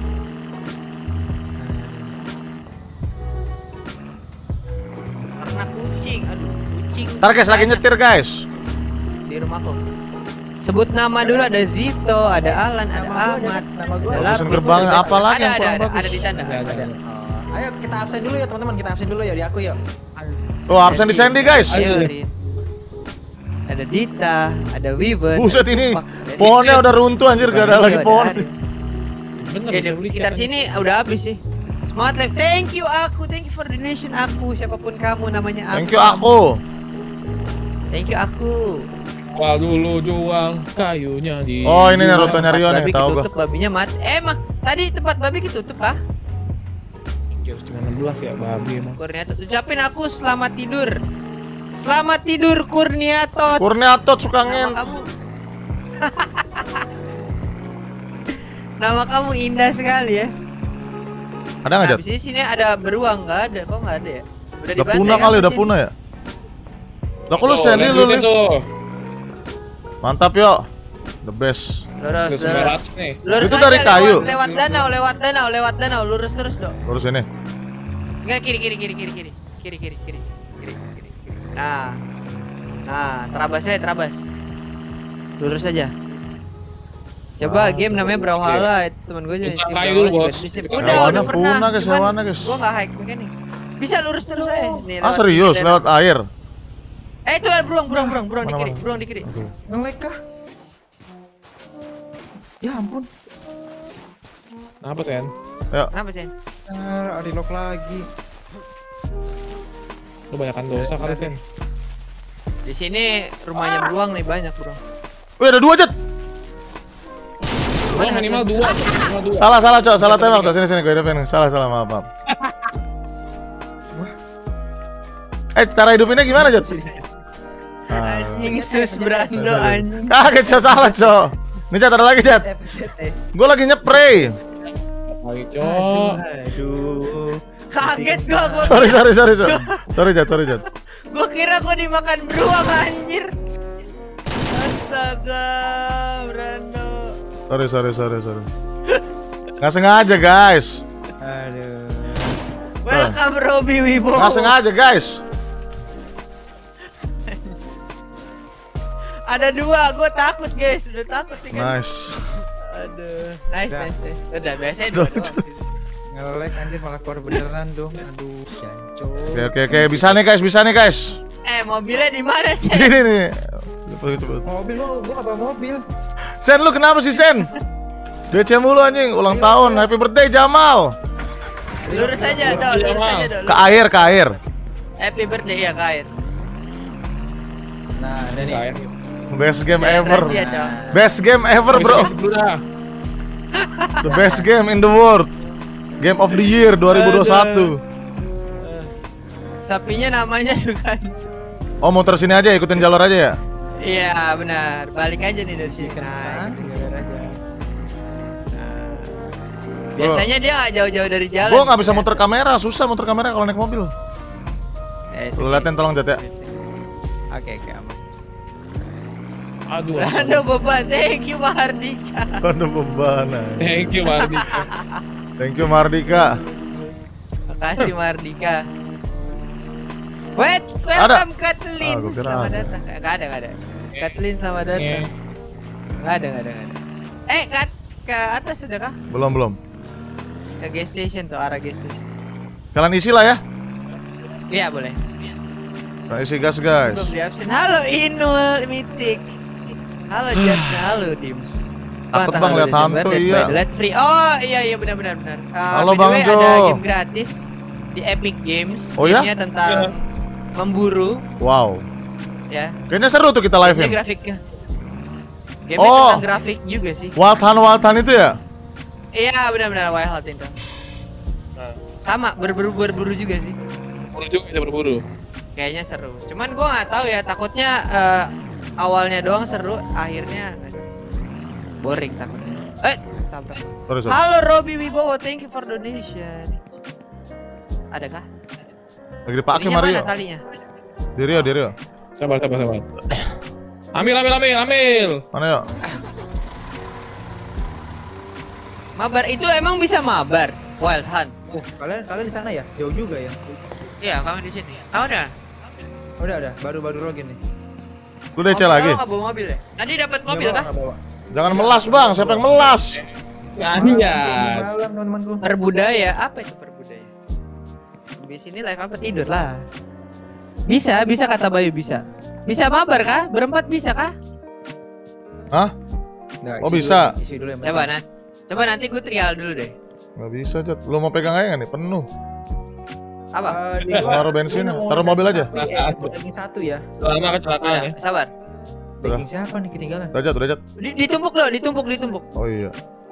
Ternak kucing. Aduh, kucing. Ntar guys lagi banyak nyetir guys. di rumahku. Sebut nama dulu, ada Zito, ada Alan, ada Nama gua ada, Ahmad. nama gua ada ada. Bagusin Lapin. gerbangnya, apa lagi Ada, yang ada, kurang ada, bagus? ada di tanda. Ada, ada. Oh, ayo kita absen dulu ya teman-teman, kita absen dulu ya di aku yuk. Tuh absen di Sandy guys. Ayo, Rin. Ada Dita, ada Weaver. Buset ini Wah, ada pohonnya Richard. udah runtuh anjir, gak ada Iya, lagi ada pohon. Ari. Bener, Oke, di beli sekitar kan. sini udah habis sih. Semangat live. Thank you aku, thank you for donation aku, siapapun kamu namanya aku. Thank you aku. Thank you aku. Wah dulu juang kayunya di. Oh ini nih Tempat rutenya Rio nih, babi tahu gua. ketutup, babinya mati. Eh, emang tadi tempat babi ketutup ah? Anjir, cuma enam belas ya babi emang. Kurniatot, ucapin aku selamat tidur. Selamat tidur Kurniatot. Kurniatot suka Nama ngen. kamu. Nama kamu indah sekali ya. Ada nggak Nah, Jat? di sini sini ada beruang, nggak ada. Kok nggak ada ya? Udah dibantai punah kan kali, udah sini? punah ya. Lah kok lu Tuh, Sandy lihat lu duitnya nih. tuh. Mantap yo. The best. Lurus, Udah sembilan lurus. ratus nih. Lurus Itu aja, dari kayu. Lewat, lewat danau, lewat danau, lewat danau, lurus terus dong. Lurus ini. Enggak kiri kiri kiri kiri kiri kiri kiri kiri kiri kiri kiri. Nah, nah terabas aja terabas. Lurus aja. Coba game namanya Brawlhalla, itu temen gue jadi Buka tim kayu Brawlhalla dulu, juga Bos. di sini. Kita Udah, hewannya udah pernah. punah, guys, cuman hewannya, guys. Gua enggak hack mekanik. Bisa lurus terus aja. Nih, Ah lewat serius danau. lewat air. Eh itu ada beruang, beruang, beruang, beruang di Mana, kiri, mana? beruang di kiri. Aduh. Nge-lag kah? Ya ampun. Kenapa Sen? Ya. Kenapa sih? Ah, ada lock lagi. Lu banyakan dosa kali Sen. Di sini rumahnya beruang nih banyak beruang. Wih ada dua Jat. Oh minimal dua, minimal dua. Salah salah cok, salah tembak tuh. Sini sini gue hidupin. Salah salah maaf maaf. Eh cara hidupinnya gimana Jat? Ah. Anjing sus Brando anjing. Kaget cok, salah cok. Ini Jat ada lagi Jat. F Z eh. Gue lagi nyepray. Kali Aduh, cok. aduh. Kaget gua, gua Sorry sorry sorry cok. Sorry Jat, sorry Jat. gua kira gua dimakan beruang anjir. Astaga, Brando. Sorry sorry sorry sorry. Nggak sengaja guys. Aduh. Welcome Robi Wibowo. Nggak sengaja guys. Ada dua, gua takut guys, udah takut sih kan. Nice. Aduh, nice Udah. nice nice. Udah biasanya dua doang. sih. Nge-lag anjir malah keluar beneran dong. Aduh, jancok. Oke oke oke bisa nih guys, bisa nih guys. Eh, mobilnya di mana, Cek? Ini nih. Cepet cepet. Mobil lu, gua gak bawa mobil. Sen lu kenapa sih Sen? D C mulu anjing, ulang tahun, happy birthday Jamal. Lurus aja, dong, lurus aja, dong. Ke air, ke air. Happy birthday ya, Kair. Nah, ada nih. Kayak Best game ever. Iya, Cok. Best game ever bro. The best game in the world. Game of the year dua ribu dua puluh satu. Sapinya namanya juga. Oh muter sini aja, ikutin jalur aja ya. Iya, benar. Balik aja nih dari sini. Nah, Nah, geser aja. Nah. Biasanya dia nggak jauh-jauh dari jalan. Gua nggak bisa muter kamera, susah muter kamera kalau naik mobil. Eh, Lu liatin tolong Jat ya. Oke, oke, aman. Aduh. Brando beban, thank you Mahardika. Ada beban. ay. Thank you, Mardi. Thank you Mardika. Makasih Mahardika. Wait, Ada. welcome Kathleen. Ah, gua kira Selamat ada. datang. Gak ada, gak ada. Kathleen selamat datang. Gak ada, gak ada, gak ada. Eh, kat ke atas sudah kah? Belum belum. Ke gas station tuh, arah gas station. Kalian isi lah ya. Iya, boleh. Kalian isi gas guys. Belum di absen. Halo Inul Mythic. Halo Jatna, halo Dims. Takut Tanggal bang lihat dua Desember, hantu Dead iya. by Daylight free. Oh iya iya benar benar benar. Uh, Halo, by the Bang way, Jo. ada game gratis di Epic Games. Oh, ya? Gamenya tentang memburu Wow. ya. Kayaknya seru tuh kita Gamenya live-in. grafiknya. Gamenya Oh. tentang grafik juga sih. Wild Hunt Wild Hunt itu ya? Iya benar benar Wild Hunt itu. Nah, Sama berburu berburu juga sih. berburu juga kita berburu. Kayaknya seru. Cuman gua nggak tahu ya, takutnya eh, awalnya doang seru, akhirnya boring takutnya. Eh, tabrak. Sorry, sorry. Halo Robi Wibowo, thank you for donation. Adakah? Lagi dipakai Ininya Mario. mana talinya? Di Rio, di Rio. Sabar, sabar, sabar. Ambil, ambil, ambil, ambil. Mana yuk? Mabar itu emang bisa mabar? Wild Hunt. Oh, kalian kalian di sana ya? Jauh juga ya? Iya, kamu di sini. Kamu udah? Udah udah, baru-baru login nih. Lu D C lagi. Kamu nggak bawa mobil ya? Tadi dapat Nggak mobil bawa, kah? nggak bawa. Jangan melas bang, siapa yang melas? Ya, Malam, iya. malam teman-temanku. Perbudaya, apa itu perbudaya? Di sini live apa tidur lah? Bisa, bisa kata Bayu bisa. Bisa mabar kah? Berempat bisa kah? Hah? Nggak, Oh, isi bisa. dulu, isi dulu yang Coba penting. nanti. Coba nanti gue trial dulu deh. Gak bisa Jat. Lu mau pegang aja nggak nih? Penuh. Apa? Eh, di Taruh bensin, Ini mau taruh mobil aja. daging satu, eh, daging satu ya. Lama kecelakaan ya. Udah, sabar. Daging siapa nih ketinggalan? Udah Jat, udah Jat. Di- ditumpuk loh, ditumpuk, ditumpuk. Oh iya.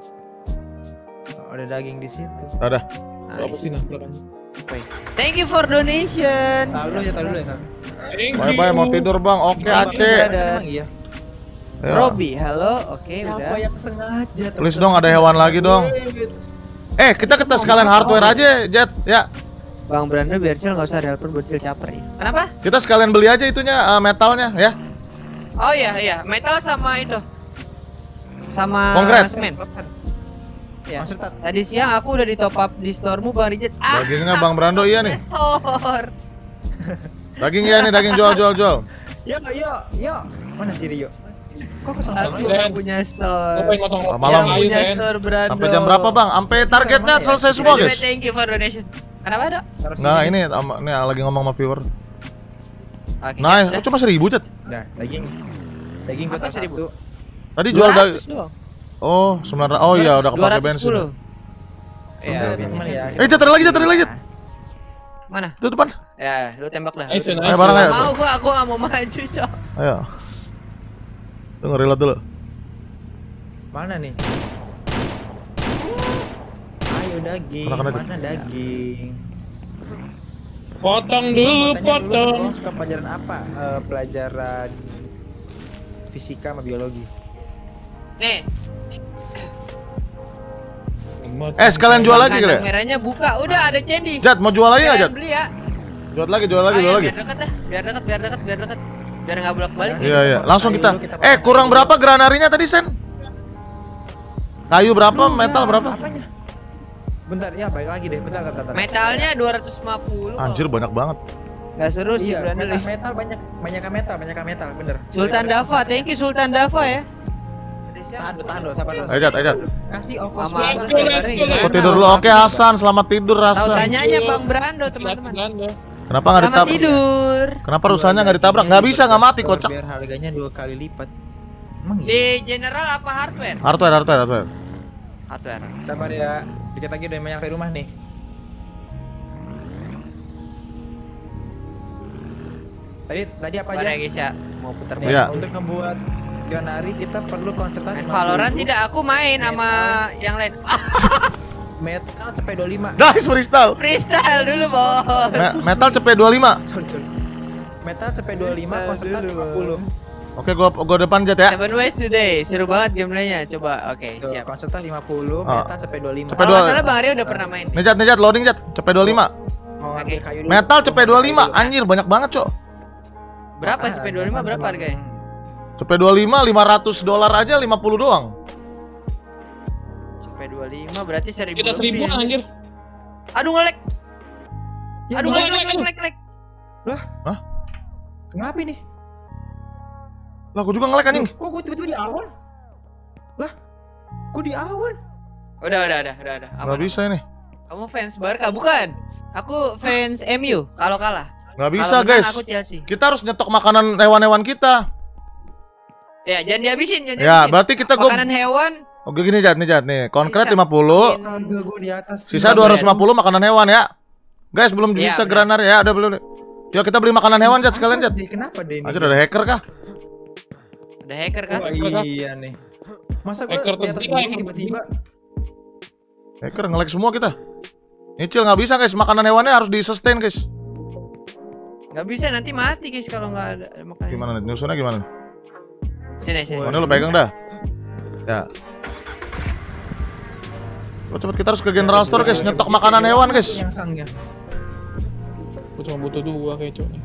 Oh, ada daging di situ. Ada. Apa sih nah belakangnya? Thank you for donation. Taruh dulu ya, taruh dulu ya. Taruh. Thank Bye bye mau tidur bang. Oke Aceh. Emang iya. Ya. Robi, halo. Oke, Siapa udah. yang sengaja? Please dong, ada hewan lagi dong. Eh kita kita sekalian hardware aja Jet. Ya. Bang Brando biar Cil nggak usah helper buat Cil caper ya. Kenapa? Kita sekalian beli aja itunya eh, metalnya ya. Oh iya iya, metal sama itu. Sama Konkret. semen. Ya. Maksud tak? Tadi siang aku udah di top up di storemu Bang Rijet. Ah, Dagingnya Bang Brando iya nih. store. Daging iya nih, daging jual jual jual. Yo yo yo. Mana si Rio? Kok kosong Aku kosong? nggak punya Gue store. pengen ngotong Ah, Yang malam. ayu, punya Sen. store Brando. Sampai jam berapa bang? Sampai targetnya Emang ya? selesai semua By the way, guys. thank you for donation. Kenapa dok? Taruh Nah sini. ini am- ini lagi ngomong sama viewer. Oke, Nah udah. cuma seribu Jet. Nah, daging. Daging Apa kota seribu? satu. Tadi jual dua ratus daging. doang. Oh sembilan ratus. Oh iya udah dua kepake ratus bensin. sepuluh. Iya, Iya, teman-teman ya. Eh Jet ada lagi Jet ada lagi Jet. Mana? Itu depan. Ya, lu tembak dah. Nice, Lu nice. Ayo bareng ayo. Nggak mau gua, gua nggak mau maju, Cok. Ayo. Tunggu reload dulu. Mana nih? Ayo daging. Kena-kena tuh. Mana daging? Potong dulu, Tanya dulu potong. sekolah suka pelajaran apa? Eh, pelajaran fisika sama biologi. Nih, Eh sekalian jual lagi kali ya? kandang merahnya buka, udah ada candy. Jat mau jual lagi nggak Jat? Kalian beli ya. Jual lagi jual lagi Oh, jual iya, lagi. Biar dekat dah, biar dekat, biar dekat, biar dekat. Biar nggak bolak-balik. Iya iya langsung Kayu kita. dulu kita Eh potong. kurang berapa granarinya tadi Sen? Kayu berapa? Aduh, Metal ya, berapa? Apanya? Bentar, ya balik lagi deh. Bentar, bentar, bentar. Metalnya dua ratus lima puluh. Anjir banyak banget. Nggak seru sih Iya, Brando. metal, metal banyak, banyak metal, banyak metal, bener. Sultan Dava, thank you Sultan Dava ya. Tahan, dulu, tahan, dulu, sabar, dulu. Ayo Jat, ayo Jat. Kasih over Mama, semua. Let's go, let's go, let's Aku tidur dulu. Oke Hasan, selamat tidur Tahu Hasan. tanyanya Bang Brando teman-teman. Kenapa nggak Selamat ditabrak? tidur. Kenapa rusanya nggak ditabrak? Nggak bisa, nggak mati kocak. Biar harganya dua kali lipat. Emang iya? Di general apa hardware? Hardware, hardware, hardware. Hardware. Sabar ya, dikit lagi udah nyampe rumah nih. Tadi tadi apa aja? Mana guys ya? Mau putar Nih, Iya. Untuk membuat Granari kita perlu konsertan Main lima puluh. Valorant tidak, aku main sama yang lain. Ah, Metal cepet dua puluh lima. Nice freestyle. freestyle dulu, Bos. Me- metal cepet dua puluh lima. Sorry, sorry. Metal cepet dua puluh lima, Metal konsertan dulu. lima puluh. Oke, gua gua depan Jat ya. Seven ways today. Seru banget gameplaynya. Coba, oke, Tuh, siap. konsertan lima puluh, Oh. metal cepet dua puluh lima. Cepet Kalau dua- nggak salah Bang Arya udah pernah main. Nih Jat, nih Jat, loading Jat. Cepet dua puluh lima. Mau ambil kayu dulu. Metal cepet dua puluh lima. Anjir banyak banget, Cok. Berapa Ah, sih P dua puluh lima berapa teman-teman. harganya? C P dua puluh lima lima ratus dolar aja lima puluh doang. C P dua puluh lima berarti seribu. Kita seribuan anjir. Aduh ngelek. Ya, Aduh ngelek, ngelek ngelek ngelek ngelek. Lah, Hah? kenapa ini? Lah aku juga ngelek anjing. Kok gue tiba-tiba di awan? Lah, kok di awan? Udah udah udah udah udah. Nggak bisa ini. Kamu fans Barca bukan? Aku fans M U kalau kalah. Nggak bisa Kalau menang, guys. Aku Chelsea. Kita harus nyetok makanan hewan-hewan kita. Ya, jangan dihabisin, jangan Ya, dihabisin. berarti kita go. Makanan hewan. Oke gini Jat nih Jat nih. Konkret Bisa. lima puluh. Astaga, gue di atas. Sisa dua ratus lima puluh makanan hewan ya. Guys, belum Iya, bisa benar. granar ya. Udah belum. Yuk kita beli makanan hewan Jat sekalian Jat. Kenapa deh ini? Aja ada hacker kah? Ada hacker kan? Oh, iya nih. Masa gue Hacker di atas tertiga, gunung hacker tiba-tiba? Hacker nge-lag semua kita. Nyicil nggak bisa guys. Makanan hewannya harus di sustain guys. Nggak bisa nanti mati guys kalau nggak ada makanan. Gimana nih? Nyusunnya gimana? Sini sini. Mana lu pegang dah. Ya. Oh, cepet kita harus ke general store guys. Nyetok makanan hewan guys. Yang sangnya. Gue cuma butuh dua kayak cok nih.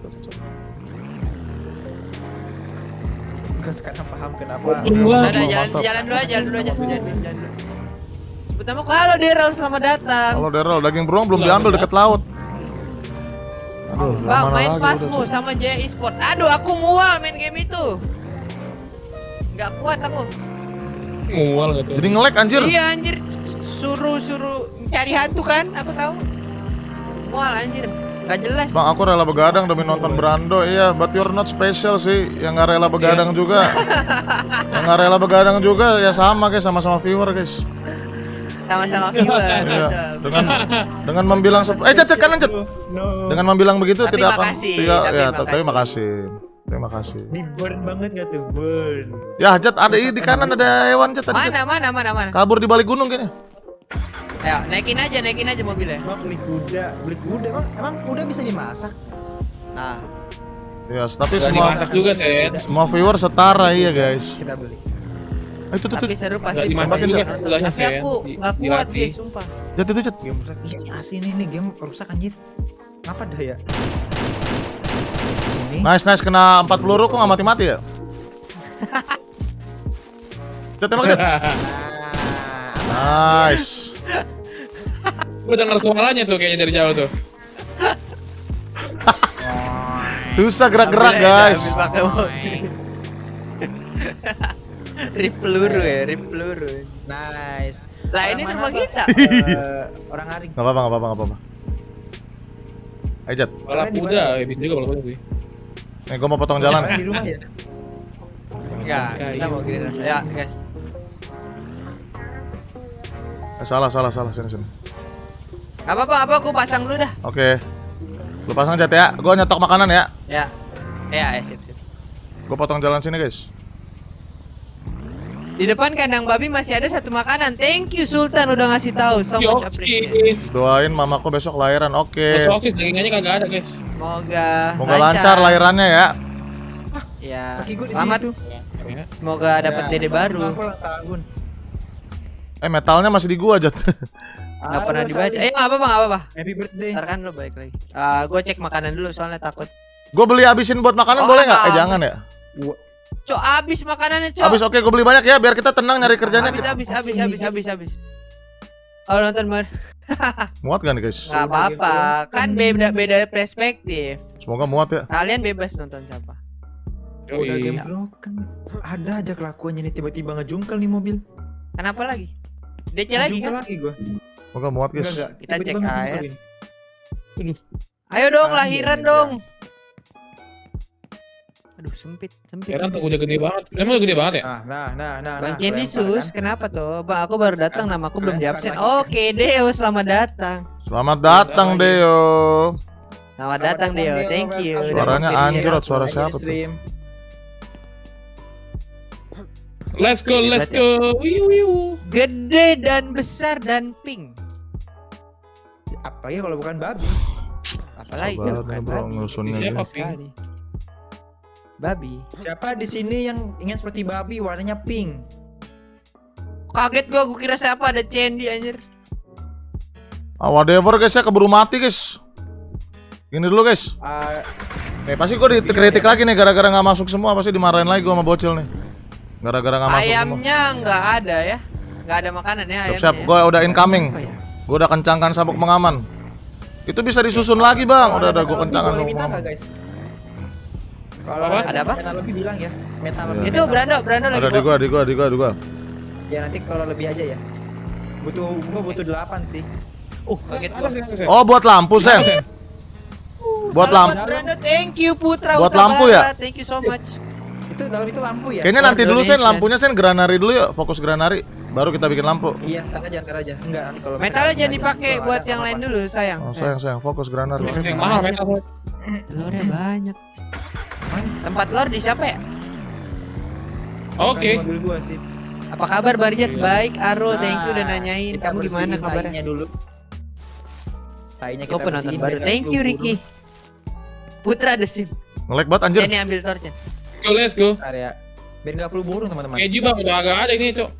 Gue sekarang paham kenapa. Untung lah. Udah, jalan, mantap. jalan dulu aja, jalan dulu aja, jalan dulu, jalan dulu. Sebut nama halo Daryl, selamat datang. Halo Daryl, daging beruang belum diambil dekat laut. Aduh, Bang, mana main lagi pasmu udah, sama J Esport. Aduh, aku mual main game itu. Nggak kuat aku. Mual gitu. Jadi nge-lag anjir. Iya anjir, suruh suruh cari hantu kan, aku tahu. Mual anjir, nggak jelas. Bang, aku rela begadang demi nonton Brando. Iya, but you're not special sih. Yang nggak rela begadang juga. Yang nggak rela begadang juga ya sama guys, sama-sama viewer guys. Sama-sama viewer. Iya. betul. Dengan dengan membilang sep- eh Jat, Jat, kanan Jat. No. Dengan membilang begitu Tapi tidak akan makasih, tidak tapi ya, makasih. tapi makasih. Terima kasih. Di burn banget gak tuh? Burn. Ya, Jat, ada di kanan ada hewan Jat tadi. Jat. Mana mana mana mana. Kabur di balik gunung kayaknya. Ayo naikin aja, naikin aja mobilnya. Emang beli kuda, beli kuda emang emang kuda bisa dimasak? Nah, Ya, tapi Gak semua dimasak juga Sen. semua viewer setara iya guys. Kita beli. Eh, itu tuh, tuh. tapi seru Gak pasti. dimasak Tembakin juga Jat. sebelahnya Tapi Sen. aku Di- nggak kuat dilatih. guys, sumpah. Jat itu Jat. Game rusak. Iya, ini asli nih, nih game rusak anjir. Ngapa dah ya? Ini. Nice nice kena empat peluru kok nggak mati-mati ya? Jat tembak Jat. Nah, Nice. Gue denger suaranya tuh kayaknya dari jauh tuh. Susah gerak-gerak Ambil aja, guys. ambil pakai mobil. Rip peluru ya, rip peluru. nice. Lah Orang ini mana, rumah Pak? kita. Eh, orang Aring. Gak apa-apa, gak apa-apa, gak apa-apa. Ayo Jat, Balap di kuda, mana? ya bisa juga balap kuda sih. nih gue mau potong jalan. Orang di rumah ya. Ya, kita mau gini rasa. Ya, guys. Eh, salah, salah, salah, sini, sini. Gak apa-apa, apa aku pasang dulu dah. Oke. Lu pasang Jat ya, gue nyetok makanan ya. Ya. Ya, ya sip, sip. Gue potong jalan sini guys. Di depan kandang babi masih ada satu makanan. Thank you Sultan udah ngasih tahu. So much appreciate. Yokis. Doain mamaku besok lahiran, oke. Soksis dagingannya kagak ada guys. Semoga Semoga lancar lahirannya ya. Ya. Kaki gua di Selamat. situ. Ya. Semoga dapat Ya, dede baru. Aku ulang tahun. Eh metalnya masih di gua Jat. Nggak pernah Halo, dibaca. Sali. Eh, nggak apa-apa, nggak apa-apa. Happy birthday. Ntar kan lo balik lagi. Ah, gue cek makanan dulu soalnya takut. Gue beli habisin buat makanan Oh, boleh nggak? Eh apa? jangan ya. Cok, abis makanannya, Cok. Habis oke gue beli banyak ya biar kita tenang nyari kerjanya. Habis, habis, habis, Masih habis, mikir. habis, habis. Kalau nonton bar, Muat kan nih guys? nggak apa-apa. Kan beda beda perspektif. Semoga muat ya. Kalian bebas nonton siapa. Udah Yoi. game broken. Ada aja kelakuannya nih tiba-tiba ngejungkel nih mobil. Kenapa lagi? D C lagi Ngejungkel kan? lagi gua. Semoga muat Enggak guys. enggak. Kita Tiba-tiba cek ngejungkel aja. ini. Ayo dong, Ah, lahiran iya, dong. Aduh, sempit, sempit. Heran sempit. tuh udah gede banget. Emang udah gede banget ya? Nah, nah, nah, nah. Bang nah, Candy kelempar Sus, kan. kenapa tuh? Bang, aku baru datang, Kan, nama aku belum di kelempar absen. lagi. Oke, Deo, selamat datang. Selamat datang lagi. Deo. Selamat datang, Deo. Thank you. welcome. Suaranya Udah anjir, masuk suara di siapa tuh? stream. Let's go, let's go. Wiu wiu. Gede dan besar dan pink. Apa ya kalau bukan babi? Apalagi Sabar kan bukan nih, bro, babi. ngusunnya Siapa, guys. Pink? Sekali. Babi. Siapa di sini yang ingin seperti babi warnanya pink? Kaget gua, gua kira siapa ada Candy anjir. Ah, whatever guys ya, keburu mati guys. Gini dulu guys. Ah, Nih pasti gue dikritik lagi nih gara-gara nggak masuk semua, pasti dimarahin lagi gue sama bocil nih. Gara-gara nggak masuk semua. Ayamnya nggak ada ya, nggak ada makanan ya ayamnya. Siap, ya. gue udah incoming. Apa ya? Gue udah kencangkan sabuk pengaman. Itu bisa disusun lagi bang, udah udah gue kencangkan Boleh sabuk minta pengaman. nggak guys? Kalau Apa? Ada apa? Metal lebih bilang ya. Metal lebih. Itu Brando, Brando lagi. Ada di bawa. gua, di gua, di gua, di gua. Ya nanti kalau lebih aja ya. Butuh gua butuh delapan sih. Uh, kaget gua. Ada, Sen. Oh buat lampu sen. Sen. Buat Salam lampu. Brando, thank you Putra Buat Huta lampu ya? Barat, thank you so much. Itu dalam itu lampu ya? Kayaknya nanti dulu sen, Donation. lampunya sen granari dulu yuk, fokus granari. Baru kita bikin lampu. Iya, ntar aja, ntar aja. Enggak, nanti kalau Metalnya metal jangan aja. dipakai Kalau buat ada yang apa-apa. lain dulu sayang. Oh sayang sayang, fokus granari. Yang mahal metal. Telurnya banyak. Tempat telur di siapa ya? Oke. Bukan mobil gua sih. Apa kabar Barjat? Gila. Baik, Aro, thank you udah Nah, nanyain. kita Kamu gimana bersihin kabarnya? tainya dulu. Tainya Gue kita penonton bersihin, baru. biar Thank nggak you flu-flu. Ricky. Putra The Sim. Nge-lag banget anjir. Ini ambil torchnya. Go, let's go. Bentar ya. Biar nggak flu burung teman-teman. Keju bang, udah agak ada ini, Cok.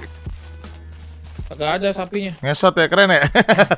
Agak ada sapinya. Ngesot ya, keren ya.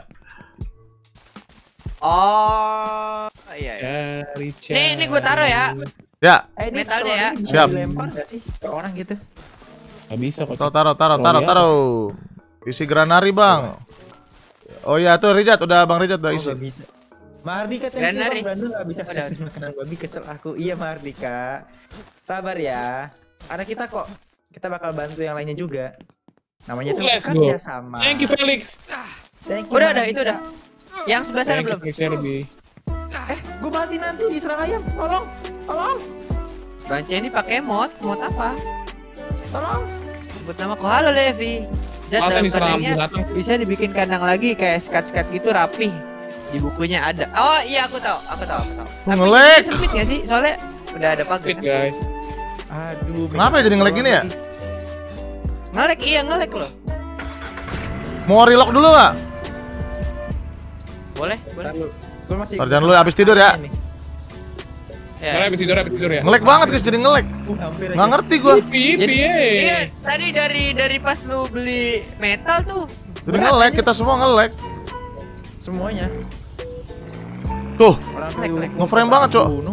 Oh, iya. iya. Cari cari. Nih, ini gue taruh ya. Ya, Eh, ini Metalnya kalau ya. ini bisa Siap. dilempar nggak sih ke orang gitu? Gak bisa kok. taruh taruh taruh Oh, taruh iya. taruh. Isi granari bang. Oh iya tuh Rijat, udah bang Rijat udah Oh, isi. nggak bisa. Mardika, thank you Granari. bang. Brando nggak bisa Udah. susun makanan babi, kesel aku. Iya Mardika. Sabar ya. Karena kita kok kita bakal bantu yang lainnya juga. Namanya tuh Let's kerja go. sama. Thank you Felix. Thank you, Udah, udah, Mardika. itu udah. Yang sebelah sana Thank you belum. Felix Serbi. Eh, gue mati nanti diserang ayam. Tolong, tolong, Bang ini pakai mod, mod apa? tolong. Sebut nama kok. Halo Levi. Jat Masa dalam diserang kandangnya binatang. bisa dibikin kandang lagi kayak skat-skat gitu rapih. Di bukunya ada. Oh iya aku tahu, aku tahu, aku tahu. Tapi Nge-lag. ini sempit nggak sih? Soalnya udah ada pagar. Fit guys. Aduh. Kenapa ya jadi nge-lag gini ya? Ngelek iya ngelek loh. Mau relock dulu nggak? Boleh, boleh. Gue masih. Ntar jangan lu habis tidur ya. Nih. Ya. Karena habis tidur, habis tidur ya. Nge-lag banget guys, jadi nge-lag. Uh, hampir Nggak aja. ngerti gua. Yipi, yipi, Jadi- eh. Iya, tadi dari dari pas lu beli metal tuh. Jadi nge-lag, kita semua nge-lag. Semuanya. Tuh, Orang Lag, lag. Nge-frame banget, Cok. Bunuh.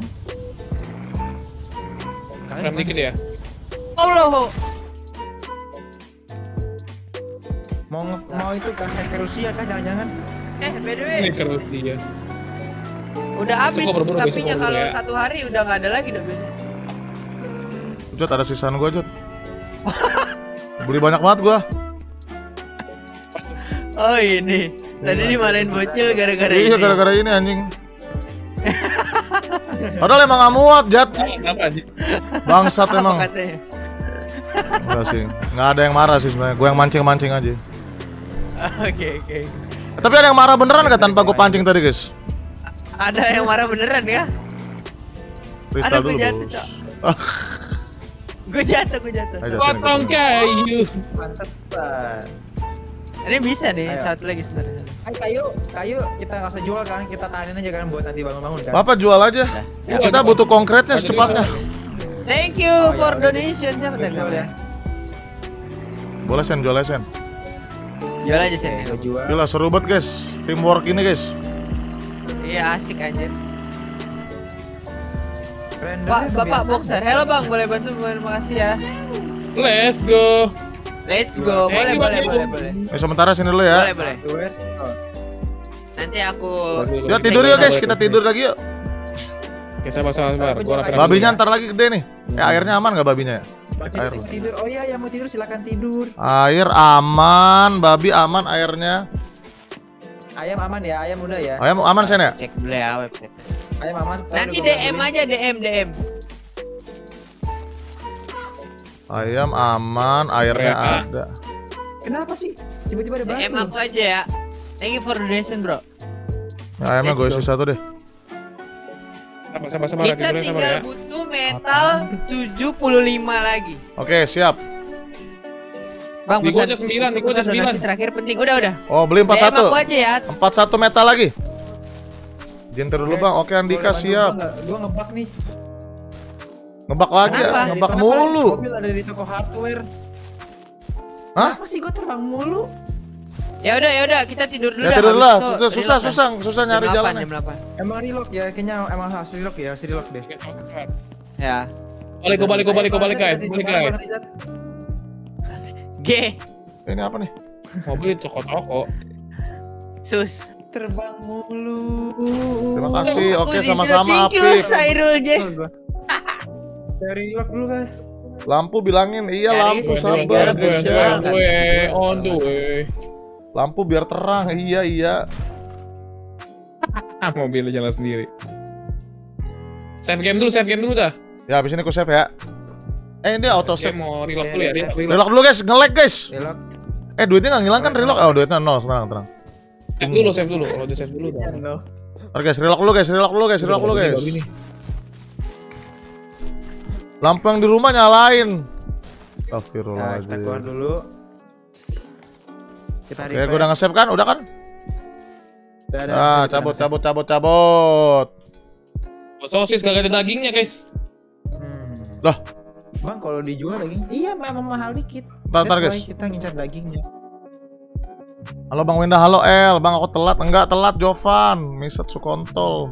Kalian Rem dikit ya. Allah. Mau nge- mau itu kan hacker Rusia kah jangan-jangan? Eh, by the way, Ini terus dia. udah habis Besok gua berburu, sapinya besok gua kalau berburu ya. satu hari udah nggak ada lagi dong biasanya. Jot ada sisaan gua Jot. Beli banyak banget gua. Oh ini. Tadi dimarahin bocil gara-gara Iya ini. gara-gara ini anjing. Padahal emang nggak muat Jat. Apa sih? Bangsat Apa emang. katanya? Enggak sih, nggak ada yang marah sih sebenarnya. Gue yang mancing-mancing aja. Oke, oke. Eh, tapi ada yang marah beneran nggak tanpa gue pancing tadi guys? Ada yang marah beneran ya? Freestyle Aduh, gue dulu jatuh, bos. Cok. Gue jatuh, gue jatuh. Ayo, Jat, sini, Potong gua- kayu. Pantesan. Ini bisa nih, Ayo. satu lagi sebenarnya. Ay, kayu, kayu kita nggak usah jual kan, kita tahanin aja kan buat nanti bangun-bangun kan. Bapak jual aja. Ya, Kita Bapak. butuh konkretnya Ada secepatnya. Thank you Oh, ya for udah. donation. Siapa Gua tadi jual ya. namanya? Boleh sen, jual aja sen. Jual aja Oke, sih. gua jual. Gila seru banget guys. Teamwork ini guys. Iya asik anjir. Rendernya Pak, Bapak kebiasaan. Boxer. Hello Bang, boleh bantu? Terima kasih ya. Let's go. Let's go. Boleh, Thank you, boleh, Bang. boleh, boleh. Eh, sementara sini dulu ya. Boleh, boleh. Hardware, oh. Nanti aku Ya tidur yuk guys, kita tidur lagi yuk. Oke, sabar, sabar, sabar. Gua rapikan Babinya dulu ya. ntar lagi gede nih. Eh airnya aman nggak babinya ya? Masih Air. mau tidur. Oh iya, yang mau tidur silakan tidur. Air aman, babi aman airnya. Ayam aman ya, ayam udah ya. Ayam aman sen ya? cek dulu ya website. Ayam aman. Ntar Nanti udah gua D M bantuin. aja, D M, D M. Ayam aman, airnya Mereka. ada. Kenapa sih? Tiba-tiba ada D M batu. aku aja ya. Thank you for donation, bro. Nah, ayamnya Let's gue go. isi satu deh. Sabar, sabar, sabar. Kita Tidurnya sabar tinggal ya. butuh metal tujuh puluh lima lagi. Oke siap. Bang, Di gua pesan- aja sembilan, di gua aja pesan donasi sembilan. terakhir penting. Udah, udah. Oh beli empat D M satu. aku aja ya. Empat satu metal lagi. Jinter dulu bang. Oke Andika Boleh siap. bantu gua nggak? Gua ngebug nih. Ngebak lagi ya, Kenapa? ngebak Di toko- mulu. Mobil ada di toko hardware. Hah? Apa sih gua terbang mulu? Ya udah ya udah kita tidur dulu. Ya dah, tidur habis lah, itu susah susah reload susah, dah. susah nyari Jam delapan, jalannya. jam delapan. Emang reload ya, kayaknya emang harus reload ya, harus reload deh. Ya. Balik, gue balik, gue balik, gue balik guys, Ayo, balik Bang guys. Rizat. G. Ini apa nih? Mobil toko-toko. Sus. Terbang mulu. Terima kasih. Aku Oke, sih sama-sama tidak, thank you, Apip. Sairul J. Dari reload dulu kan. Lampu bilangin, iya Dari lampu sisi sabar. negara Gue bisa on banget. the way, on the way. Lampu biar terang, iya iya. Ah, mobilnya jalan sendiri. Save game dulu, save game dulu dah. Ya, habis ini aku save ya. Eh, ini auto Saya save. mau reload Oke, dulu ya, save. reload. Relock dulu guys, nge-lag guys. Reload. Eh, duitnya nggak ngilang kan relock? Oh, duitnya nol, tenang, tenang. Save dulu, save dulu. Kalau udah save dulu dah. Oke guys, relock dulu guys, relock dulu guys, relock dulu guys. Baru ini. Lampu yang di rumah nyalain. Nah, kita keluar Astagfirullahaladzim. dulu. Kita Oke, gue udah nge-save kan? Udah kan? Udah, udah, Ah, kita cabut, nge-save. cabut, cabut, cabut. Sosis gak ada dagingnya guys. Hmm. Lah. Bang, kalau dijual daging, iya memang mahal dikit. Ntar, ntar, That's guys. why kita ngincar dagingnya. Halo Bang Wenda, halo El. Bang, aku telat. Enggak telat, Jovan. Misat Sukontol.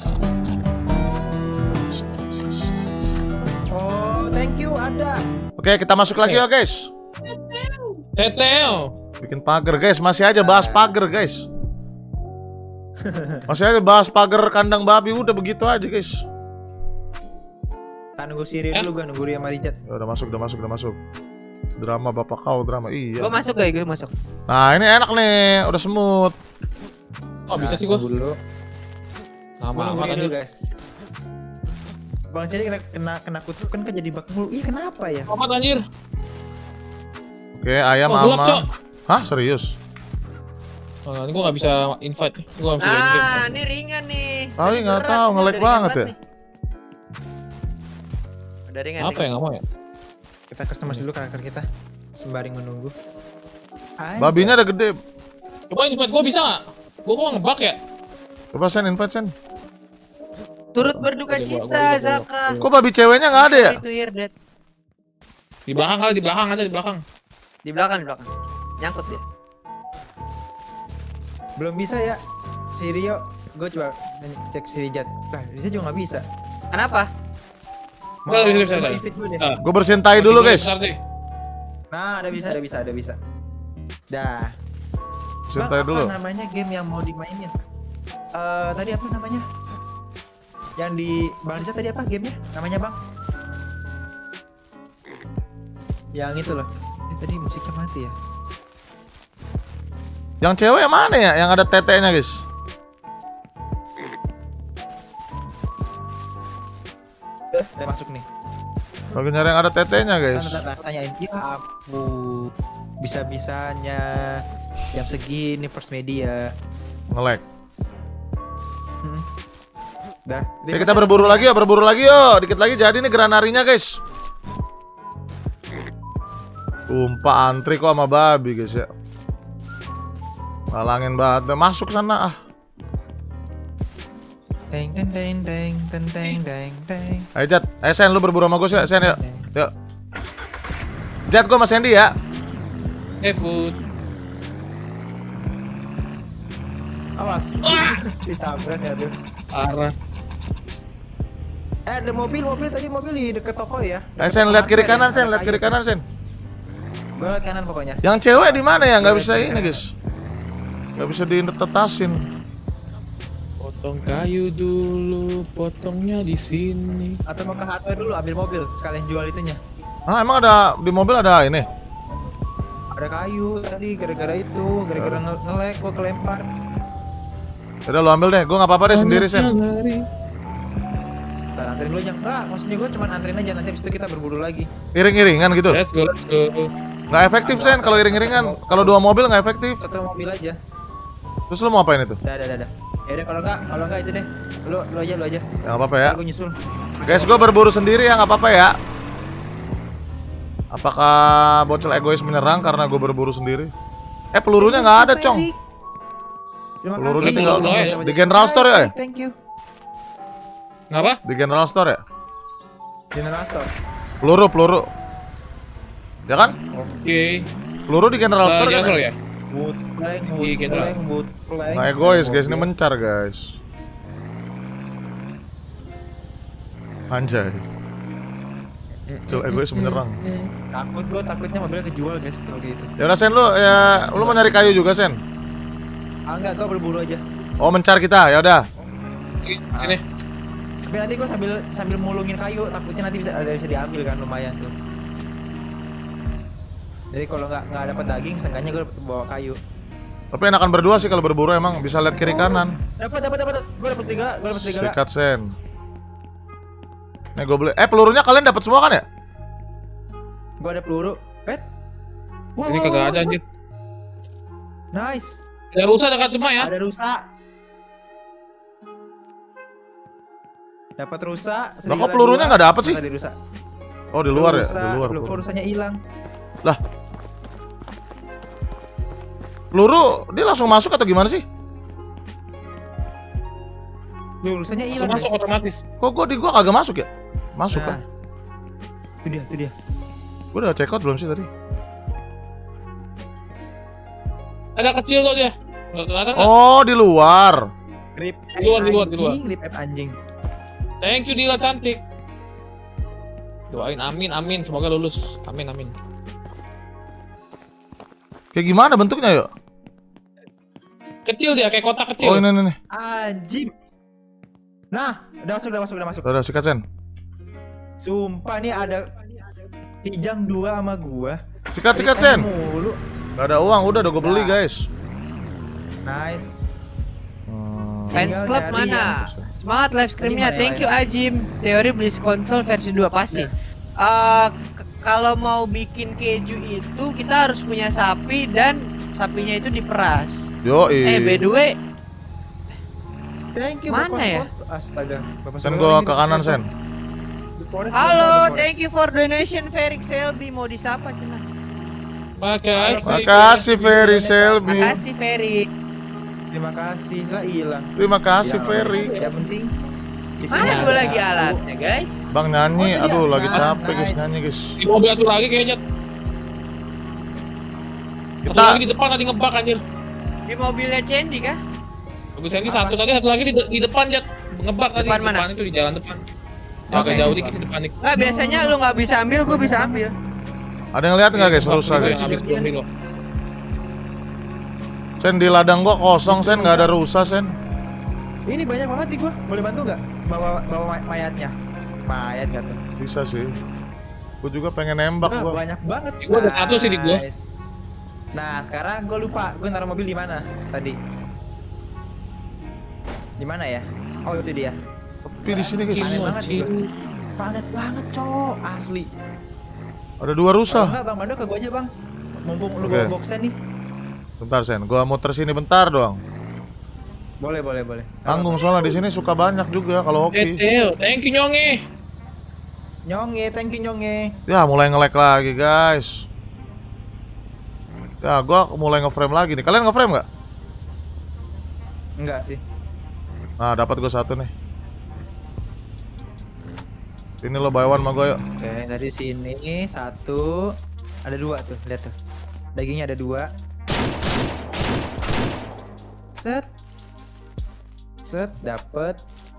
Oh, thank you, ada. Oke, kita masuk lagi ya guys. Teteo. Bikin pagar guys, masih aja bahas pagar guys. Masih aja bahas pagar kandang babi, udah begitu aja guys. Kita nunggu Siri Eh? dulu, gua nunggu Ria Marijat. Ya, udah masuk, udah masuk, udah masuk. Drama bapak kau, drama iya. Gua masuk guys, gua masuk. Nah ini enak nih, udah smooth. Oh bisa sih gua. Tunggu dulu. Sama Gua nunggu amat Ria dulu, aja. guys. Bang Ciri kena kena, kena kutuk kan kan jadi bak mulu. Iya, kenapa ya? Amat anjir. Oke, ayam Oh, gelap, Cok. ama. Hah, serius? Oh, ini gua gak bisa invite nih. Gua gak bisa join game. Ah, ini ringan nih. Ah, Tadi nggak berat, tahu, ini nge-lag udah ringan banget ya. nih. Udah ringan. Apa ya, gak mau ya? Kita customize dulu karakter kita sembari menunggu. Anjay. Babinya udah gede. Coba invite gua bisa gak? Gua kok ngebug ya? Coba sen invite sen. Turut berduka Gua- gua- cita, gua- gua- Zaka. Kok babi ceweknya nggak ada ya? Sorry to hear that. Di belakang kali, di belakang ada di belakang. Di belakang, di belakang. Nyangkut dia. Belum bisa ya. Si Rio, gue coba cek si Rijat. Lah, bisa juga nggak bisa. Kenapa? Nggak, bisa, bisa, coba bisa. invite dulu deh. Ah. Gue bersihin tai dulu Cek guys. bentar deh. Nah, ada bisa, ada bisa, ada bisa. Dah. Bersihin Bang, tai apa dulu. namanya game yang mau dimainin? Eh, tadi apa namanya? Yang di Bang Rizat tadi apa gamenya? Namanya Bang? Yang itu loh. Eh, tadi musiknya mati ya. Yang cewek yang mana ya? Yang ada tetenya guys. Eh, udah masuk nih. Lagi nyari yang ada tetenya guys. Tanya, tanyain. Ya ampun. Bisa-bisanya jam segini First Media. Nge-lag. Hmm. Dah. Oke, kita berburu lagi ya, berburu lagi yuk. Dikit lagi jadi nih granarinya guys. Tumpah antri kok sama babi guys ya. Halangin banget. Masuk sana ah. Teng teng teng teng teng teng teng teng. Ayo Jat, ayo Sen, lu berburu sama gue ya, Sen yuk. Yuk. Jat, gue sama Sandy ya. Eh, food. Awas. Ditabrak ya tuh. Parah. Eh, ada mobil, mobil tadi mobil di deket toko ya. Ayo Sen, lihat kiri kanan Sen, lihat kiri kanan Sen. Gue liat kanan pokoknya. Yang cewek di mana ya? Nggak bisa ini guys. Nggak bisa ditetasin. Potong kayu dulu, potongnya di sini. Atau mau ke hardware dulu ambil mobil sekalian jual itunya. Ah emang ada di mobil ada ini? Ada kayu tadi gara-gara itu, gara-gara nge- nge-lag gua kelempar. Udah lu ambil deh, gue nggak apa-apa deh sendiri Sen. Ntar anterin dulu aja. Enggak, maksudnya gua cuma anterin aja nanti habis itu kita berburu lagi. Iring-iringan gitu. Let's go, let's go. Nggak efektif Sen kalau iring-iringan. Kalau dua mobil nggak efektif. Satu mobil aja. Terus lu mau apain itu? Dah, dah, dah, dah. Ya udah kalau enggak, kalau enggak itu deh. Lu lu aja, lu aja. Ya nggak apa-apa ya. Gua nyusul. Guys, gue berburu sendiri ya nggak apa-apa ya. Apakah bocil egois menyerang karena gue berburu sendiri? Eh pelurunya nggak ada cong. Terima Pelurunya kasih. tinggal Peluru di General Store ya? Thank you. Ngapa? Di General Store ya? General Store. Peluru, peluru. Ya kan? Oke. Peluru di General Eh, Store jangan kan? solo ya? Wood plank, wood Iya, gitu. plank, wood plank. Nggak egois guys, ini mencar guys. Anjay. Cuk, egois menyerang. Takut gua, takutnya mobilnya kejual guys kalau gitu. Ya udah Sen, lu ya lu mau nyari kayu juga Sen? Ah enggak, gua berburu aja. Oh mencar kita, ya udah. Sini. Tapi nanti gua sambil sambil mulungin kayu, takutnya nanti bisa ada bisa diambil kan, lumayan tuh. Jadi kalau nggak nggak dapat daging, seenggaknya gua bawa kayu. Tapi enakan berdua sih kalau berburu emang bisa lihat kiri kanan. Dapat dapat dapat. Gua dapat serigala, gua dapat serigala. Sikat Sen. Nih gue beli. Eh pelurunya kalian dapat semua kan ya? Gua ada peluru. Pet. Wah, Ini wah, kagak wah, ada wah. anjir. Nice. Ada rusa dekat rumah ya. Ada rusa. Dapat rusa. Lah kok pelurunya nggak dapet sih? Tadi rusa. Oh di luar ya? Rusa. Di luar. Loh, kok peluru. rusanya hilang? Lah. Peluru dia langsung masuk atau gimana sih? Loh, rusanya hilang. Langsung masuk guys. otomatis. Kok gua di gua kagak masuk ya? Masuk Nah. kan? Itu dia, itu dia. Gua udah check out belum sih tadi? Ada kecil tuh dia. Nggak kelihatan nggak? Oh di luar. Grip Di luar, di luar, di luar. Grip app anjing. Thank you Dila cantik. Doain amin amin semoga lulus. Amin amin. Kayak gimana bentuknya yuk? Kecil dia kayak kotak kecil. Oh ini nih nih. Anjing. Nah, udah masuk, udah masuk, udah masuk. Udah sikat Sen. Sumpah nih ada Kijang dua sama gua. Sikat sikat Grip Sen. app mulu. Gak ada uang, udah udah gue beli Nah. guys. Nice. Hmm. Fans Tinggal club dari mana? yang- Semangat live streamnya. Ini Thank you mana, Ajim. Teori beli kontrol versi dua pasti. Eh, k- kalau mau bikin keju itu kita harus punya sapi dan sapinya itu diperas. Yo Eh by the way, Thank you Mana Bapak ya? Sport. Astaga. Bapak Sen Sport gua lagi ke di kanan Forest. Sen. Di Forest, di halo, Forest. thank you for donation Ferik Selby. Mau disapa cina? Makasih. Makasih Ferry Selby. Makasih Ferik. Terima kasih. Lah hilang. Terima kasih Ya, Ferry. Yang penting di sini Mana ada gue lagi satu. alatnya guys? Bang nyanyi, Oh, iya. aduh lagi Nah, capek guys nice. nyanyi guys. Di mobil satu lagi kayaknya. Satu Kita lagi di depan nanti ngebak anjir. Di mobilnya Candy kah? Mobil Sandy satu tadi, satu lagi di, de- di depan Jat. Ngebak tadi. Depan mana? Depan itu di jalan depan. Agak Oke. jauh dikit di depan nih. Nggak, biasanya lu nggak bisa ambil, gue bisa ambil. ada yang lihat nggak guys rusa Gue guys? yang habis belum nih lo. Sen di ladang gua kosong Sen nggak ada rusa Sen. Ini banyak banget nih gua. Boleh bantu nggak? Bawa bawa may- mayatnya. Mayat nggak tuh? Bisa sih. Gua juga pengen nembak Nah, gua. banyak banget. Di gua ada satu sih di gua. Nice. Nah, sekarang gua lupa. Gua naruh mobil di mana tadi? Di mana ya? Oh, itu dia. Tapi di sini guys Panen banget Cing. juga. Padat banget, cok. Asli. ada dua Kalau rusa. enggak, Bang Mando ke gua aja, Bang. Mumpung lu Oke. bawa boxnya nih. Bentar Sen, gua muter sini bentar doang. Boleh, boleh, boleh. Tanggung soalnya di sini suka banyak juga kalau hoki. Detail. Thank you Nyonge. Nyonge, thank you Nyonge. Ya mulai nge-lag lagi guys. Ya gua mulai nge-frame lagi nih. Kalian nge-frame nggak? Enggak sih. Nah dapat gua satu nih. Sini lo buy one sama gua yuk. Oke, dari sini satu, ada dua tuh, lihat tuh. Dagingnya ada dua. Set. Set, dapet.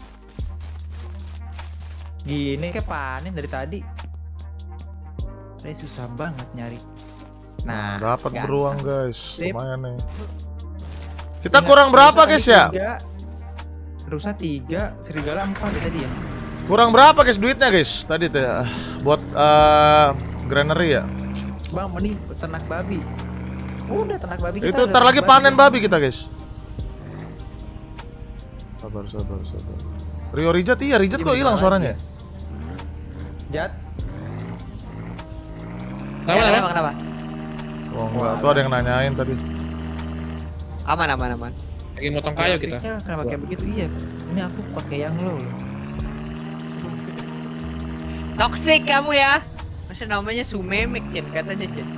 Gini kayak panen dari tadi. Saya susah banget nyari. Nah, Dapat ganteng. beruang guys. Sip. Lumayan nih. Kita Ingat, kurang berapa rusa guys tadi ya? tiga, rusa tiga, serigala empat ya tadi ya. Kurang berapa guys duitnya guys? Tadi tuh ya. Buat eh, granary ya. Bang, mending ternak babi. Udah ternak babi kita. Itu udah ntar ternak lagi panen guys. babi kita guys. Sabar sabar sabar. Rio Rijat iya Rijat Ini kok hilang bentar suaranya. lagi Jat, Kenapa, Ya, kenapa? kenapa, kenapa? Oh enggak, Wah. tuh ada yang nanyain tadi. Aman, aman, aman. Lagi motong kayu kita. grafiknya kenapa kayak begitu? Iya, ini aku pakai yang low loh. Toxic kamu ya. Masa namanya Sumemek Jen, katanya Jen.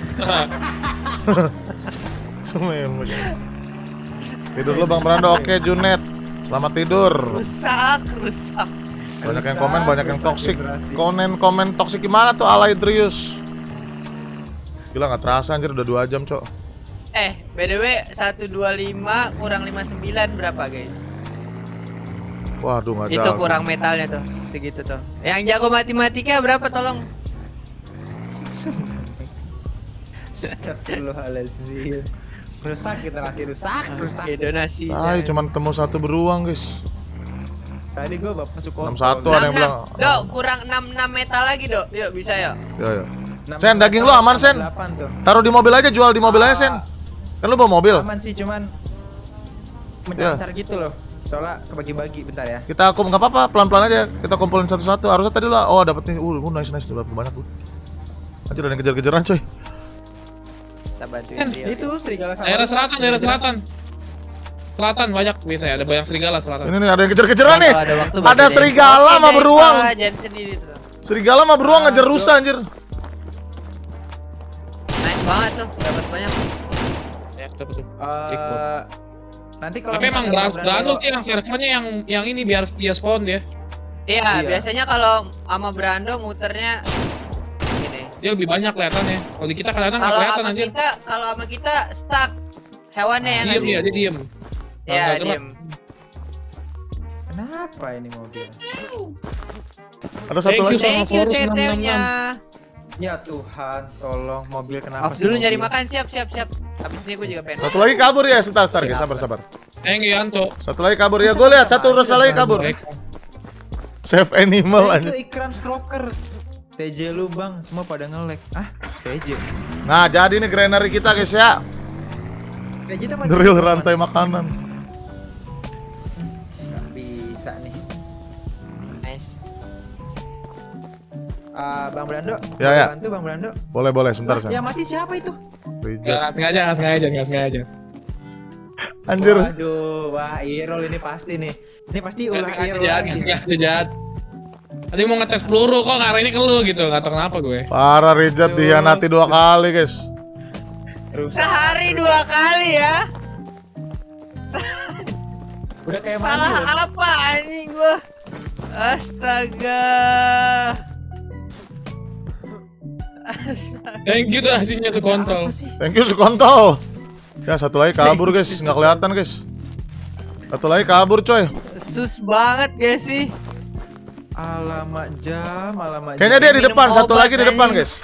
Semua tidur lu Bang Brando. Oke Junet. Selamat tidur. Rusak, rusak. Banyak yang Rusak, komen, banyak yang rusak toksik. vibrasi. Komen komen toksik gimana tuh Alaidrius? Gila nggak terasa anjir udah dua jam, Cok. Eh, B D W seratus dua puluh lima kurang lima puluh sembilan berapa, guys? Waduh, nggak Itu jago. kurang metalnya tuh, segitu tuh. Yang jago matematika berapa tolong? Astagfirullahaladzim. Rusak kita nasi rusak, rusak. Oke, donasi. Ah, cuma temu satu beruang, guys. Tadi gua bapak masuk enam kontol. satu ada yang bilang. Dok, kurang enam puluh enam metal lagi, Dok. Yuk, bisa ya. Ya, ya. Sen, daging lu aman, Sen? delapan tuh. Taruh di mobil aja, jual di mobil aja, Sen. Kan lu bawa mobil. Aman sih, cuman mencar-mencar gitu loh. Soalnya kebagi-bagi bentar ya. Kita akum nggak apa-apa, pelan-pelan aja. Kita kumpulin satu-satu. Harusnya tadi lah. Oh, dapet nih. Uh, uh, nice nice dapat banyak, Bu. Anjir, ada yang kejar-kejaran, coy. Kita bantuin Kan, dia. Itu serigala sama. Daerah selatan, daerah selatan. Selatan banyak biasanya, ada banyak serigala selatan. Ini nih ada yang kejar-kejaran nih. Kalau ada waktu Ada bantuin dia. serigala Oke, sama deh, beruang. Pak, jangan sedih itu. Serigala sama beruang ngejar rusa, anjir. Nice banget tuh, dapat banyak. Ya, betul betul. Eh, nanti kalau Tapi emang misalkan Brando Brando- Brando sih yang servernya yang yang ini biar dia spawn dia. Iya, Iya. biasanya kalau sama Brando muternya gini. Dia lebih banyak kelihatannya. Kalau di kita kadang-kadang nggak Kalau kelihatan sama anjir. kita, kalau sama kita stuck hewannya yang Diem ya, dia diem. Ya, Kalau nggak diem. Kenapa ini mobil? Ada satu Thank lagi. you, sama Thank you Forus enam enam tetenya. Ya Tuhan, tolong mobil kenapa Off sih dulu mobil? nyari makan, siap siap siap. Habis ini gue juga pengen. Satu lagi kabur ya, sebentar, sebentar, guys. Sabar, sabar. Thank you Yanto. Satu lagi kabur ya. Gue lihat satu rusa lagi kabur. Save animal Itu anjir. ikram stroker. T J lu bang, semua pada nge-lag. Ah, T J. Nah, jadi nih granary kita, guys ya. T J itu apa? Drill rantai makanan. Nggak bisa nih. Nice. Ah, Bang Brando. Ya, boleh ya. Bantu Bang Brando. Boleh, boleh, sebentar, Wah, Sen. yang mati siapa itu? Reject. Nggak sengaja, nggak sengaja, nggak sengaja. Anjir. Waduh, wah Irol ini pasti nih. Ini pasti Nggak ulah sengaja Irol jahat, lagi. nggak sengaja jahat. Tadi mau ngetes peluru kok ngarahinnya ke lu gitu, nggak tahu kenapa gue. Parah, Reject dihianati dua kali, guys. Rusak, Sehari rusak. dua kali ya. Udah kayak mandi Salah loh. apa anjing gua? Astaga. Astaga. Thank you tuh hasilnya tuh kontol. Apa sih? Thank you, Sukontol. Ya, satu lagi kabur, guys. Nggak kelihatan, guys. Satu lagi kabur, coy. Sus banget gak sih? Alamak jam, alamak Kayaknya dia jam. di minum depan, satu obat, lagi di depan, anjing. guys.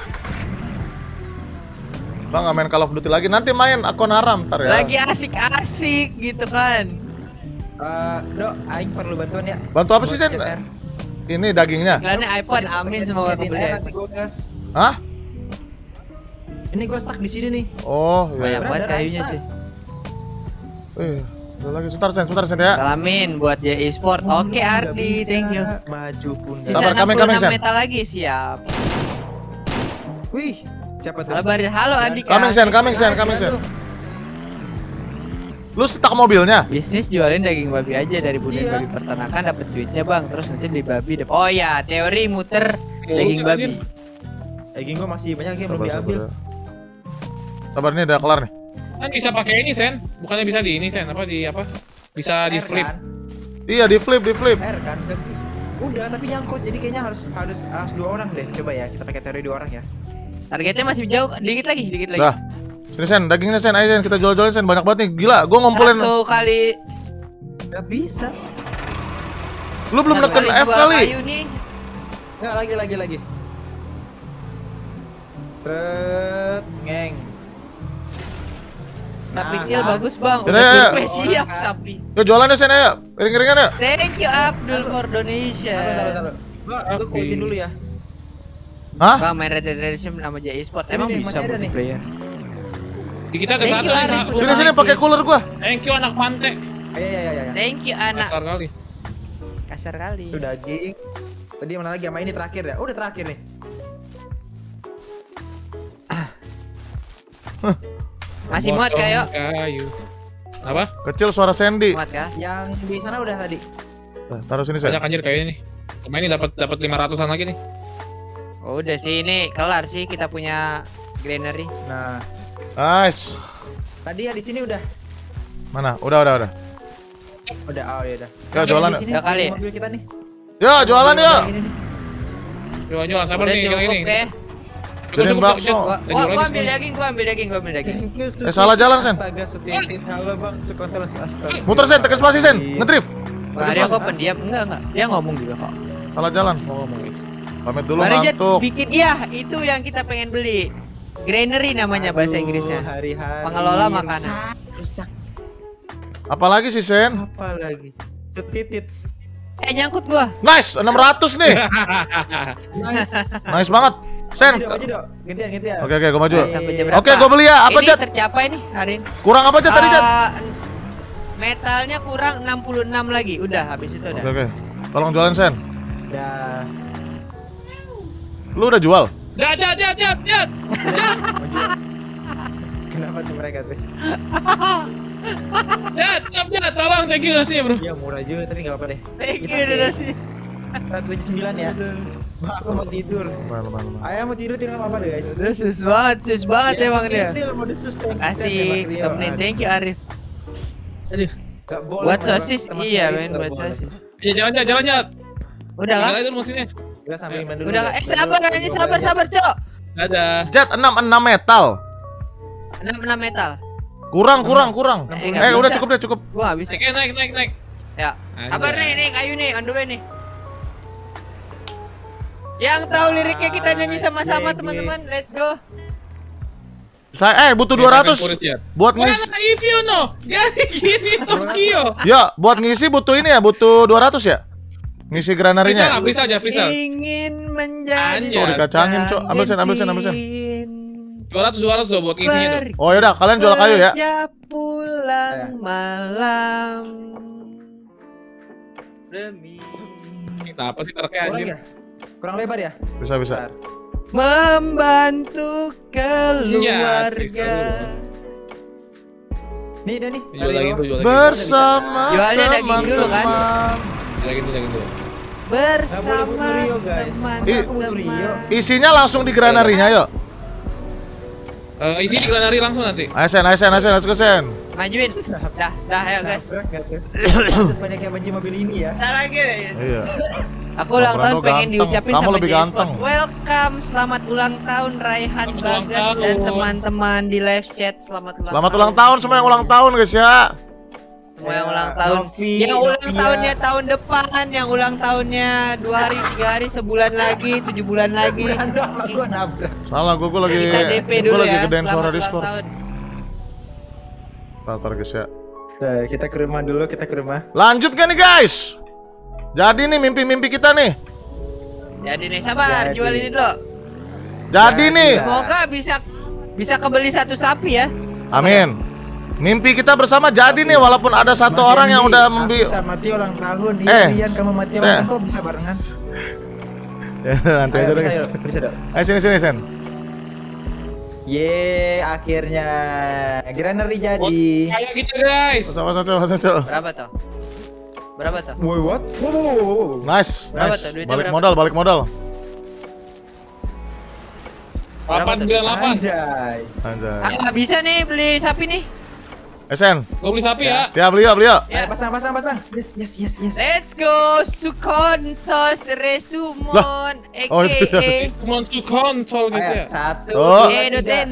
Bang, nggak main Call of Duty lagi. Nanti main akun haram, ntar ya. Lagi asik-asik gitu kan. Eh, Dok, aing perlu bantuan ya. Bantu apa sih, Buat Sen? pencet R. Ini dagingnya. Iklannya iPhone, Pencet- amin pencet- semoga pencetin R, kemudian. Nanti gua gas. Hah? Ini gua stuck di sini nih. Oh, Banyak iya. banget Ada kayunya Rasta. cuy. Eh, ada lagi. Sebentar, Sen. Sebentar, Sen ya. Salamin buat J E Sport. Oke Nggak Ardi, bisa thank you. Maju pun nggak Sisa Sabar, enam kami, puluh kami, enam Sen. metal lagi, siap. Wih, siapa tuh? Kabar halo Andika. Coming, Sen. Coming, Sen. Guys, Coming, Sen. bantu. Lu setak mobilnya? Bisnis jualin daging babi aja dari budaya Iya. babi peternakan dapat duitnya bang, terus nanti beli babi. dap- Oh ya, teori muter daging babi. Daging gua masih banyak lagi yang belum Sabar, sabar diambil. ya. Sabar, nih udah kelar nih. Kan bisa pakai ini Sen, bukannya bisa di ini Sen, apa di apa? Bisa di R flip. kan? Iya, di flip, di flip. R kan? Tapi udah, tapi nyangkut. Jadi kayaknya harus harus harus dua orang deh. Coba ya, kita pakai teori dua orang ya. Targetnya masih jauh, dikit lagi, dikit lagi. Dah. Sini, Sen. Dagingnya, Sen. Ayo, Sen. Kita jual-jualin, Sen. Banyak banget nih. Gila, gua ngumpulin. Satu kali. Gak bisa. Lu belum satu neken F jual kali. kayu nih. Nggak, lagi lagi lagi. Seret, ngeng. Sapi Nah, kecil kan? bagus bang. Sini, Udah ayo, survei ayo. siap Orang, kan? sapi. Yuk, jualan ya, Sen. Ayo. Iring-iringan yuk. Thank you Abdul for donation. Taruh, taruh, taruh. Gua, gua Oke. kulitin dulu ya. Hah? Bang main Red Dead Redemption sama J E Sport. Ini Emang nih, bisa masih ada nih. multiplayer? Di kita ada Thank satu you, nih, Arif. satu. Sini, sini. Pakai cooler gua. Thank you anak pantai. Iya, iya, iya, iya. Thank you anak. Kasar kali. Kasar kali. Itu daging. Tadi mana lagi sama ini terakhir ya? Udah terakhir nih. Masih muat Potong kayo. kayu. Apa? Kecil suara Sandy. Muat kah? Yang di sana udah tadi. Nah, taruh sini, Sen. Banyak anjir kayunya nih. Lumayan nih dapat dapat lima ratusan lagi nih. Oh, udah sih ini kelar sih kita punya granary. Nah, Nice. tadi ya di sini udah. Mana? Udah, udah, udah. Udah, oh ya udah. Ya, jualan. Di sini Udah kali. di mobil kita nih. Ya, jualan ya. Ini nih. Jual jual sabar Udah nih yang cukup ini. ya. Jadiin Cukup, bakso. cukup, Gua, cukup. gua, Jual gua lagi ambil semuanya. daging, gua ambil daging, gua ambil daging. Thank you, Eh, salah jalan, Sen. Astaga, sutitit. Halo bang, sukontrol astaga. Muter Sen, tekan spasi Sen, ngedrift. Wah, dia kok pendiam? Enggak, enggak. Dia ngomong juga kok. Salah jalan. Mau ngomong guys. Pamit dulu Mari Jet, ngantuk. bikin iya, itu yang kita pengen beli. Granary namanya bahasa Aduh, Inggrisnya. Hari-hari. Pengelola makanan. Rusak, rusak. Apalagi sih Sen? Apa lagi? Sutitit. Eh, nyangkut gua. Nice, enam ratus nih. Nice. Nice banget. Sen. Maju, dong, maju, dong. Gantian, gantian. Oke oke, gua maju. Nah, sampai jam berapa? Oke, gua beli ya. Apa Ini Jet? tercapai nih hari ini. Kurang apa Jet tadi Jet? Ah, metalnya kurang enam puluh enam lagi. Udah, habis itu udah. Oke oke. Tolong jualin Sen. Dah. Lu udah jual? Jat, jat, jat, jat, jat. Kenapa tuh mereka tuh? Jat, jat, jat. Tolong, thank you ngasihnya bro. Ya murah juga tapi nggak apa-apa deh. Thank It's you, okay. udah sih. seratus tujuh puluh sembilan ya. Bang, aku mau tidur. Lumayan lumayan lumayan. Ayah mau tidur tidur nggak apa-apa deh guys. Udah sus banget, sus banget Ya, emang dia. Kentil mau disus thank you, Kasih tembak Rio. temenin, thank you Arif. Aduh. Nggak boleh, Buat Bang. sosis, Sama iya sekali men, nggak buat boleh. sosis. Ya jalan, jat, jalan, jat. Udah kan? Jalan itu mesinnya. Kita sambil main dulu. Udah guys. kan? Eh sabar Baru- aja, baru sabar, aja. sabar, Cok. Dadah. Jet enam puluh enam metal. enam puluh enam metal. Kurang kurang kurang. Eh, Eh, nggak udah bisa. cukup deh cukup. Gua habis. Naik, naik, naik, naik. Ya. Anjay. Sabar nih, nih kayu nih, on the way nih. Yang tahu liriknya kita nyanyi sama-sama G G. teman-teman. Let's go. Saya eh butuh dua ratus Forest, Jat. buat Wah, ngisi. if you know, gani gini Tokyo. Ya, buat ngisi butuh ini ya, butuh dua ratus ya? Ngisi Freestyle lah, granarinya. freestyle aja, freestyle. Ingin menjadi Anjay. Cok, dikacangin, Cok. Ambil sen, ambil sen, ambil sen. dua ratus, dua ratus tuh buat ngisinya tuh. Oh yaudah, kalian jual kayu ya. Kerja pulang malam demi Kenapa sih terkait Kurang anjir? ya? Kurang lebar ya? Bisa bisa. Bentar. membantu Iya, freestyle keluarga. Nih, udah nih. Jual lagi dulu, jual lagi. Bersama Jualnya daging dulu, kan? teman-teman. Lagi dulu, lagi dulu. Bersama butuh Rio, guys. Ih. Butuh Rio. teman-teman. Isinya langsung di granarinya yuk. Eh, isi di granary langsung nanti. Ayo sen, ayo sen, ayo sen, let's go sen. Majuin. Dah, dah ayo guys. Nabrak nggak tuh? Pantes banyak yang benci mobil ini ya. Salah lagi. Iya. Aku ulang Bang tahun Brando pengen ganteng. diucapin Kamu sama lebih J-Sport. ganteng. Welcome, selamat ulang tahun Raihan Selamat ulang Bagas dan tahun. teman-teman di live chat. Selamat ulang Selamat ulang tahun semua yang ulang tahun guys ya. Semua yang Ya, ulang tahun. Novi, yang ulang Novia. tahunnya tahun depan, yang ulang tahunnya dua hari, tiga hari, sebulan lagi, tujuh bulan lagi. Brando sama gua nabrak. Salah gue gue lagi Kita D P gue dulu lagi ya. gedein Selamat suara ulang Discord. tahun. Bentar guys ya. Nah, kita ke rumah dulu, kita ke rumah. Lanjut gak nih guys? Jadi nih mimpi-mimpi kita nih. Jadi nih sabar, Jadi. jual ini dulu. Jadi Jadi nih. lah. Semoga bisa bisa kebeli satu sapi ya. Amin. Mimpi kita bersama jadi nih walaupun ada satu Mas orang yang Dendi, udah aku membi. sama Tio ulang tahun. Iya, Eh. Rian kamu mati ulang Saya- tahun kok bisa barengan? Ya, nanti Ayo, aja deh bisa guys. yuk, bisa dong. Ayo sini sini Sen. Ye, akhirnya granary Oh, jadi. kayak kita guys. Sama sama sama sama. Berapa tuh? Berapa tuh? Woi, what? Wow, wow, wow, wow. Nice, Berapa nice. tuh? Duitnya Balik berapa? modal, balik modal. delapan sembilan delapan. Anjay. Anjay. Ah, bisa nih beli sapi nih. Eh Sen, Gue beli sapi ya. ya beli yuk, beli yuk. Ayo, Ya. pasang, pasang, pasang. Yes, yes, yes, yes. Let's go Sukontos Resumon Oh, itu aka Instrumen to control guys Ayo, ya. satu, Oh. dua, Edo tiga. Tense.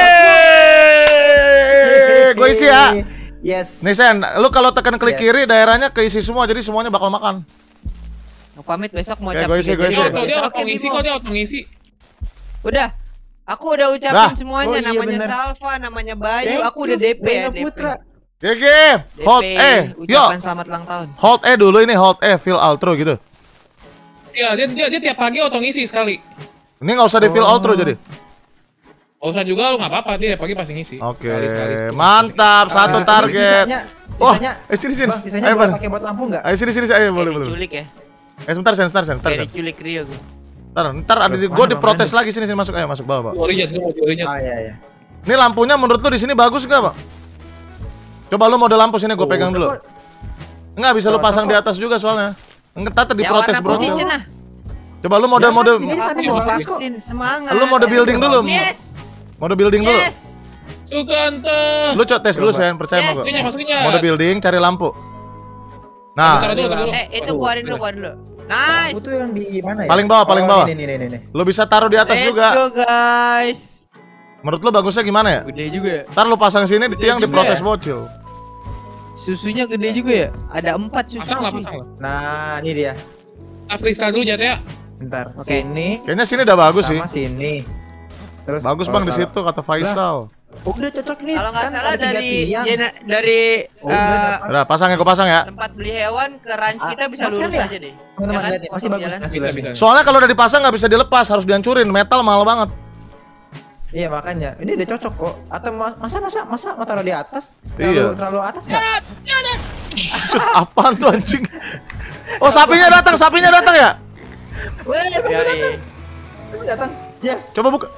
Yeay, gue isi ya. Yes. Nih Sen, lu kalau tekan klik Yes. kiri daerahnya keisi semua, jadi semuanya bakal makan. Mau pamit besok mau Oke, cap gue isi, tiga gue jari. isi. Dia dia Oke, auto ngisi Bimo. kok, dia auto ngisi. Udah. Aku udah ucapin Dah. semuanya, Oh, iya, namanya bener. Salva, namanya Bayu, Thank aku udah you, D P ya, Beno D P. Putra. G G, hold D P, E, yuk, ucapan selamat ulang tahun. hold E dulu ini, hold E, feel outro gitu. Iya, dia dia dia tiap pagi auto ngisi sekali. Ini nggak usah di feel Oh. outro jadi. Oh, usah juga lu nggak apa-apa, dia tiap pagi pasti ngisi. Oke, Sekali- sekali sepuluh. mantap, satu Ah, target. Sisanya, Wah, sisanya, eh sini sini, Bang, sisanya ayo boleh Ban. pakai buat lampu nggak? Ayo sini sini, ayo boleh Kayak boleh. diculik ya. Eh sebentar Sen, sebentar Sen, sebentar Kayak Sen. diculik Rio gue. Ntar, ntar ada di, Mana, gue Bang, diprotes mana? lagi sini sini masuk, ayo masuk bawah, bawah. Jual rinjat, gua mau jual rinjat. Oh iya iya. Ini lampunya menurut lu di sini bagus nggak Bang? Coba lu mode lampu sini gue Oh, pegang dulu. kok- Enggak bisa lu Cocok pasang kok. di atas juga soalnya. Enggak tadi Yang protes warna bro. putih cenah. Coba lu mode Jangan, mode sini sana Makasih, bagus makasih. kok. Vaksin semangat. lu mode building dulu. Yes. Mode building dulu. Yes. Sukanta. Lu coba tes dulu Coba. Sen, percaya sama Yes. gua. Masukinnya, masukinnya. Mode building cari lampu. Taruh Nah, dulu, taruh dulu. Eh, itu Aduh, keluarin dulu, bener. keluarin dulu. Nice. Aku tuh yang di mana ya? Paling bawah, paling Oh, bawah. Ini, ini, ini, ini. Lu bisa taruh di atas Let's juga. go guys. Menurut lu bagusnya gimana ya? Gede juga ya. Ntar lu pasang sini di tiang juga diprotes ya? bocil. Susunya gede juga ya. Ada empat susu. Pasang lah, pasang lah. Nah, ini dia. Kita freestyle dulu Jat ya. Bentar. Oke. Sini Kayaknya sini udah bagus sih. sama sini. Terus Bagus oh, bang di kalau- situ kata Faisal. Oh, udah cocok nih. Kalau nggak kan salah ada tiga dari tiang. jena- dari Oh, udah, eh, pas. Udah pasang ya, gua pasang ya. tempat beli hewan ke ranch Ah, kita bisa pas kan lurus ya? aja deh. Teman-teman Ya kan? lihat nih, pasti Potong bagus. jalan. Pasti Bisa, bagus. bisa. Soalnya kalau udah dipasang nggak bisa dilepas, harus dihancurin. Metal mahal banget. Iya makanya, ini udah cocok kok. Atau ma- masa masa masa mau taruh di atas? Iya. Terlalu, terlalu atas nggak? Cut, apaan tuh anjing? Oh sapinya datang, sapinya datang ya? Weh, sampai Yoi. datang. Sampai datang. Yes. Coba buka.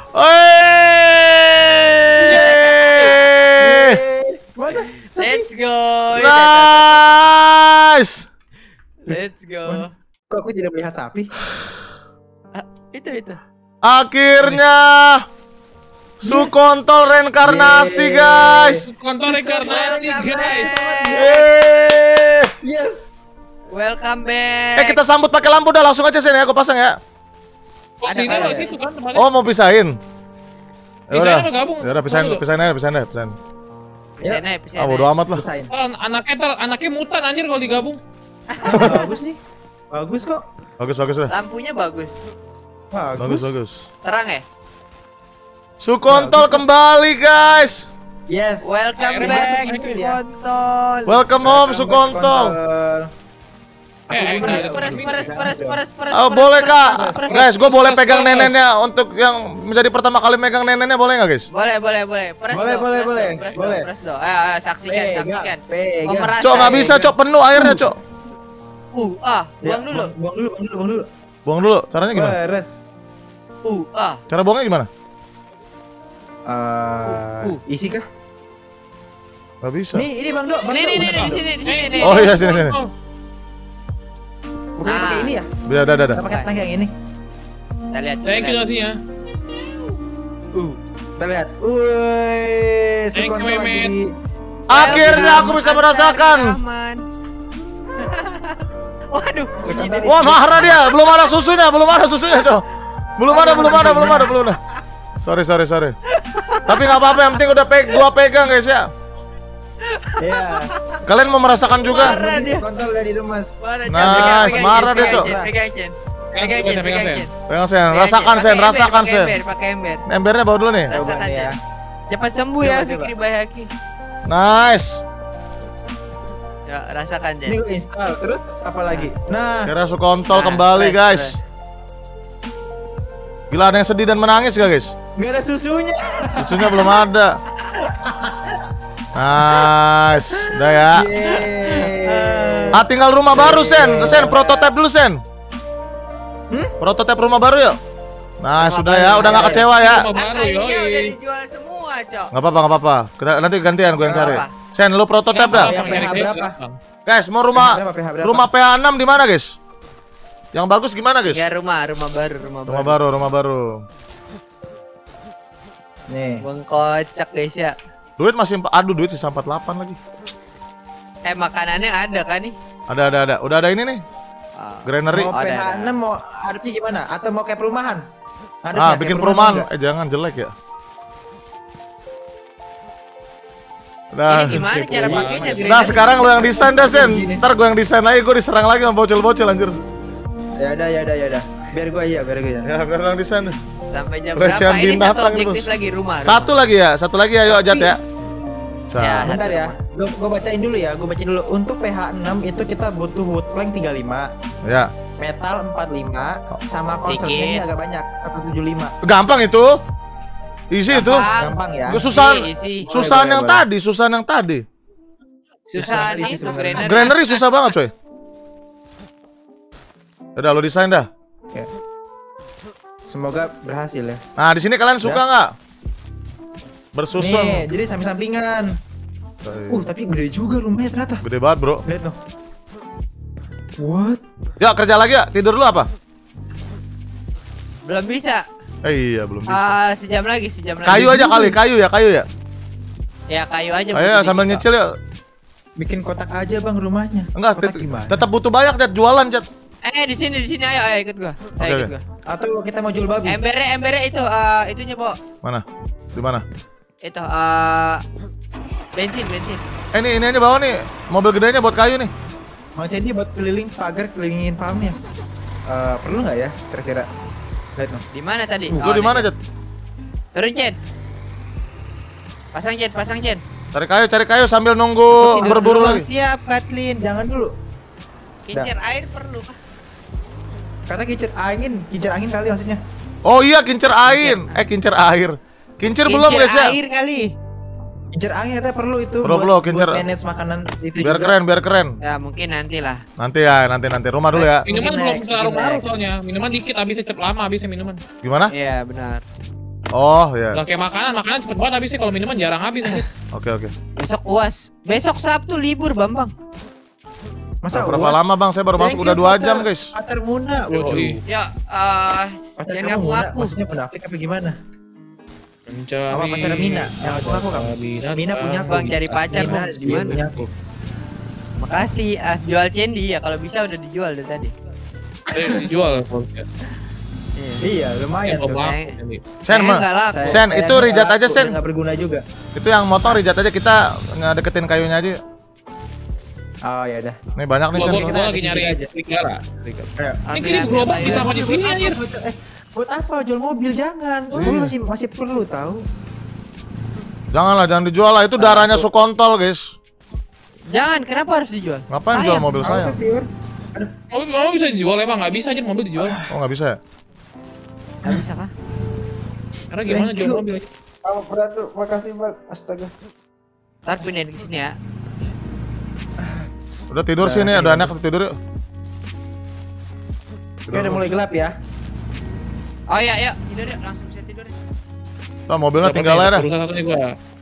Hey! Mana? Sapi. Let's go. Nice. Let's go. Kok aku tidak melihat sapi? Ah, itu itu. Akhirnya Sukontol reinkarnasi Yeay. guys. Kontor reinkarnasi guys. Yeay. Yes. Welcome back. Eh kita sambut pakai lampu dah langsung aja sini ya, aku pasang ya. Oh Ada sini kali loh ya? situ kan tempatnya. Oh mau pisahin? Pisahin apa gabung? Ya udah pisahin, Tunggu dulu. pisahin aja, pisahin aja, pisahin. Bisa naik, bisa Ah naik. bodo amat lah. Pisahin. Oh, anaknya ntar anaknya mutan anjir kalau digabung. Bagus nih. Bagus kok. Bagus bagus lah. Lampunya bagus. Bagus. Bagus bagus. Terang ya? Sukontol kembali guys. Yes. Welcome Akhirnya back, masuk lagi Sukontol. Welcome home Sukontol. Eh, eh, Peres, ada peres, temen. peres, peres, peres, peres. Oh peres, boleh peres, kak, peres, peres. guys, gue boleh Peres, pegang peres. neneknya untuk yang menjadi pertama kali megang neneknya boleh nggak guys? Boleh, boleh, boleh. Peres Boleh, dong, boleh, peres boleh, dong, peres boleh. dong, peres dong. Ayo, ayo, saksikan, saksikan. Pegang. Memerasa. Cok nggak bisa cok penuh airnya cok. Uh, ah, Ya, buang dulu. Buang dulu, buang dulu, buang dulu. Buang dulu, caranya gimana? Beres. Uh, ah. Cara buangnya gimana? Eh, Uh. isi kah? Gak bisa. Nih, ini Bang Dok. Bang Nih, Dok, nih, nih, bener, nih, Bang di Dok. sini, di sini, nih. Oh iya sini sini. Bukan Ah. pakai ini ya? Udah udah udah. Kita pakai tank yang ini. Kita lihat. kita Thank you lihat. nasinya. Uh, kita lihat. Wih, Thank you, Sukontol lagi Mehmet. di Akhirnya aku bisa Welcome, merasakan. Antar Rahman. Waduh, Sukontol. Wah marah dia, belum ada susunya, belum ada susunya cok. Belum ada, belum ada, belum ada, belum ada. Sorry sorry sorry. Tapi nggak apa-apa, yang penting udah peg, gua pegang guys ya. Iya. Kalian mau merasakan juga? Marah dia. Sukontol udah diremas. Marah, Nice, Chan. Pegang, pegang, marah Chan, dia, pegang, Cok. Chan, Pegang, Chan. Pegang, Pegang, Chan, pegang, pegang, Chan. Chan. Pegang sen, Pegang, rasakan Chan. sen, Pakai rasakan ember, sen. pakai ember, pakai ember. Embernya bawa dulu nih. Rasakan Coba nih aja. ya. Cepat sembuh ya, Coba, coba. Fikri Bayhaki. Nice. Ya, rasakan Chan. Ini gue install. Terus apa lagi? Nah, Kira Sukontol Nah, kembali fresh, guys. fresh. Gila ada yang sedih dan menangis gak guys? nggak ada susunya. Susunya belum ada. Nice, udah ya. Yeay. Ah tinggal rumah baru Sen, Sen prototipe dulu Sen. Hmm? Prototipe rumah baru yuk. Nah Rumah sudah baru, ya, udah nggak ya. kecewa ya. Rumah baru Angkanya udah yoi. dijual semua, Cok. Nggak apa-apa, nggak apa-apa. Kita- Nanti gantian gue yang Nggak cari. apa-apa. Sen, lu prototipe dah. P H berapa? Guys, mau rumah P H berapa, P H berapa? rumah P H enam di mana guys? Yang bagus gimana guys? Ya rumah, rumah baru, rumah, Rumah baru. baru, rumah baru. Nih. Bang kocak guys ya. Duit masih empat, aduh duit sisa empat puluh delapan lagi. Eh makanannya ada kan nih? Ada, ada, ada. Udah ada ini nih. Ah. Granary. Mau Oh, P ada, H ada. enam mau hadapnya gimana? Atau mau kayak perumahan? Hadapnya Ah, kayak bikin perumahan. nggak? Eh jangan jelek ya. Ini Nah, gimana cara pakainya? nah Granary? sekarang lo yang desain dah Sen. Ntar gue yang desain lagi, gue diserang lagi sama bocil-bocil anjir. Ya udah, ya udah, ya udah. Biar gue aja, biar gue aja. Ya biar lo yang desain. Sampai jam Pelecehan berapa? Ini satu binatang objektif terus. lagi rumah. Satu lagi ya, satu lagi ayo Jat ya. Sa- Ya. Bentar ya, gue gue bacain dulu ya, gue bacain dulu. Untuk P H enam itu kita butuh wood plank tiga puluh lima, Ya. metal empat puluh lima, sama Sedikit. konsernya ini agak banyak, seratus tujuh puluh lima. Gampang itu. Isi itu. Gampang ya. Gue susahan, Isi, isi. susahan Boleh, yang boleh, tadi, susahan yang tadi. Susah Isi nih itu sebenarnya. Granary. Granary susah banget coy. Udah lo desain dah. Oke. Semoga berhasil ya. Nah di sini kalian suka nggak? Bersusun. Nih, jadi samping-sampingan. Uh, tapi gede juga rumahnya ternyata. Gede banget bro. Lihat tuh. What? Ya kerja lagi ya. Tidur dulu apa? Belum bisa. Eh iya belum bisa. Ah, sejam lagi, sejam lagi. Kayu aja kali, kayu ya, kayu ya. Ya kayu aja. Ayo butuh sambil dikit, nyicil ya. Bikin kotak aja bang rumahnya. Enggak, kotak tet- gimana? tetap butuh banyak Jat, jualan Jat. Pak. Eh di sini di sini ayo ayo ikut gua. Ayo Oke, ikut oke. gua. Atau kita mau jual babi? Embernya embernya itu eh itunya, Bo. Mana? Di mana? Itu eh bensin bensin. Eh ini ini aja bawa nih. Mobil gedenya buat kayu nih. Mau jadi buat keliling pagar kelilingin farmnya. Eh perlu nggak ya kira-kira? Lihat no. Di mana tadi? Lu Oh, di mana, nih. Jet? Turun, Jen. Pasang, Jen, pasang, Jen. Cari kayu, cari kayu sambil nunggu Tidur berburu dulu. lagi. Siap, Kathleen. Jangan dulu. Kincir air perlu kah? Kata kincir angin, kincir angin kali maksudnya. Oh iya, kincir air. Eh, kincir air. Kincir belum guys ya? air kali. Kincir angin katanya perlu itu. Perlu, buat, perlu, kincir. buat manage makanan itu Biar juga. keren, biar keren. Ya mungkin nanti lah. Nanti ya, nanti nanti rumah dulu ya. Minuman Mungkin belum next, terlalu mungkin ngaruh next. soalnya. Minuman dikit habisnya cepet lama habisnya minuman. Gimana? Iya benar. Oh ya. Gak kayak makanan, makanan cepet banget habisnya kalau minuman jarang habis aja. Oke oke. Besok uas. Besok Sabtu libur, Bambang. Masa Berapa uas? lama bang? Saya baru masuk Thank udah you, dua pacar- jam guys. Pacar Muna. Yoi. Waduh. Ya, eh Pacar jangan kamu ngaku Muna, ngaku. maksudnya munafik apa gimana? Mencari. Apa pacar Mina? Yang aku ngaku kamu. binatang. Mina punya aku. Bang, cari pacar, Mina Bang. dia Gimana? punya aku. Makasih. Ah, jual candy ya kalau bisa udah dijual dari tadi. Eh, dijual. Iya. Iya, lumayan Belum tuh. laku. Kayak- Jadi. Sen Kayaknya mah. nggak laku. Saya- Sen, saya itu nggak rijat aja, laku, Sen. udah nggak berguna juga. Itu yang motong rijat aja kita ngedeketin kayunya aja. Oh ya udah. Nih banyak nih Gua, Sen. gua, gua lagi nyari Aja. serigala. Ayo. Ini kiri gerobak bisa apa di sini anjir? Eh, buat apa jual mobil? Jangan. Mobil masih masih perlu tahu. Janganlah, jangan dijual lah. Itu darahnya Sukontol guys. Jangan, kenapa harus dijual? Ngapain Sayang. jual mobil saya? Mobil, mobil bisa dijual emang nggak bisa aja mobil dijual. Oh nggak bisa ya? Gak bisa kah? Karena gimana Thank jual you. mobil? Oh, berat makasih Bang. Astaga. Ntar pindahin ke sini ya. Udah tidur sih nih, udah enak tidur yuk. Oke, udah mulai gelap ya. Oh iya, yuk tidur yuk, langsung bisa tidur. Nah, mobilnya tinggal aja dah. Urusan satu nih gua.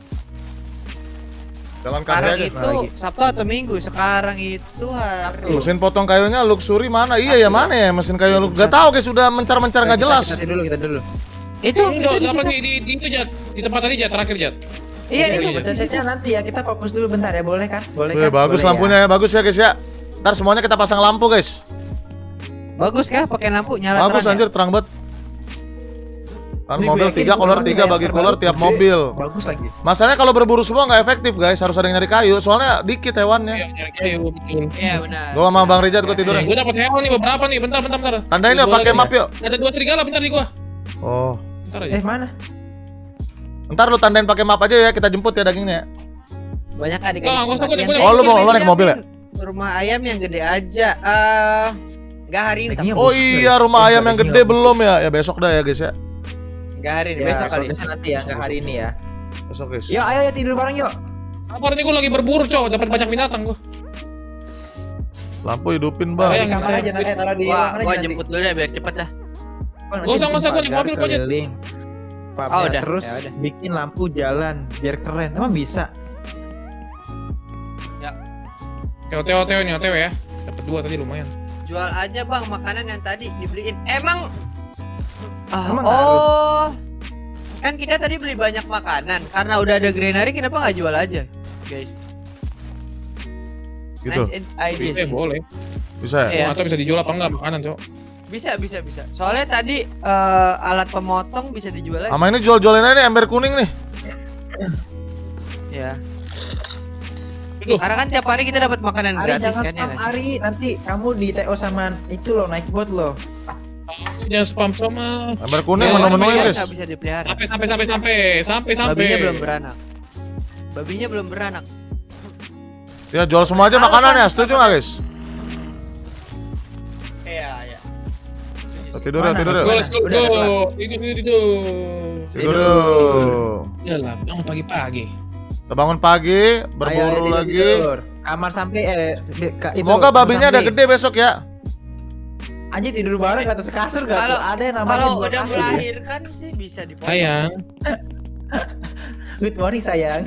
Jalan kaki Sekarang aja. itu Sabtu atau Minggu? Sekarang itu hari. Mesin potong kayunya luxury mana? Iya ya mana ya mesin kayu lu? Gak tahu guys, sudah mencar-mencar nggak Kita- jelas. Kita dulu, kita dulu. Itu, Itu itu di apa situ. sih di, di itu Jat? Di tempat tadi Jat, terakhir Jat. Iya, Oke, itu. iya. Chat-chatnya nanti ya. Kita fokus dulu bentar ya, boleh kan? Boleh Wih, kan? bagus Boleh lampunya ya, bagus ya guys ya. Ntar semuanya kita pasang lampu guys. Bagus kah pakai lampu nyala Bagus terang ya? anjir, terang banget. Kan Ini mobil gue yakin tiga, kolor orangnya tiga yang bagi terbaru kolor tiap gede. mobil. Bagus lagi. Masalahnya kalau berburu semua nggak efektif guys, harus ada yang nyari kayu. Soalnya dikit Iya, hewannya. nyari kayu betul. Iya benar. Gua sama Bang Rijat gua tidur. Eh, gua dapat hewan nih beberapa nih, bentar bentar bentar. Tandain yuk Gua pakai lagi. map yuk. Ada dua serigala bentar di gua. Oh. Bentar aja. Eh, mana? Ntar lu tandain pakai map aja ya, kita jemput ya dagingnya. Banyak adik. Nggak, nggak usah, gua nih, gua nih. Oh, lu mau lu naik mobil ya? Rumah ayam yang gede aja. Eh, nggak hari ini. Dagingnya tapi- Oh busuk iya, lagi. rumah Oh, ayam yang dagingnya gede busuk. belum ya? Ya besok dah ya guys ya. Nggak hari ini, Ya, besok kali. besok nanti ya, nggak hari ini ya. Besok guys. Yuk, ayo ya tidur bareng yuk. Sabar nih gua lagi berburu, cowok, dapat banyak binatang gua. Lampu hidupin Oh, bang. yang Di kamar bisa- aja nanti, eh, taruh di Gua, kamar gua aja jemput dulu deh biar cepet dah. Bang, Gak usah, nanti nggak usah, gua naik pagar mobil, gua aja. keliling. Papnya, Oh, udah, terus ya udah. bikin lampu jalan biar keren. Emang bisa? Ya, O T W O T W nih, O T W ya. Dapat dua tadi lumayan. Jual aja bang makanan yang tadi dibeliin. Emang Ah, Emang oh, kan kita tadi beli banyak makanan karena udah ada granary, kenapa nggak jual aja, guys? Gitu. Nice idea Bisa ya, sih. boleh. Bisa ya? Iya. Gua atau bisa dijual apa enggak makanan, cowok. Bisa, bisa, bisa. Soalnya tadi eh, alat pemotong bisa dijual lagi. Sama ini jual-jualin aja nih ember kuning nih. Ya. Aduh. Karena kan tiap hari kita dapat makanan Ari gratis jangan kan ya. spam nggak sih? Ari, nanti kamu di T O sama itu loh, naik bot loh. Aku jangan spam sama. Ember kuning Ya, menu-menuin Babinya guys. nggak bisa dipelihara. Sampai sampai sampai sampai sampai sampai. Babinya belum beranak. Babinya belum beranak. Ya jual semua aja Halo, makanannya, Bang. setuju nggak guys? Iya, iya. Tidur ya, Mana? tidur Let's ya. go, let's go, Udah, go. udah. Tidur, tidur, tidur. Tidur yuk. Ya lah, bangun pagi-pagi. Kita bangun pagi, Ayo, ayo, berburu tidur, lagi. tidur. Kamar sampai eh di- ka- itu, Semoga kamar babinya ada sampai. gede besok ya. Aja tidur bareng kata sekasur gak Kalau tuh? Ada yang namanya kalau dua udah kasur ya. melahirkan sih bisa dipotong. Sayang. Good morning sayang.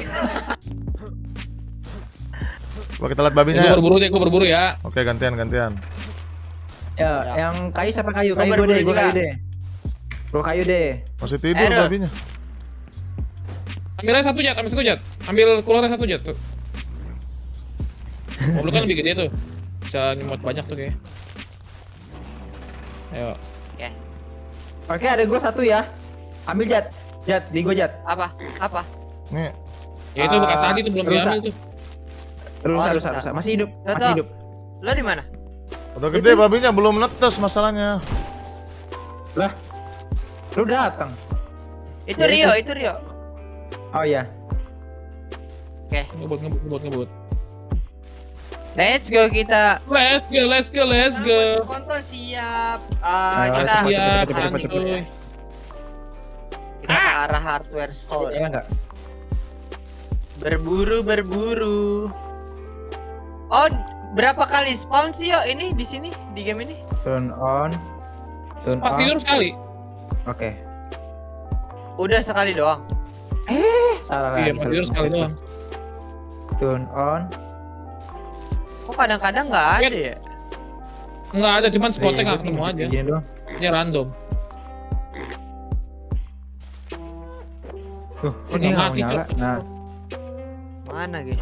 Coba kita lihat babinya Gue ya. berburu deh, gue berburu ya. Oke, gantian gantian. Ya, Ya. yang kayu siapa kayu? Gua Kayu gue berburu deh, gue juga. kayu deh. Gue kayu deh. Masih tidur Aduh. babinya. Ambil aja satu Jat, ambil satu Jat. Ambil keluarnya satu Jat tuh. Mobil kan lebih gede tuh. Bisa nyemot banyak tuh kayaknya. Ayo. Oke. Oke, ada gua satu ya. Ambil Jat. Jat, di gua Jat. Apa? Apa? Nih, Ya itu bekas Ah, tadi tuh belum rusak. diambil tuh. Rusak, Oh, rusak, rusak. rusak. Masih hidup, Toto. masih hidup. Lo di mana? udah gede babinya belum netes masalahnya. Lah. Lu datang. Itu Ya, Rio, itu. itu Rio. Oh iya. Oke. Ngebut ngebut ngebut ngebut. Let's go kita. Let's go, let's go, let's go. Kontol siap. Ah, Ayo, kita cepet, Siap, cepet, cepet, cepet, santuy. kita ke arah hardware store. Iya enggak? Berburu, berburu. Oh, berapa kali spawn sih yo ini di sini di game ini? Turn on. Turn Sempat on. tidur sekali. Oke. Udah sekali doang. Eh, salah Iya, lagi. sempat salah tidur sekali pencet. doang. Turn on. Kok kadang-kadang nggak ada ya? Enggak ada, cuman spotnya nggak Ribet ketemu nih, aja. Gini doang. Ini random. Tuh, Oh, ini nggak nggak mau mati, nyala. Cok. Nah, Mana guys?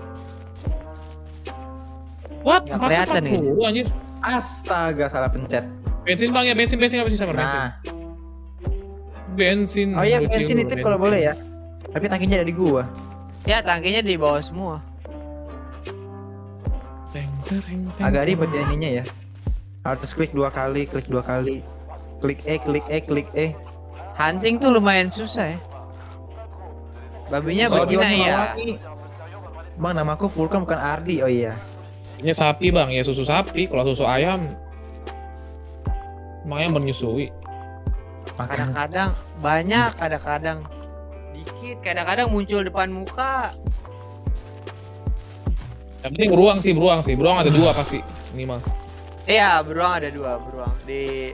What? Nggak Masa kelihatan empat puluh anjir? astaga salah pencet. Bensin bang ya, bensin, bensin apa sih sama bensin? Nah, Bensin. oh iya bocil bensin lu, itu kalau boleh ya. Tapi tangkinya ada di gua. Ya tangkinya di bawah semua. Teng, tereng, teng, Agak tereng. ribet ya ininya ya. Harus klik dua kali, klik dua kali. Klik E, klik E, klik E. Hunting tuh lumayan susah ya. Babinya Kalau betina gimana ya. lagi? Bang, namaku Vulkan bukan Ardi. Oh iya. Ini sapi bang, ya susu sapi. Kalau susu ayam, emang ayam menyusui. Makan. Kadang-kadang banyak, kadang-kadang dikit, kadang-kadang muncul depan muka. Yang penting beruang sih, beruang sih. Beruang ada dua pasti minimal. Iya, beruang ada dua beruang di.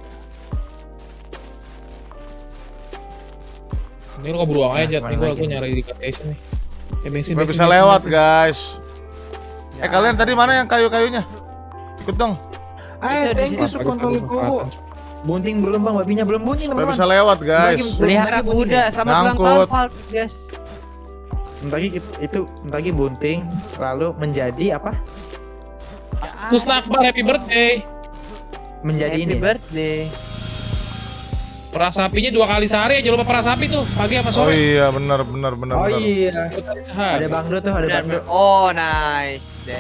Ini lu kok beruang Nah, aja, Jat. Nih kemana gua, lagi gua nih? nyari di gas station nih. Ya bensin, Nggak bensin, bisa bensin, lewat bensin. guys. Eh Ya. kalian tadi mana yang kayu-kayunya? Ikut dong. Ah, Itu di thank you sini. sukontoliku. Bunting belum bang, babinya belum bunyi Nggak teman-teman. bisa lewat guys. Lagi- Pelihara Bunyi kuda, nih. selamat ulang Nyangkut. tahun Falt, guys. Bentar lagi kita- itu bentar lagi bunting lalu menjadi apa? Terus Nakbar, happy birthday. Menjadi Happy ini. birthday. Perah sapinya dua kali sehari aja, lupa perah sapi tuh. Pagi apa Oh sore. iya benar benar benar. Oh benar. iya. Dua kali sehari. Ada Bangdo tuh, ada Benar, Bangdo. benar. Oh, nice. Then.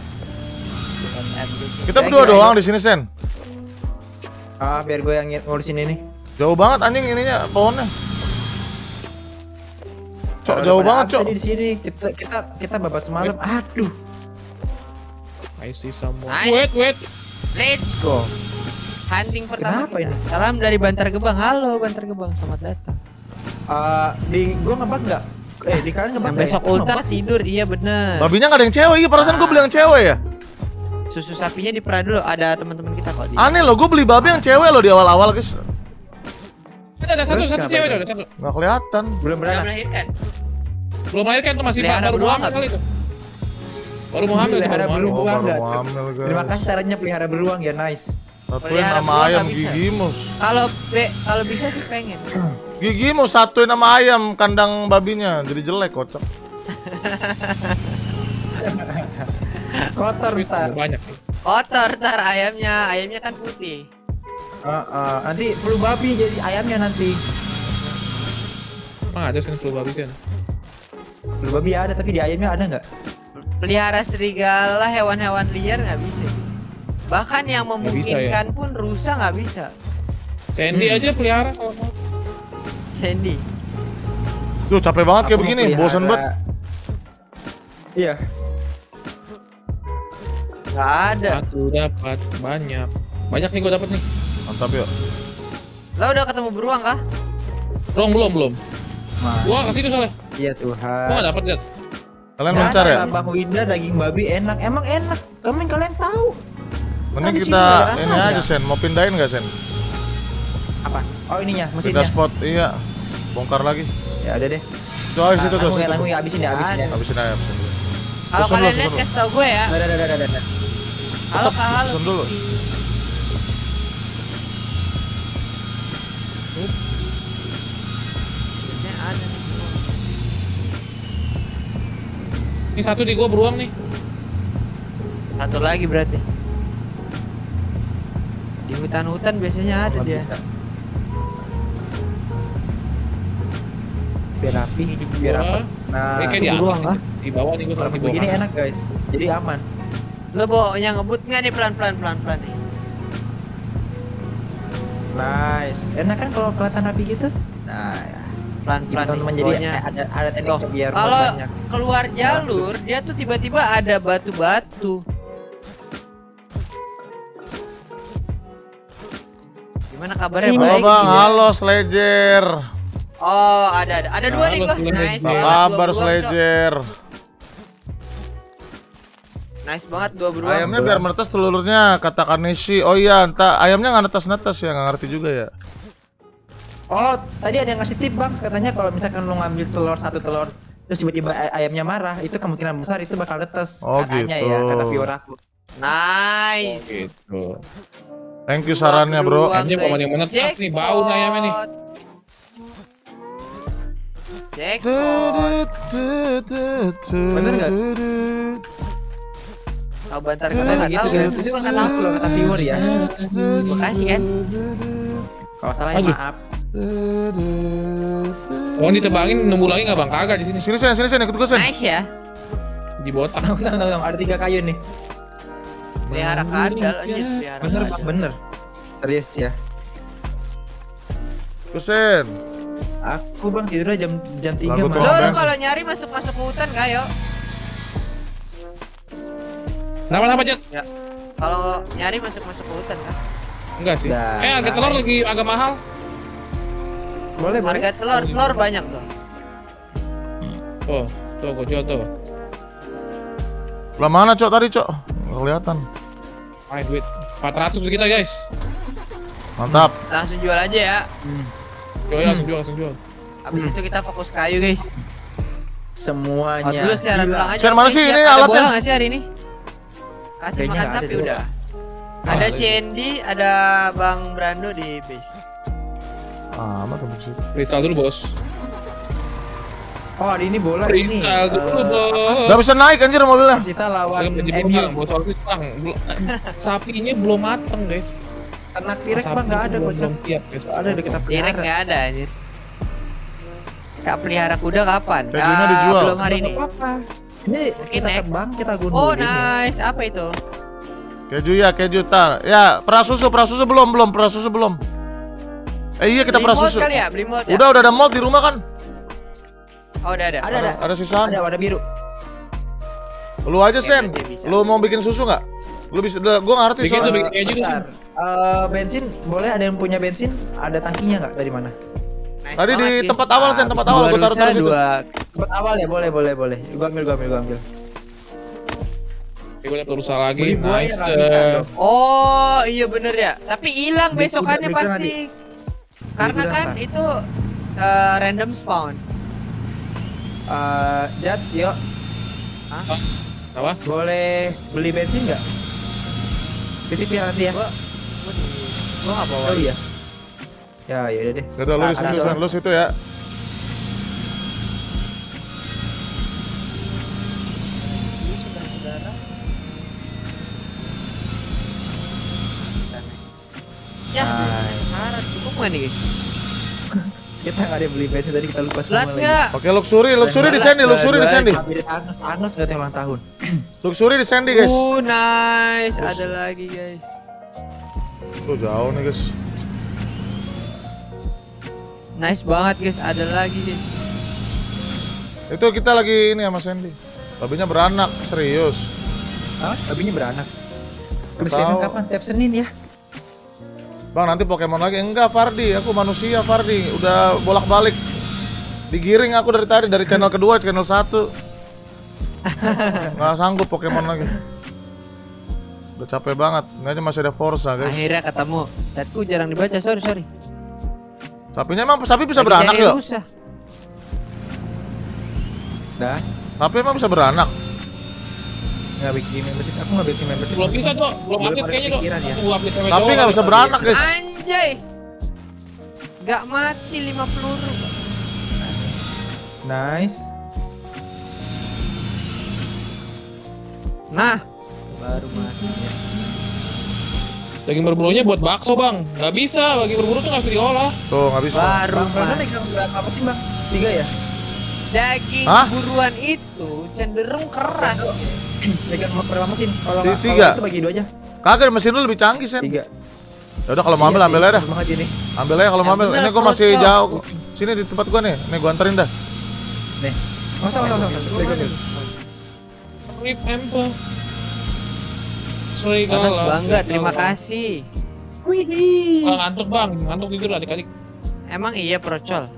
Kita Thank berdua you, doang Ayo. di sini Sen. Ah, biar gue yang ngurusin ini. Jauh banget anjing ininya pohonnya. Cok Kalau jauh daripada banget abis cok. tadi di sini kita kita kita babat semalam. Aduh. I see someone. Nice. Wait, wait. Let's go. Hunting pertama. Kenapa kita. ini? Salam dari Bantar Gebang. Halo Bantar Gebang, selamat datang. Ah, di gua ngebak nggak? Eh, di kalian ngebak Yang nggak besok ya? ultar Ngebak. tidur, iya bener. Babinya nggak ada yang cewek, iya perasaan gue beli yang cewek ya. Susu sapinya diperah dulu, ada teman-teman kita kok di. Aneh loh, gue beli babi yang cewek loh di awal-awal guys. Ada, ada satu, Terus satu kenapa cewek itu? tuh, ada satu. Nggak kelihatan. Belum Udah beranak. melahirkan. Belum melahirkan tuh, masih Pelihara baru mau beruang hamil nggak? kali tuh. Baru mau hamil tuh, Pelihara baru mau hamil. beruang. Oh, baru nggak? mau hamil Terima guys. kasih sarannya pelihara beruang ya, nice. Satuin Pelihara sama beruang ayam nggak bisa. gigimus. Kalau be, kalau bisa sih pengen. Gigimus satuin sama ayam kandang babinya jadi jelek kocak. Kotor Wih, ntar. banyak nih. Kotor ntar ayamnya, ayamnya kan putih. Ah, ah, nanti flu babi jadi ayamnya nanti. Emang ada sih flu babi sih. Flu babi ada tapi di ayamnya ada nggak? Pelihara serigala, hewan-hewan liar nggak bisa. Bahkan yang Nggak bisa, memungkinkan pun rusa nggak bisa. Sandy Hmm. aja pelihara kalau mau. Sandy. Duh capek banget kayak Aku mau begini, pelihara- bosan banget. Iya. Nggak ada. Satu dapat banyak. Banyak nih gua dapat nih. Mantap yuk. Lah udah ketemu beruang kah? Belum, belum, belum. Mas. Gua kasih tuh soalnya. Iya Gua Tuhan. nggak dapat, Jat. Kalian Nggak mencar ada ya? lah, Bang Winda daging babi enak. Emang enak. Kalian kalian tahu. Mending Kan di kita sini ada ini rasanya. aja Sen, mau pindahin nggak Sen? Apa? Oh ininya Pindah mesinnya. spot, iya. Bongkar lagi. Ya udah deh. Coy, Nah, situ tuh. langsung ya, situ langsung tuh. ya, habisin deh, habisin deh. Habisin aja, habisin dulu. Kalau Susun dulu, kalian susun lihat dulu. kasih tau gue ya. Dadah, dadah, dadah, dadah. Halo kak, halo. Susun dulu. Ini ada nih. Ini satu di gua beruang nih. Satu lagi berarti. Di hutan-hutan biasanya ada Nggak dia. bisa. Biar rapi, Di biar bawah. apa? Nah, Eh, kayak di di atas ruang, nih. ah. Di bawah nih gua kalau sama di begini bawah. enak guys. Jadi aman. Lo bawa yang ngebut nggak nih pelan-pelan pelan-pelan nih? Nice. Enak kan kalau kelihatan rapi gitu? Nah, ya. Pelan-pelan nih. teman-teman jadi bawanya. eh, ada ada teknik Loh, biar kalau banyak. keluar jalur dia tuh tiba-tiba ada batu-batu. Gimana kabarnya? Halo Baik. bang, iya. halo Sledger. Oh, ada ada. Ada dua Halo, nih gua. Sledger. Nice. Apa banget, kabar dua beruang, Cok. Sledger? Nice banget dua beruang. Ayamnya biar menetas telurnya, kata Kaneshi. Oh iya, entah ayamnya nggak netas-netas ya, nggak ngerti juga ya. Oh, tadi ada yang ngasih tip bang, katanya kalau misalkan lu ngambil telur satu telur terus tiba-tiba ay- ayamnya marah, itu kemungkinan besar itu bakal netes. Oh, katanya gitu. ya, kata viewer aku. Nice. Gitu. Thank you sarannya bro. Dua beruang, Ayamnya guys. bukan yang menetas nih, bau nih ayamnya nih. Jackpot. Bener nggak? Oh, bentar Bener kita nggak gitu tahu guys, guys. itu kan kata aku loh, kata viewer ya. Makasih kan. Kalau salah ya Aduh. maaf. Oh, ditebangin nunggu lagi nggak bang? Kagak di sini. Sini sini sini sini ikut gue Sen. Nice ya. Di botak. Tunggu, tunggu, tunggu, ada tiga kayu nih. Pelihara kadal anjir, pelihara Bener kadal. bang, bener. Serius ya. Ikut Sen. Aku bang tidurnya jam jam tiga Lagu Lo, tuh. malam. lo kalau nyari masuk-masuk ke hutan nggak yo? Kenapa kenapa Jet? Ya. Kalau nyari masuk-masuk ke hutan kan? Enggak sih. Dah, Eh, harga telur nice. lagi agak mahal. Boleh, boleh. Harga telur, telur banyak tuh. Tuh, tuh gua jual tuh. Lah mana cok tadi cok? Nggak kelihatan. Ayo duit. empat ratus kita guys. Mantap. Langsung jual aja ya. Jual langsung jual, langsung jual. Habis itu kita fokus kayu guys. Semuanya. Oh, dulu siaran Gila. ulang aja. Siaran mana Oke, sih siap. ini Ada alatnya? bola nggak sih hari ini? Kasih Kayaknya makan nggak ada sapi deh, udah. Ah, Ada ada. Cendi, ada Bang Brando di base. Ah, apa tuh maksud? Freestyle dulu bos. Oh, hari ini bola ini. Freestyle dulu eh, bos. Gak bisa naik anjir mobilnya. Kita lawan Kagak baju M U. bang, bos harus bang. Bel- Sapinya belum mateng guys. Ternak direk Sapi bang nggak ada belum- kocak. belum siap guys. Ada udah kita Direct pelihara. nggak ada anjir. Kak pelihara kuda kapan? Kejunya Ah, dijual. Belum hari ini. Apa? Ini kita naik. terbang kita gunung. Oh nice, apa itu? Keju ya, keju tar. Ya, perah susu, perah susu belum, belum, perah susu belum. Eh iya kita Beli perah mold susu. kali ya, beli mold ya? Udah, udah ada mold di rumah kan? Oh udah ada. Ada ada. Ada sisaan. Ada warna biru. Lu aja Oke, Sen. berarti bisa. Lu mau bikin susu nggak? Lu bisa, gua nggak ngerti Bikin tuh, soalnya. bikin keju tuh. Bentar. Eh, bensin boleh, ada yang punya bensin? Ada tangkinya nggak dari mana? Nice Tadi di banget, guys. tempat awal Sen, tempat Dua awal gua taruh rusa, taruh situ. dua. Tempat awal ya, boleh boleh boleh. Gua ambil gua ambil gua ambil. Gue udah berusaha lagi. Beli buaya Nice. nggak bisa eh. dong. Oh iya bener ya. Tapi hilang Beli besokannya kuda- beli kuda pasti. Karena kuda kan ntar. itu eh, random spawn. Eh, Jat, yuk Apa? boleh beli bensin nggak? Titip ya nanti ya. Gua gua di gua nggak bawa. Oh iya. Ya ya udah deh. Ya udah lu di Ah, situ ada Sen, lu situ ya. Ya, Nice. harap cukup nggak nih guys? Kita nggak ada beli bensin tadi kita lupa semua Belat lagi. nggak? Oke, luxury, luxury di Sandy, luxury di Sandy. Habis Anos, Anos katanya ulang tahun. Luxury di Sandy, guys. Uh nice, ada lagi guys. Tuh jauh nih, guys. Nice banget guys, ada lagi guys. Itu kita lagi ini sama Sandy. Babinya beranak, serius. Hah? Babinya beranak. Habis Tahu. payment kapan? Tiap Senin ya. Bang, nanti Pokemon lagi. Enggak, Fardi. Aku manusia, Fardi. Udah bolak-balik. Digiring aku dari tadi, dari channel kedua, channel satu. Nggak sanggup Pokemon lagi. Udah capek banget. Ini aja masih ada Forza, guys. Akhirnya ketemu. Chatku jarang dibaca, sorry sorry. Sapinya emang sapi bisa Lagi beranak cari ya? rusa. Dah. Sapi emang bisa beranak? Nggak bikin membership. Aku nggak bikin membership. Belum bisa tuh, belum Belum update ada kayaknya tuh. pikiran ya. Tunggu update sampai Tapi doang. nggak bisa beranak, guys. Anjay. Gak mati lima peluru. Nice. Nah, baru mati ya. Daging berburunya buat bakso bang, nggak bisa. Daging berburu tuh nggak bisa diolah. Tuh nggak bisa. Baru Bang Brandon mah. megang berapa apa sih bang? Tiga ya? Daging Hah? buruan itu cenderung keras. Megang berapa mesin? Kalau Ti- nggak- tiga. kalau itu bagi dua aja. Kagak mesin lu lebih canggih sen. Tiga. Ya udah kalau mau ambil Iya ambil sih, aja dah. bagus banget ini. Ambil aja kalau Ya mau ambil. bener, Ini gua masih Cok. jauh. Sini di tempat gua nih. Nih gua anterin dah. Nih. Masa masa masa. Pegang. Rip emper. Sorry Panas galas. bangga, terima kasih. Wih. Bang ngantuk bang, ngantuk tidur adik-adik. Emang iya procol.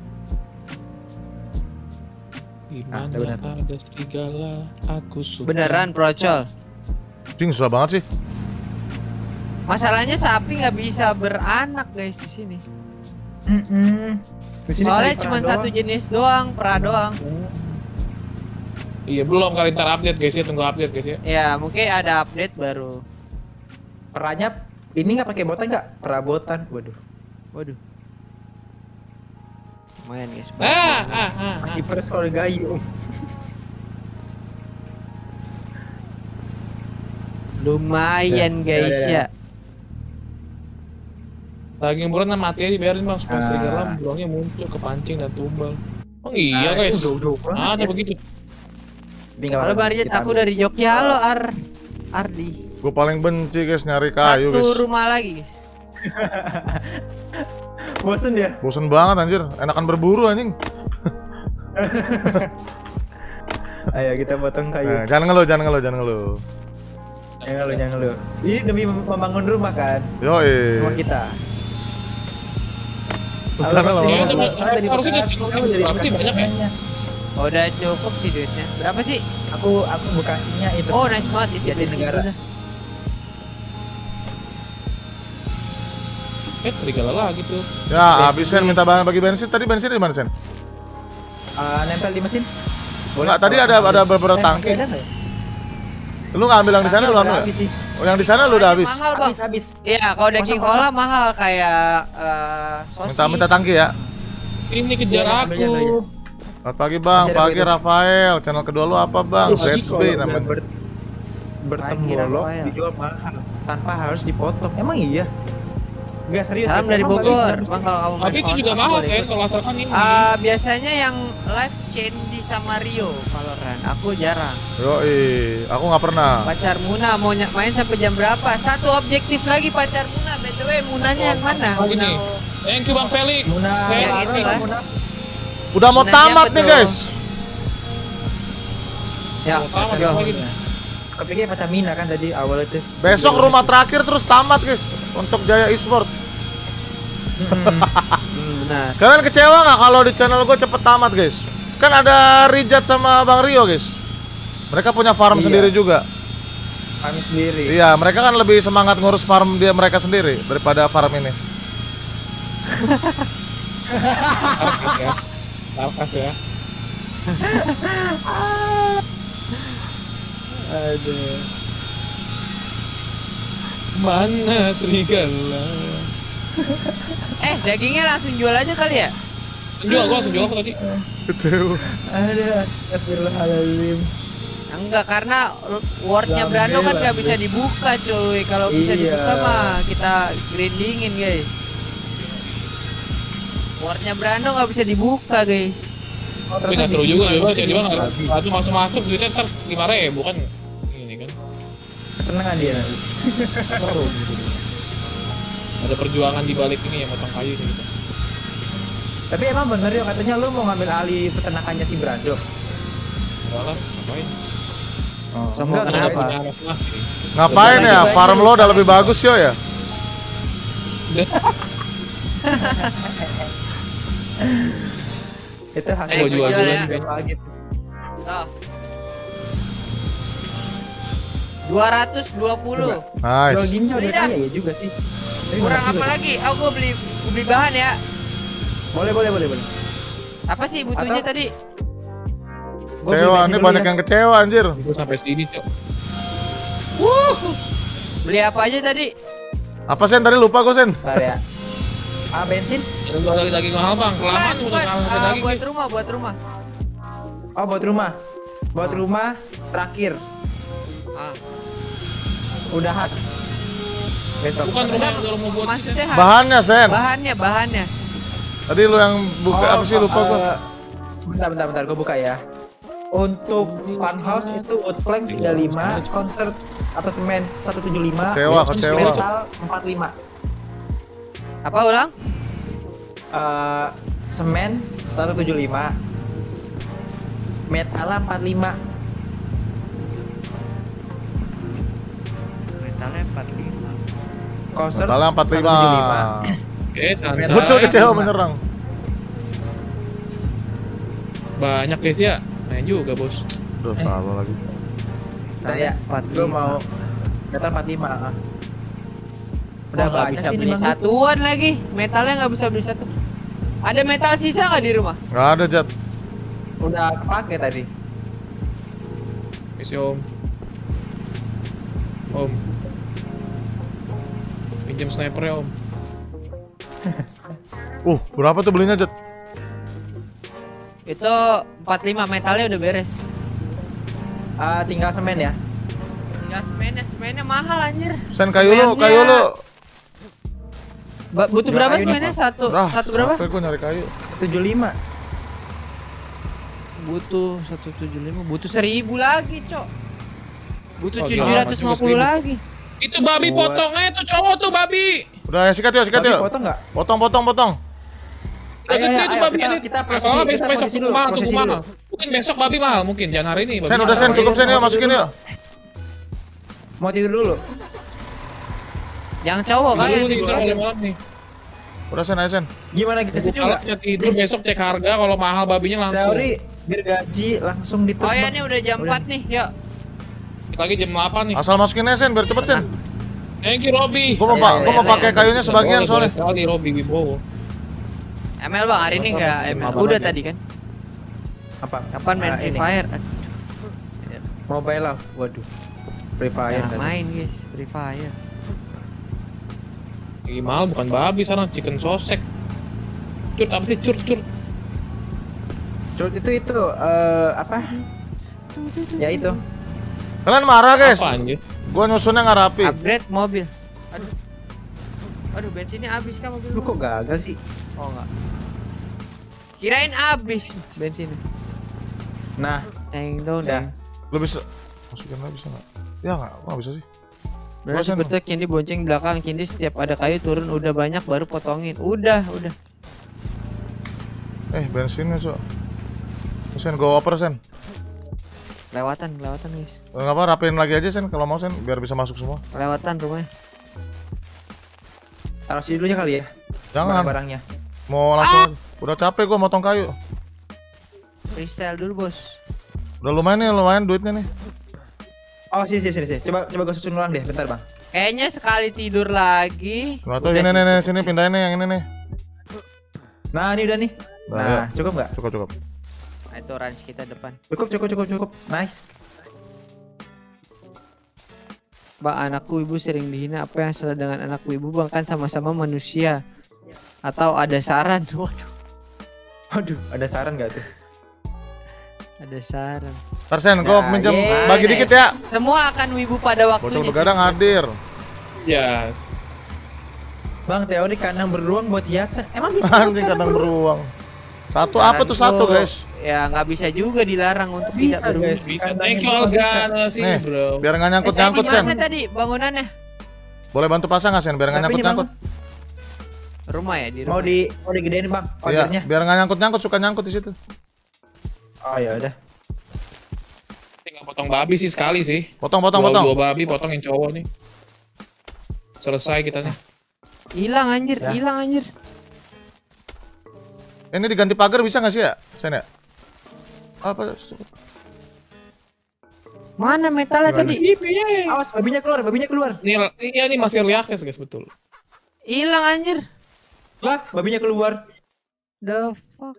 Gimana benar. ada serigala, aku suka. Beneran procol. Cing susah banget sih. Masalahnya sapi nggak bisa beranak guys di sini. Mm-mm. Di sini Soalnya sapi cuma perah satu doang. jenis doang, pera doang. Iya belum kali ntar update guys ya, tunggu update guys ya. Ya mungkin ada update baru. Perahnya ini nggak pakai botan nggak? Perabotan. Waduh. Waduh. Lumayan guys. Ah, ah, ah, ah. Pasti peres kalau gayung. Lumayan Ya, guys ya, ya. ya. Daging buruan sama mati aja dibiarin bang, supaya Ah. serigala buruannya muncul, kepancing dan tumbal. Oh iya Ah, guys, itu jauh-jauh banget ada ya. begitu. Tapi nggak Halo apa-apa, Barjet, kita aku ambil. dari Jogja. Halo Ar Ardi. Gua paling benci guys nyari kayu Satu guys. rumah lagi guys. Bosen dia. Bosen banget anjir. Enakan berburu anjing. Ayo kita potong kayu. Nah, jangan ngeluh, jangan ngeluh, jangan ngeluh. Jangan lu, jangan lu. Ini demi mem- membangun rumah kan, Yoi. rumah kita. Bukan Halo, lah, Mas, Bang. ya, Harusnya saya dari harusnya Bekasi, cukup, kamu dari berarti Bekasi banyak ya? namanya. Udah cukup sih duitnya. Berapa sih? Aku aku Bekasinya itu. Oh nice banget di Jadi negara. Eh serigala lagi tuh. Ya, habis Sen minta bahan bagi bensin. Tadi bensin di mana Sen? Ah, nempel di mesin. Enggak, tadi ada ada beberapa Eh, tangki. masih ada nggak ya? Lu nggak ambil yang di sana, lu Udah ambil. habis sih. Oh, yang di sana lu udah habis. Mahal bang. Habis habis. Iya, kalau daging Kosong, olah mahal kayak eh, sosis. Minta minta tangki ya. Ini kejar Iya, ambil, ambil, aku. Selamat pagi Bang, Masih ada pagi beda. Rafael. Channel kedua lu apa Bang? Terus Z kalau B udah namanya. ber- bertemu Pagi, lo Rafael. dijual mahal tanpa harus dipotong. Emang iya? Enggak serius. Salam guys. dari Emang Bogor. bagus. Bang kalau kamu main Tapi itu Valorant, juga aku mahal boleh kan ikut. kalau asalkan ini. Ah, biasanya yang live Candy sama Rio Valorant. Aku jarang. Yoi, aku nggak pernah. Pacar Muna mau ny- main sampai jam berapa? Satu objektif lagi pacar Muna. B T W Munanya yang mana? Oh, ini. Thank you Bang Felix. Muna, Saya yang itu lah. Muna. Udah mau Nanya tamat apa nih tuh? guys. Ya, Mau tamat yo. apa lagi? Aku pikir pacar Mina kan tadi awal itu. Besok rumah terakhir terus tamat guys untuk Jaya Esport. Hmm, benar. Kalian kecewa nggak kalau di channel gue cepet tamat guys? Kan ada Rijat sama Bang Rio guys. Mereka punya farm Iya. sendiri juga. Kami sendiri. Iya, mereka kan lebih semangat ngurus farm dia mereka sendiri daripada farm ini. Sarkas ya. Sarkas ya. Aduh. Mana serigala? Eh, dagingnya langsung jual aja kali ya? Jual gua langsung jual aku tadi. Aduh. Aduh, astagfirullahaladzim. Enggak, karena wordnya Brando kan nggak bisa dibuka cuy. Kalau bisa Iya. dibuka mah kita grindingin guys. Wordnya Brando nggak bisa dibuka guys. Tapi nggak seru juga ya, jadi bang satu masuk masuk duitnya ntar lima ribu kan ini kan Kesenangan dia nanti. seru gitu. Ada perjuangan di balik ini ya motong kayu ini gitu. Tapi emang bener ya katanya lu mau ngambil alih peternakannya si Brando. Enggak lah, ngapain? Oh, Sombong enggak, kenapa? guys. Punya anak semua sih. Ngapain ya? Farm lo udah lebih bagus yo ya. Itu hasil Eh, jual jual dulu ya. nih. pagi. Tuh. dua ratus dua puluh. Jual Nice. ginjal dia Udah. kaya ya juga sih. Tapi Kurang bener juga apa sih. lagi? Aku beli beli bahan ya. Boleh, boleh, boleh, boleh. Apa sih butuhnya Atau- tadi? Gua beli Kecewa, bensin ini dulu banyak ya. yang kecewa anjir. Gue sampai sini cok. Beli apa aja tadi? Apa Sen tadi lupa gue Sen? Bentar ya. Ah, bensin? Jangan jual lagi daging mahal bang. Kelamaan Bukan, udah bukan. mahal Ah, daging buat guys. rumah, buat rumah. Oh, buat rumah. Buat rumah terakhir. Ah. Udahan. Besok. Bukan rumah yang udah mau buat sih. Maksudnya ha- Bahannya, Sen. bahannya, bahannya. Tadi lu yang buka Oh, apa sih lupa gua. eh, bentar, bentar, bentar, gua buka ya. Untuk funhouse itu wood plank tiga puluh lima, concert atau semen seratus tujuh puluh lima, Kecewa, kecewa. metal empat puluh lima. Apa ulang? Eh, semen seratus tujuh puluh lima, metal empat puluh lima. Metalnya empat puluh lima. Concert Salah empat puluh lima. seratus tujuh puluh lima. Oke, santai. Bocil kecewa menyerang. Banyak guys ya. Main juga, Bos. Duh, salah lagi. Nah ya, empat puluh gua lima. mau metal empat puluh lima. ah. Udah Udah nggak banyak bisa sih beli ini Bang. satuan lagi. Metalnya nggak bisa beli satu. Ada metal sisa nggak di rumah? Nggak ada, Jat. Udah kepake tadi. Misi Om. Om. Pinjam sniper ya, Om. Uh, berapa tuh belinya, Jat? Itu empat puluh lima, metalnya udah beres. Ah, tinggal semen ya. Tinggal semennya, semennya mahal anjir. Sen kayu lu, Semennya- kayu lu. Ba- butuh Berapa berapa kayu nih, semennya? Pak? Satu, Dah, satu berapa? capek gua nyari kayu. tujuh puluh lima. Butuh satu tujuh lima, butuh seribu lagi, Cok. Butuh Oh, tujuh gila, ratus lima masih puluh seribu. lagi. Itu babi Buat- potongnya itu cowok tuh babi. Udah, ya sikat yuk, sikat Tapi yuk. potong nggak? Potong, potong, potong. Udah Ayo, gede ayo, tuh ayo, babi kita- edit. kita prosesi, Oh, kita besok besok prosesi tunggu dulu, mahal, prosesi tunggu dulu. mahal. Mungkin besok babi mahal, mungkin jangan hari ini. babi Sen, udah mahal. Sen, cukup Sen yuk, Mau masukin tidur yuk. Mau tidur dulu. Yang cowok kan Tidur yang nih, tidur sudah aja. malam nih. Udah Sen, ayo Sen. Gimana kita setuju nggak? Kalau tidur besok cek harga, kalau mahal babinya langsung. Teori biar gaji langsung ditutup. Oh ya, ini udah jam Udah. empat nih, yuk. Kita lagi jam delapan nih. Asal masukin aja Sen, biar cepet Sen. Thank you Robi. Gua mau, Ayo, pa- ayo, gua mau ayo, pakai ayo. kayunya sebagian Boleh, boleh soalnya. sekali Robi Wibowo. M L Bang, hari ini enggak M L. Abang Udah aja. tadi kan. Apa? Kapan main Ah, Free ini. Fire? Mobile lah. Waduh. Free Fire. Nah, tadi. main guys, Free Fire. Lagi mahal bukan babi sekarang, chicken sosek. Cut apa sih cut cut? Curut itu itu eh apa? Ya itu. Kalian marah guys. Apa anjir? Gua nyusunnya nggak rapi. Upgrade mobil. Aduh. Aduh, bensinnya habis kan mobil. Lu kok gagal sih? Oh enggak. Kirain habis bensinnya. Nah, Deng dong, Udah. deng. Lu bisa masukin lagi bisa nggak? Ya nggak, kok nggak bisa sih? Benar Bosan, seperti Kindi bonceng belakang. Kindi setiap ada kayu turun udah banyak baru potongin. Udah, udah. Eh bensinnya cok. Sen, go oper Sen. Lewatan, lewatan guys. Nggak apa, rapiin lagi aja Sen kalau mau Sen, biar bisa masuk semua. Lewatan rumahnya. taruh sini dulu ya kali ya. Jangan, Barang-barangnya. mau langsung. Udah capek gua motong kayu. Freestyle dulu, Bos. Udah lumayan nih, lumayan duitnya nih. Oh, sini sini sini. sini. Coba coba gue susun ulang deh, bentar, Bang. Kayaknya sekali tidur lagi. Nggak tahu udah ini sih, nih, nih, cukup. sini pindahin nih yang ini nih. Nah, ini udah nih. Nah, Nah, ya. cukup nggak? Cukup cukup. Nah, itu range kita depan. Cukup, cukup, cukup, cukup. Nice. Bang, anakku ibu sering dihina. Apa yang salah dengan anakku ibu? Bang, kan sama-sama manusia. Atau ada saran? Waduh, Waduh, ada saran nggak tuh? ada saran. Ntar Sen, gua Nah, minjem yeay. bagi dikit ya. Semua akan wibu pada waktunya. Bocil begadang hadir. Yes. Bang, teori kandang beruang buat hiasan. Emang bisa? Anjing kadang beruang. Satu apa tuh satu guys? Ya nggak bisa juga dilarang untuk Bisa, tidak beruang. guys. Bisa. Kandangnya Thank you beruang bisa. Algana sih Nih, bro. biar nggak nyangkut Eh, saya nyangkut di Sen. Mana tadi bangunannya? Boleh bantu pasang nggak Sen? Biar nggak Siapa nyangkut ini, Bang? nyangkut. Rumah ya di rumah. Mau di mau digedein, Bang, Iya, pagarnya. biar nggak nyangkut nyangkut suka nyangkut di situ. Oh, ya udah. Tinggal potong babi sih sekali sih. Potong potong dua, potong. dua babi potongin cowok nih. Selesai kita nih. Hilang anjir, Ya. hilang anjir. Ini diganti pagar bisa nggak sih ya, Sen ya? Apa? Mana metalnya Gimana? tadi? Awas, babinya keluar, babinya keluar. Nih, iya nih masih early access guys, betul. Hilang anjir. Lah, babinya keluar. The fuck.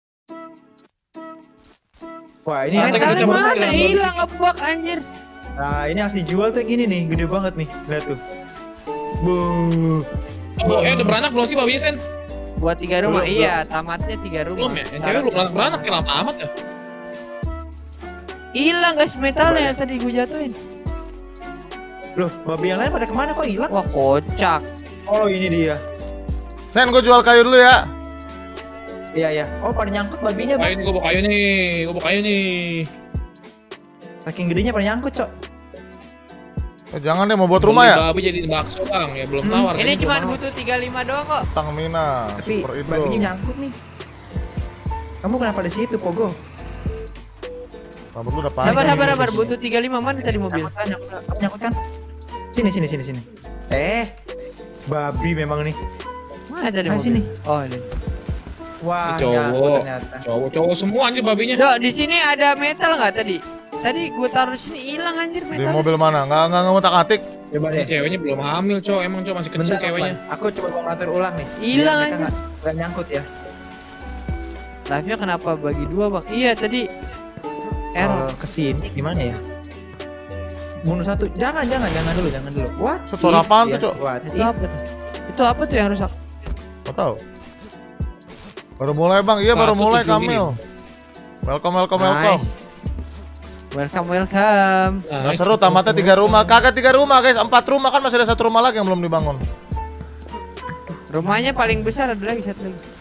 Wah, ini Ah, kan kita Metalnya coba mana? pakai Hilang ngebug anjir. Nah, ini harus dijual tuh yang ini nih, gede banget nih. Lihat tuh. Bu. Oh, eh udah beranak belum sih babinya Sen? Buat tiga rumah, Belum, iya. Tamatnya tiga Belum rumah. ya? Yang cewek belum beranak, beranak ya lama amat ya? Hilang guys metalnya yang tadi gue jatuhin. Loh, babi yang lain pada kemana kok hilang? Wah, kocak. Oh, ini dia. Sen, gue jual kayu dulu ya. Iya, ya. Oh, pada nyangkut babinya, Kayu Bang. nih, gua bawa kayu nih, gua bawa kayu nih. Saking gedenya pada nyangkut, Cok. Eh, jangan deh, mau buat rumah ya? Babi jadi bakso bang, ya belum Hmm, tawar. Ini cuma butuh tiga puluh lima doang kok. Tang Mina, Tapi super itu. babinya nyangkut nih. Kamu kenapa di situ, Pogo? Rambut lu udah Sabar, panjang. sabar, sini, sabar. sini. Butuh tiga puluh lima mana tadi mobil? Nyangkut kan, nyangkut kan? Kamu nyangkut kan? Sini, sini, sini, sini. Eh, babi memang nih. Mana tadi Ah, mobil? sini. Oh, ini. Wah, Cowok. nyangkut ternyata. Cowok-cowok semua anjir babinya. Dok, di sini ada metal nggak tadi? Tadi gue taruh di sini hilang anjir Di metal. mobil mana? Nggak, nggak, nggak ngotak atik. Coba Ini deh. ceweknya belum hamil, cowok. Emang cowok masih kecil Bentar, ceweknya. Afwan. Aku coba mau ngatur ulang nih. Biar Hilang mereka aja. nggak nggak nyangkut ya. Live-nya kenapa bagi dua bang? Iya tadi error. Kalau kesini gimana ya? Bunuh satu. Jangan, jangan, jangan dulu, jangan dulu. What? Suara if apaan ya? tuh, Cok? What Itu if? apa tuh? Itu apa tuh yang rusak? Nggak tahu. Baru mulai bang, iya baru Satu mulai tujuh Kamil. Welcome, welcome, welcome. Nice. Welcome, welcome. Nggak seru, tamatnya tiga rumah. Kagak tiga rumah guys, empat rumah kan masih ada satu rumah lagi yang belum dibangun. Rumahnya paling besar ada lagi satu lagi.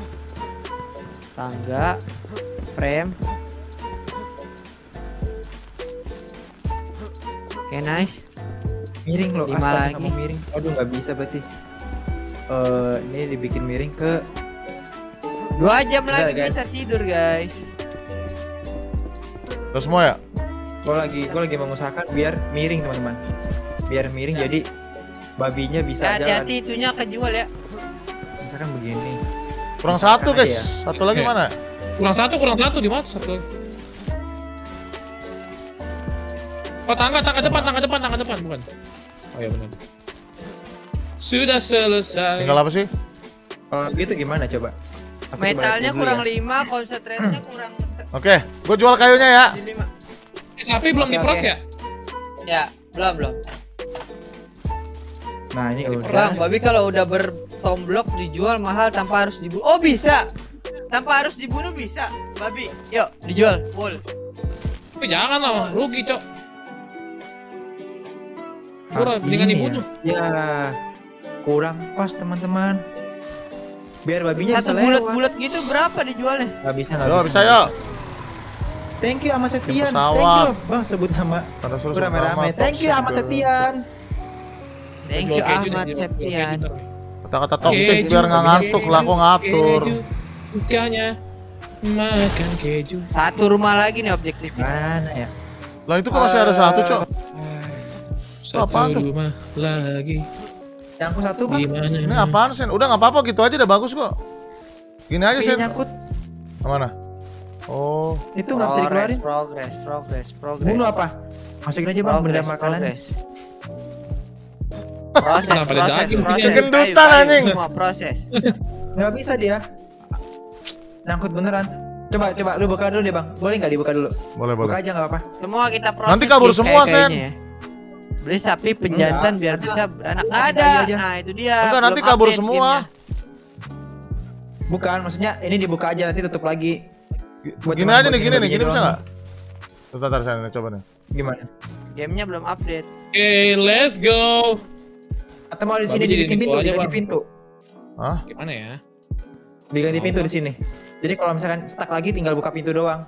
Tangga, frame. Oke, nice. Miring loh, Lima astaga, lagi. kamu miring. Aduh, nggak bisa berarti. Eh, ini dibikin miring ke Dua jam Udah, lagi guys. bisa tidur guys. Udah semua ya? Gue lagi, gue lagi mengusahakan biar miring teman-teman. Biar miring Ya. jadi babinya bisa jalan. Hati-hati itunya kejual ya. Misalkan begini. Kurang Misalkan satu aja guys. ya. Satu lagi Oke. mana? Kurang satu, kurang satu di mana satu lagi? Oh tangga, tangga depan, tangga depan, tangga depan bukan? Oh iya benar. Sudah selesai. Tinggal apa sih? Kalau gitu gimana coba? Aku coba Metalnya lihat dulu kurang ya. lima, konsentrasinya kurang se- Oke, gue jual kayunya ya. di lima. Eh, sapi belum Oke, dipros oke. ya? Ya, belum belum. Nah ini Bang, udah. Bang, babi kalau udah bertomblok dijual mahal tanpa harus dibunuh. Oh bisa, tanpa harus dibunuh bisa. Babi, yuk dijual full. Tapi jangan lah, rugi cok. Harus Kurang, mendingan gini dibunuh. Ya. Ya, kurang pas teman-teman. Biar babinya Satu bisa lewat. bulat-bulat gitu berapa dijualnya? Nggak bisa, nggak Yo, bisa. bisa nggak yo. bisa. Thank you sama Setian. Tim Thank pesawat. you, Bang, sebut nama. Tanda suruh Udah rame-rame. Thank you sama Setian. Thank Jual you keju nih, Ahmad jual Septian. keju ntar. Kata-kata toxic Keju, biar nggak ngantuk keju, lah, aku ngatur. keju, Bukannya makan keju. Satu rumah lagi nih objektifnya. Mana ya? Lah itu kok masih ada satu cok? Satu apaan tuh? rumah lagi. Yang satu bang. Gimana? Ini apaan Sen? Udah nggak apa-apa gitu aja udah bagus kok. Gini aja Tapi Sen. nyangkut. Kemana? Oh, Itu nggak bisa dikeluarin. Progress, progress, progress. Bunuh apa? Masukin aja bang benda makanan. Progress. Proses, Kenapa ada proses, daging proses. punya? Gendutan, Kayu, kayu, anjing. Semua proses. Nggak bisa dia. Nyangkut beneran. Coba coba lu buka dulu deh bang. Boleh nggak dibuka dulu? boleh Buka boleh. aja nggak apa-apa. Semua kita proses. Nanti kabur guys, semua, kayak- Sen. kayaknya ya. Beli sapi penjantan Enggak, biar nanti bisa beranak. nanti Ada. aja. Nah, itu dia. Enggak, nanti Belum kabur update semua. gamenya. Bukan, maksudnya ini dibuka aja nanti tutup lagi. Buat Gini cuma aja buat nih, gini nih, bagian gini bisa doang. nggak? Bentar, bentar, Sen, coba nih. Gimana? Gamenya belum update. Oke, let's go. Atau mau di sini Babi jadi dibikin nipu pintu, aja, diganti Bang. pintu. Hah? Gimana ya? Diganti pintu di sini. Jadi kalau misalkan stuck lagi tinggal buka pintu doang.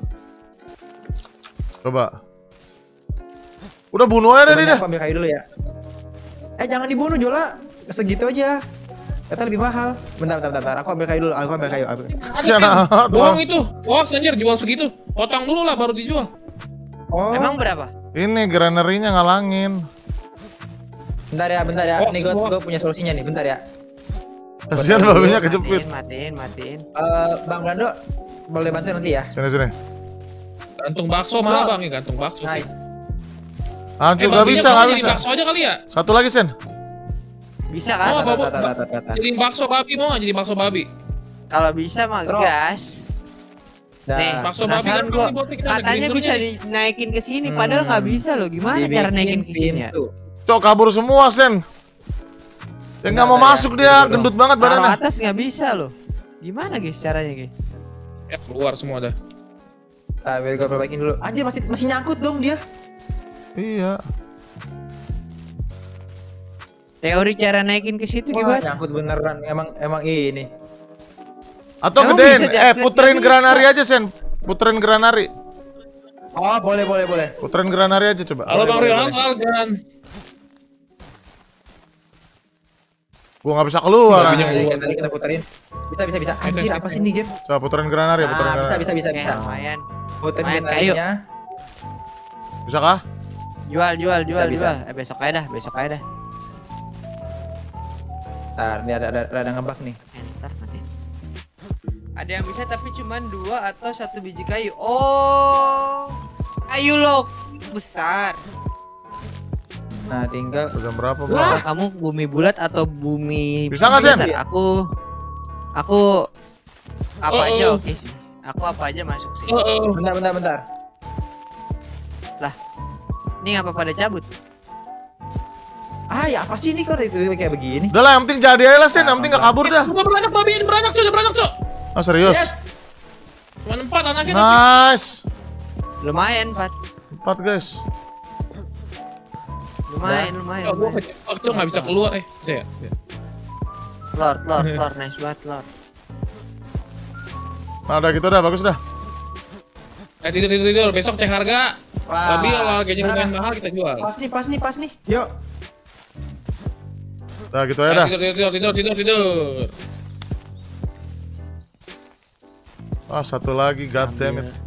Coba. Udah bunuh aja Coba deh nih, dah. aku ambil kayu dulu ya. Eh jangan dibunuh Jola. Segitu aja. Kata lebih mahal. Bentar, bentar, bentar. Aku ambil kayu dulu. Aku ambil kayu. Ambil. Kasihan amat, Bohong Bang. itu. Hoax anjir jual segitu. Potong dulu lah baru dijual. Oh. Emang berapa? Ini granerinya ngalangin. Bentar ya, bentar ya. Oh, Nih gue oh. gue punya solusinya nih. Bentar ya. Kasihan Bentar, babinya Matiin, kejepit. matiin, matiin. Eh, Bang Brando boleh bantu nanti ya. Sini sini. Gantung bakso mana bang ya gantung bakso sih. Nice. Hancur Eh, nggak babinya bisa, kamu nggak jadi bisa. bakso aja kali ya? Satu lagi Sen. Bisa Oh, kan? apa, apa, Tata, tata, tata, tata. Jadi bakso babi mau nggak jadi bakso babi? Kalau bisa mah Drop. gas. Dah. Nih, bakso babi penasaran kan gua. ini buat kita ada Katanya grindernya bisa nih. dinaikin ke sini, Hmm. padahal nggak bisa loh. Gimana cara Dibikin naikin ke sini ya? pintu. Cok kabur semua Sen. Ya nggak mau Bentar, masuk ya. dia, Terus. gendut banget Taruh badannya. atas nggak bisa loh. Gimana guys caranya guys? Ya keluar semua dah. Nah, biar gue perbaikin dulu. Anjir masih masih nyangkut dong dia. Iya. Teori cara naikin ke situ Wah, gimana? nyangkut beneran. Emang emang ini. Atau Emang gedein, bisa eh di-upgrade? puterin Nggak granari aja Sen. Puterin granari. Oh, boleh boleh boleh. Puterin granari aja coba. Halo Bang boleh, Rio, boleh. halo kan. Gua nggak bisa keluar. Babinya anjing. Tadi, tadi kita puterin. Bisa bisa bisa. Anjir, apa sih ini game? Coba puterin granari ya, puterin Ah, bisa granari. bisa bisa Oke, bisa. lumayan. Puterin Main kayu. granarinya. Bisa kah? Jual, jual, Bisa, jual, bisa. jual. Eh, besok aja dah, besok aja dah. Ntar, ini ada ada, ada ngebug nih. Entar mati. Ada yang bisa tapi cuman dua atau satu biji kayu. Oh, kayu loh besar. Nah, tinggal Jam berapa, Bang? Lah, kamu bumi bulat atau bumi? Bisa nggak, Sen? Bentar, Aku, aku apa Oh, aja oh. oke sih. Aku apa aja masuk sih. Oh, oh. bentar bentar bentar. Ini ngapa pada cabut? Ah, ya apa sih ini kok itu kayak begini? Udah lah, yang penting jadi aja lah Sen, yang penting nggak kabur dah. Udah beranak babi, ini beranak cuy, udah beranak cuy. Oh serius? Yes. Cuma empat anaknya. Nice. Lumayan, Pat. Empat guys. Lumayan, lumayan. Oh, gua lumayan. kecebak cuy, nggak bisa keluar eh. Saya. Ya. Lord, Lord, Lord, nice banget, Lord. Nah udah gitu dah, bagus dah. Eh tidur tidur tidur, besok cek harga. Pas. Babi kalau harganya Nah, lumayan mahal kita jual. Pas nih, pas nih, pas nih. Yuk. Udah gitu aja Eh, dah. tidur tidur tidur tidur tidur. Ah satu lagi, god damn it.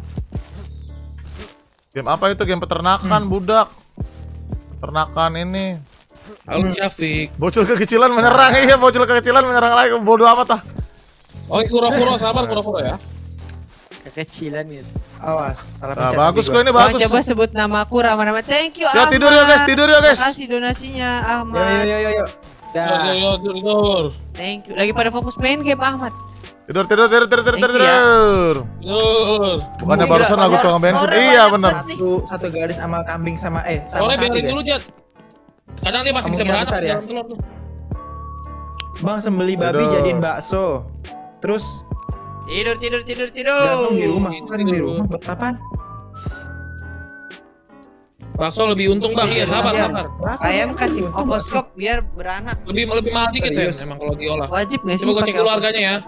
Game apa itu? Game peternakan budak. Peternakan ini. Halo Syafiq. Bocil kekecilan menyerang, iya bocil kekecilan menyerang lagi. Bodoh amat ah. Oh, kuro-kuro sabar kuro-kuro ya. Kekecilan gitu. Awas, salah Nah, pencet bagus tadi kok gua. ini Bang, bagus. coba sebut namaku Rama-Rama. Thank you, Ya, Ahmad. tidur yuk, guys, tidur yuk, guys. Terima kasih donasinya, Yo Ahmad. yo yo yo yo. Tidur Dah. tidur tidur tidur. Thank you. Lagi pada fokus main game, Ahmad. Tidur tidur tidur tidur tidur Thank you ya. tidur. Tidur. Bukannya Gila, barusan lagu telur- tukang bensin. telurnya Iya banyak bener. banget. Satu satu garis sama kambing sama eh sama Soalnya sapi, biarin guys. dulu Jat. Kadang dia masih bisa Kemungkinan beranak besar di ya. dalam telur tuh. Bang sembeli babi Tidur. jadiin bakso. Terus Tidur, tidur, tidur, tidur. gantung di rumah. Tidur. Kan di rumah buat apaan? Bakso lebih untung Bang, iya sabar Biar- sabar. Bakso Ayam kan kasih untung, oboskop biar beranak. Lebih lebih mahal dikit Sen, Serius. emang kalau diolah. Wajib nggak sih? Coba gua cek pakai dulu oboskop? harganya ya.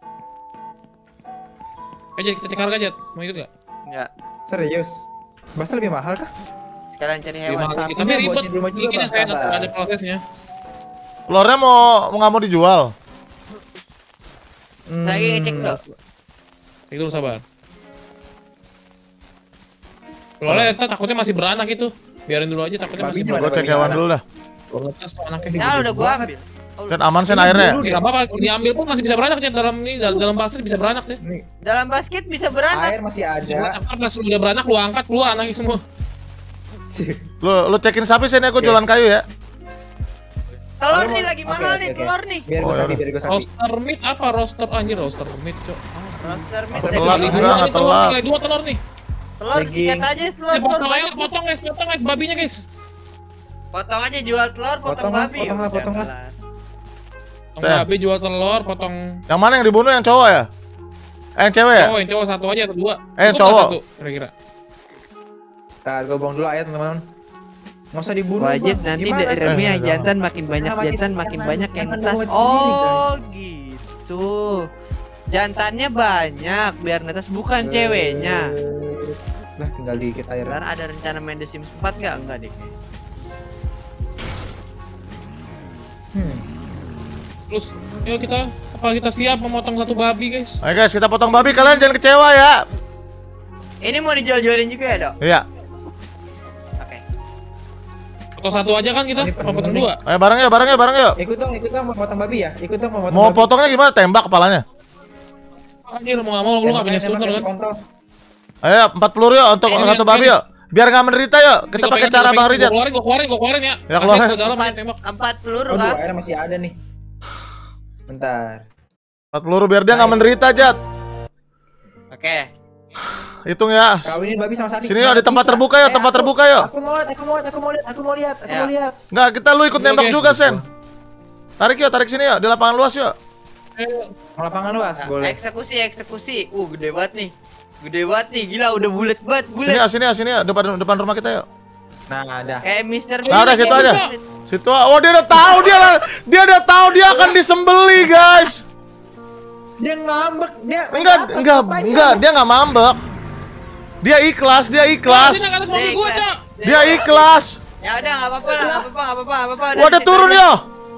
Eh Jat, kita cek harga Jat. Mau ikut nggak? Enggak. Serius. Bakso lebih mahal kah? Sekalian cari Lebih hewan. mahal dikit. sapinya Tapi buat ribet. di rumah juga, Bikin Bang, saya sabar. ada prosesnya. Telurnya mau mau nggak mau dijual? Lagi ngecek Hmm, dulu. Cek dulu sabar. Soalnya Eta takutnya masih beranak itu. Biarin dulu aja takutnya masih Babinya beranak. Gue cek hewan dulu dah. Gua ngetes tuh anaknya. Ya udah gua ambil. Dan aman Sen airnya. dulu Ya, nggak apa-apa, diambil pun masih bisa beranak Jat. Dalam ini dalam, dalam basket bisa beranak deh. Nih, Dalam basket bisa beranak. air masih Bisa ada. beranak. Ntar pas lu udah beranak lu angkat keluar anaknya semua. Lu lu cekin sapi Sen ya, gue jualan kayu ya. Telur Oke, nih lagi oke, mahal oke, nih, oke. telur nih. Biar Oh, gua sapi, yaudah. biar gua sapi. Roaster meat apa? Roaster anjir, roaster meat, Cok. Roaster meat. Telat, Telur, enggak, Nilai enggak dua, telat. nilai dua telur nih. telur Daging. sikat aja telur, Eh, telur potong aja, banyak. potong guys, potong guys, babinya guys. Potong aja jual telur, potong Potong lah, babi. potong lah, potong lah. Potong Ten. babi jual telur, potong Yang mana yang dibunuh, yang cowok ya? Eh yang cewek ya? cowok, yang cowok satu aja atau dua? Eh, yang Cukup nggak cowok. satu, kira-kira. Ntar gua buang dulu aja teman-teman. Nggak usah dibunuh. Wajib Bang. nanti Gimana, da- remnya Eh, jantan makin banyak Namanya jantan sih, makin jangan- banyak yang jangan netas. buat sendiri, Oh gitu. Jantannya banyak biar netas bukan ceweknya. Lah tinggal dikit air. Ntar ada rencana main The Sims empat nggak? Enggak deh. Hmm. Terus, yuk kita, apa kita siap memotong satu babi guys? Ayo guys, kita potong babi, kalian jangan kecewa ya. Ini mau dijual-jualin juga ya dok? Iya. Oke. Potong satu aja kan kita? Ini Apa potong penting. dua? Ayo bareng yuk, bareng yuk, bareng yuk. Ikut dong, ikut dong mau potong babi ya. Ikut dong mau potong Mau babi. potongnya gimana? Tembak kepalanya. Anjir, mau nggak mau lu nggak punya stunner kan? Kontol. Ayo empat peluru yuk untuk Ini, satu ini, babi ini. yuk. Biar nggak menderita yuk. Kita Ini gua pakai pegang, cara gua Bang pegang. Rijat. Gua keluarin, gua keluarin, gua keluarin ya. Ya, Kasih keluarin. ke dalam ya, Empat, tembak. empat peluru Aduh, kan? air masih ada nih. Bentar. Empat peluru biar dia nggak Nice. menderita, Jat. Oke. Hitung ya. Kawinin babi sama sapi. Sini yuk, di tempat Bisa. terbuka yuk, Eh, tempat aku- terbuka yuk. Aku mau lihat, aku mau lihat, aku mau lihat, aku mau lihat, aku Ya. mau lihat. Nggak, kita lu ikut Oke, nembak oke. juga, Sen. Tarik yuk, tarik sini yuk, di lapangan luas yuk. Mau lapangan luas, Nah, boleh. eksekusi, eksekusi. Uh, gede banget nih. Gede banget nih, gila udah bulat banget, Sini bulat. ya, sini ya, sini ya, depan depan rumah kita yuk. Nah, ada. Kayak Mister Nah, udah situ Kayak aja. Mister- Situ. Oh, dia udah tahu dia dia udah tahu dia akan disembeli, guys. Dia ngambek, dia Enggak, atas, enggak, ngapain enggak, ngambek? dia nggak ngambek. Dia ikhlas, dia Dia ikhlas. naik atas mobil gua, Cok. Dia ikhlas. Ya udah nggak apa-apa lah, nggak apa-apa, nggak apa-apa, nggak apa-apa. Wah, dia turun ya.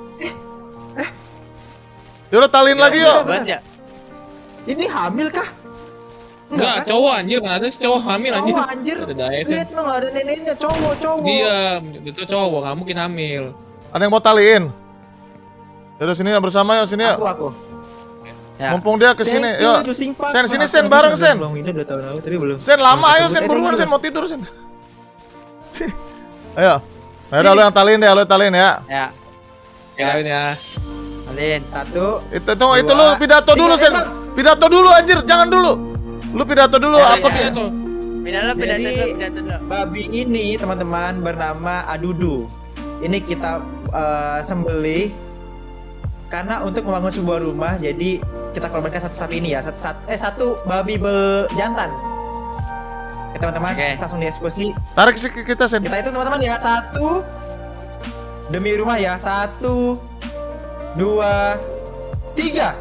Ya udah talin lagi yuk. Buat ya. Ini hamil kah? Enggak, kan? cowok anjir, mana ada sih cowok hamil anjir. Cowok anjir. Ada daya sih. Lihat dong, ada neneknya cowok, cowok. Diam, itu cowok, nggak mungkin hamil. Ada yang mau taliin? Ya udah sini ya bersama yuk sini yuk. Aku, aku. Ya. Mumpung dia kesini, Thank you, yuk. Jusing Park. Sen, sini, Maaf, Sen, aku bareng, sudah Sen. belum ini udah tahun lalu tapi belum. Sen lama, Belum ayo ketemu. Sen Eh, buruan thank Sen you. mau tidur Sen. Sini. Ayo. Ayo udah lu yang taliin deh, lu yang taliin ya. Ya. Kirain ya. Alin. Satu. Itu itu itu Dua, lu pidato dulu tiga, Sen. tembak. Pidato dulu anjir, jangan dulu. Lu pidato dulu, Ya, aku ya, tuh. ya. Tuh. Pindah lo, pindah Jadi- dulu, pindah dulu. Babi ini teman-teman bernama Adudu. Ini kita eh, sembelih karena untuk membangun sebuah rumah. Jadi kita korbankan satu sapi ini ya, satu, satu eh satu babi bejantan. Oke teman-teman, Oke. kita langsung dieksekusi. Tarik sih kita Sen. Kita itu teman-teman ya, satu demi rumah ya, satu, dua, tiga.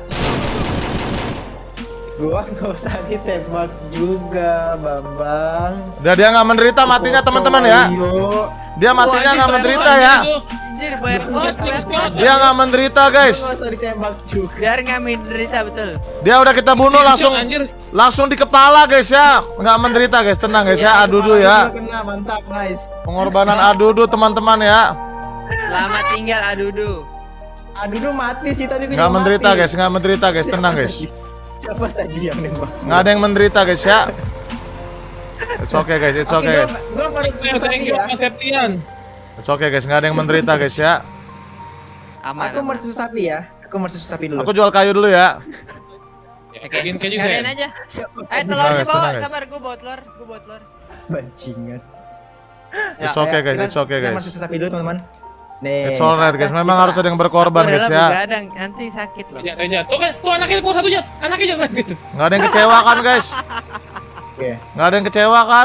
Gua nggak usah ditembak juga, Bambang. Udah dia nggak menderita matinya teman-teman ya. Ayo. Dia matinya Wah, nggak anjir, menderita Anjir, ya. itu. Anjir, banyak banget, Netflix banyak banget. banget. Dia nggak menderita guys. Nggak usah ditembak juga. Biar nggak menderita betul. Dia udah kita bunuh Screenshot, langsung anjir. langsung di kepala guys ya. Nggak menderita guys, tenang guys ya. Adudu ya. Kena, mantap, nice. Pengorbanan Adudu teman-teman ya. Selamat tinggal Adudu. Adudu mati sih tapi gue Nggak juga menderita mati. guys, nggak menderita guys, Siapa tenang guys. tadi? Siapa tadi yang nembak? Nggak ada yang menderita guys ya. It's okay guys, it's okay. Oke, gua, gua mau Saya thank you ya. Mas Septian. It's okay guys, nggak ada yang menderita guys ya. Aman. Aku mau aman. susu sapi ya. Aku mau susu sapi dulu. Aku jual kayu dulu ya. Ya, Bikin keju Kalian saya. aja. Siapa Eh tadi? telur Tenang, dibawa, tenang, guys. sabar gue bawa telur, gue bawa telur. Bajingan. It's Ya, okay Ayo, guys, kita- it's okay Kita mau guys. susu sapi dulu teman-teman. Nih. It's alright guys, memang harus ada yang berkorban Aku guys rela ya. begadang, nanti sakit loh. Reja, Reja. Tuh kan, tuh anaknya keluar satu Jat. Anaknya jangan gitu. Nggak ada yang kecewa kan guys. Oke. Nggak ada yang kecewa kan.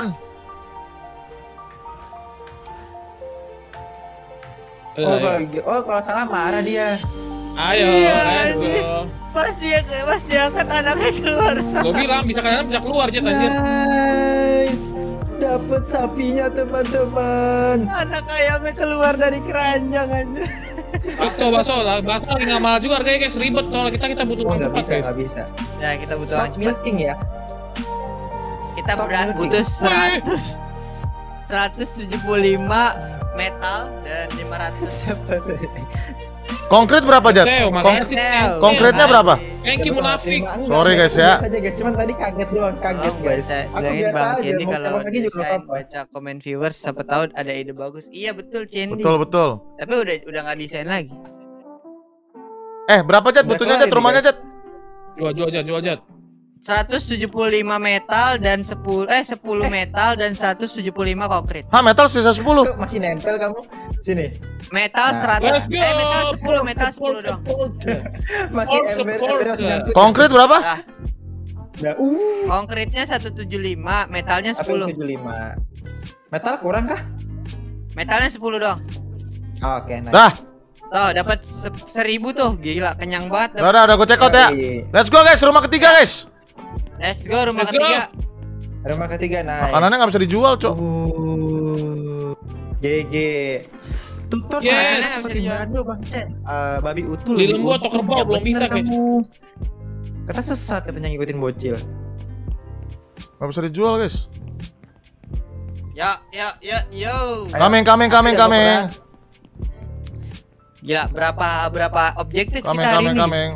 Oh, kalau, oh, kalau salah marah dia. Ayo, Iya, let's anjing. go. Pas dia pas dia angkat anaknya keluar. Gue bilang bisa kalian bisa keluar Jat anjir. Nice. Dapat sapinya teman-teman. Anak ayamnya keluar dari keranjang anjir. Bakso, bakso lah. Bakso lagi nggak mahal juga harganya guys. Ribet soalnya kita kita butuh Oh, uang nggak cepat bisa, guys. nggak bisa. Ya kita butuh Stop uang cepat. milking ya. Kita Stop berat milking. butuh seratus seratus tujuh puluh lima metal dan lima ratus Konkret berapa Jat? Teo, Kong- makasih. Teo. konkretnya berapa? Thank you munafik. Enggak, Sorry, guys, ya. Biasa aja guys, cuman tadi kaget doang, kaget Tolong guys. baca, Aku bilangin biasa Bang aja, Candy mau kalau tembak lagi juga nggak desain apa-apa. baca komen viewers siapa tahu ada ide bagus. Iya betul Candy. Betul betul. Tapi udah udah nggak desain lagi. Eh berapa Jat? Udah Butuhnya kelar Jat ini, rumahnya guys. Jat? Jual, jual Jat, jual Jat. seratus tujuh puluh lima metal dan sepuluh eh sepuluh metal dan seratus tujuh puluh lima konkret. Hah metal sisa sepuluh. Tuh, masih nempel kamu. Sini. Metal Nah. seratus Let's go. eh metal sepuluh, metal sepuluh dong. Masih Pork, ember, pork. ember masih nyangkut. Konkret berapa? Nah, Nah, uh, konkretnya seratus tujuh puluh lima, metalnya seratus sepuluh. tujuh puluh lima. Metal kurang kah? Metalnya sepuluh dong. Oh, oke, nice. Dah, Tuh, dapat se- seribu tuh. Gila, kenyang banget. udah udah udah gue check out ya. Yoi. Let's go guys, rumah ketiga guys. Let's go rumah Let's go. ketiga. Rumah ketiga, nice. Makanannya nggak bisa dijual cok. Uh, G G. Tutur Yes. caranya seperti Bando bang Cen. Eh, babi utuh. Beli lebih lembu atau untung. kerbau, Ya belum bener bisa, guys. kamu. Kata sesat katanya ngikutin bocil. Nggak bisa dijual guys. Ya, ya, ya, yo. Ayo. Coming coming coming Ayo, coming. beras. Gila, berapa berapa objektif Coming kita hari coming ini? coming.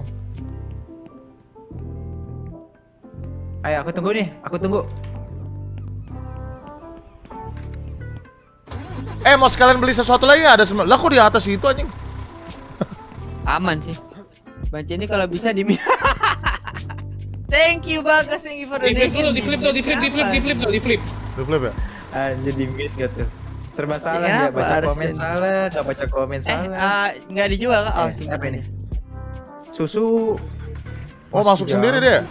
Ayo aku tunggu nih, aku tunggu. Eh mau sekalian beli sesuatu lagi nggak ada semua? Lah kok di atas itu anjing? Aman sih. Bang ini kalau bisa di Thank you Bagas, thank you for Di flip donation. dulu, di flip dulu, di flip, di flip, di flip, di flip. Di flip ya? Anjir di mute gak tuh. Serba salah Kenapa dia baca harus komen ini? salah, gak baca komen Eh, salah. ah, nggak dijual kak? Oh, Eh, singkat apa ini? ini. Susu. Oh masuk jauh. sendiri dia?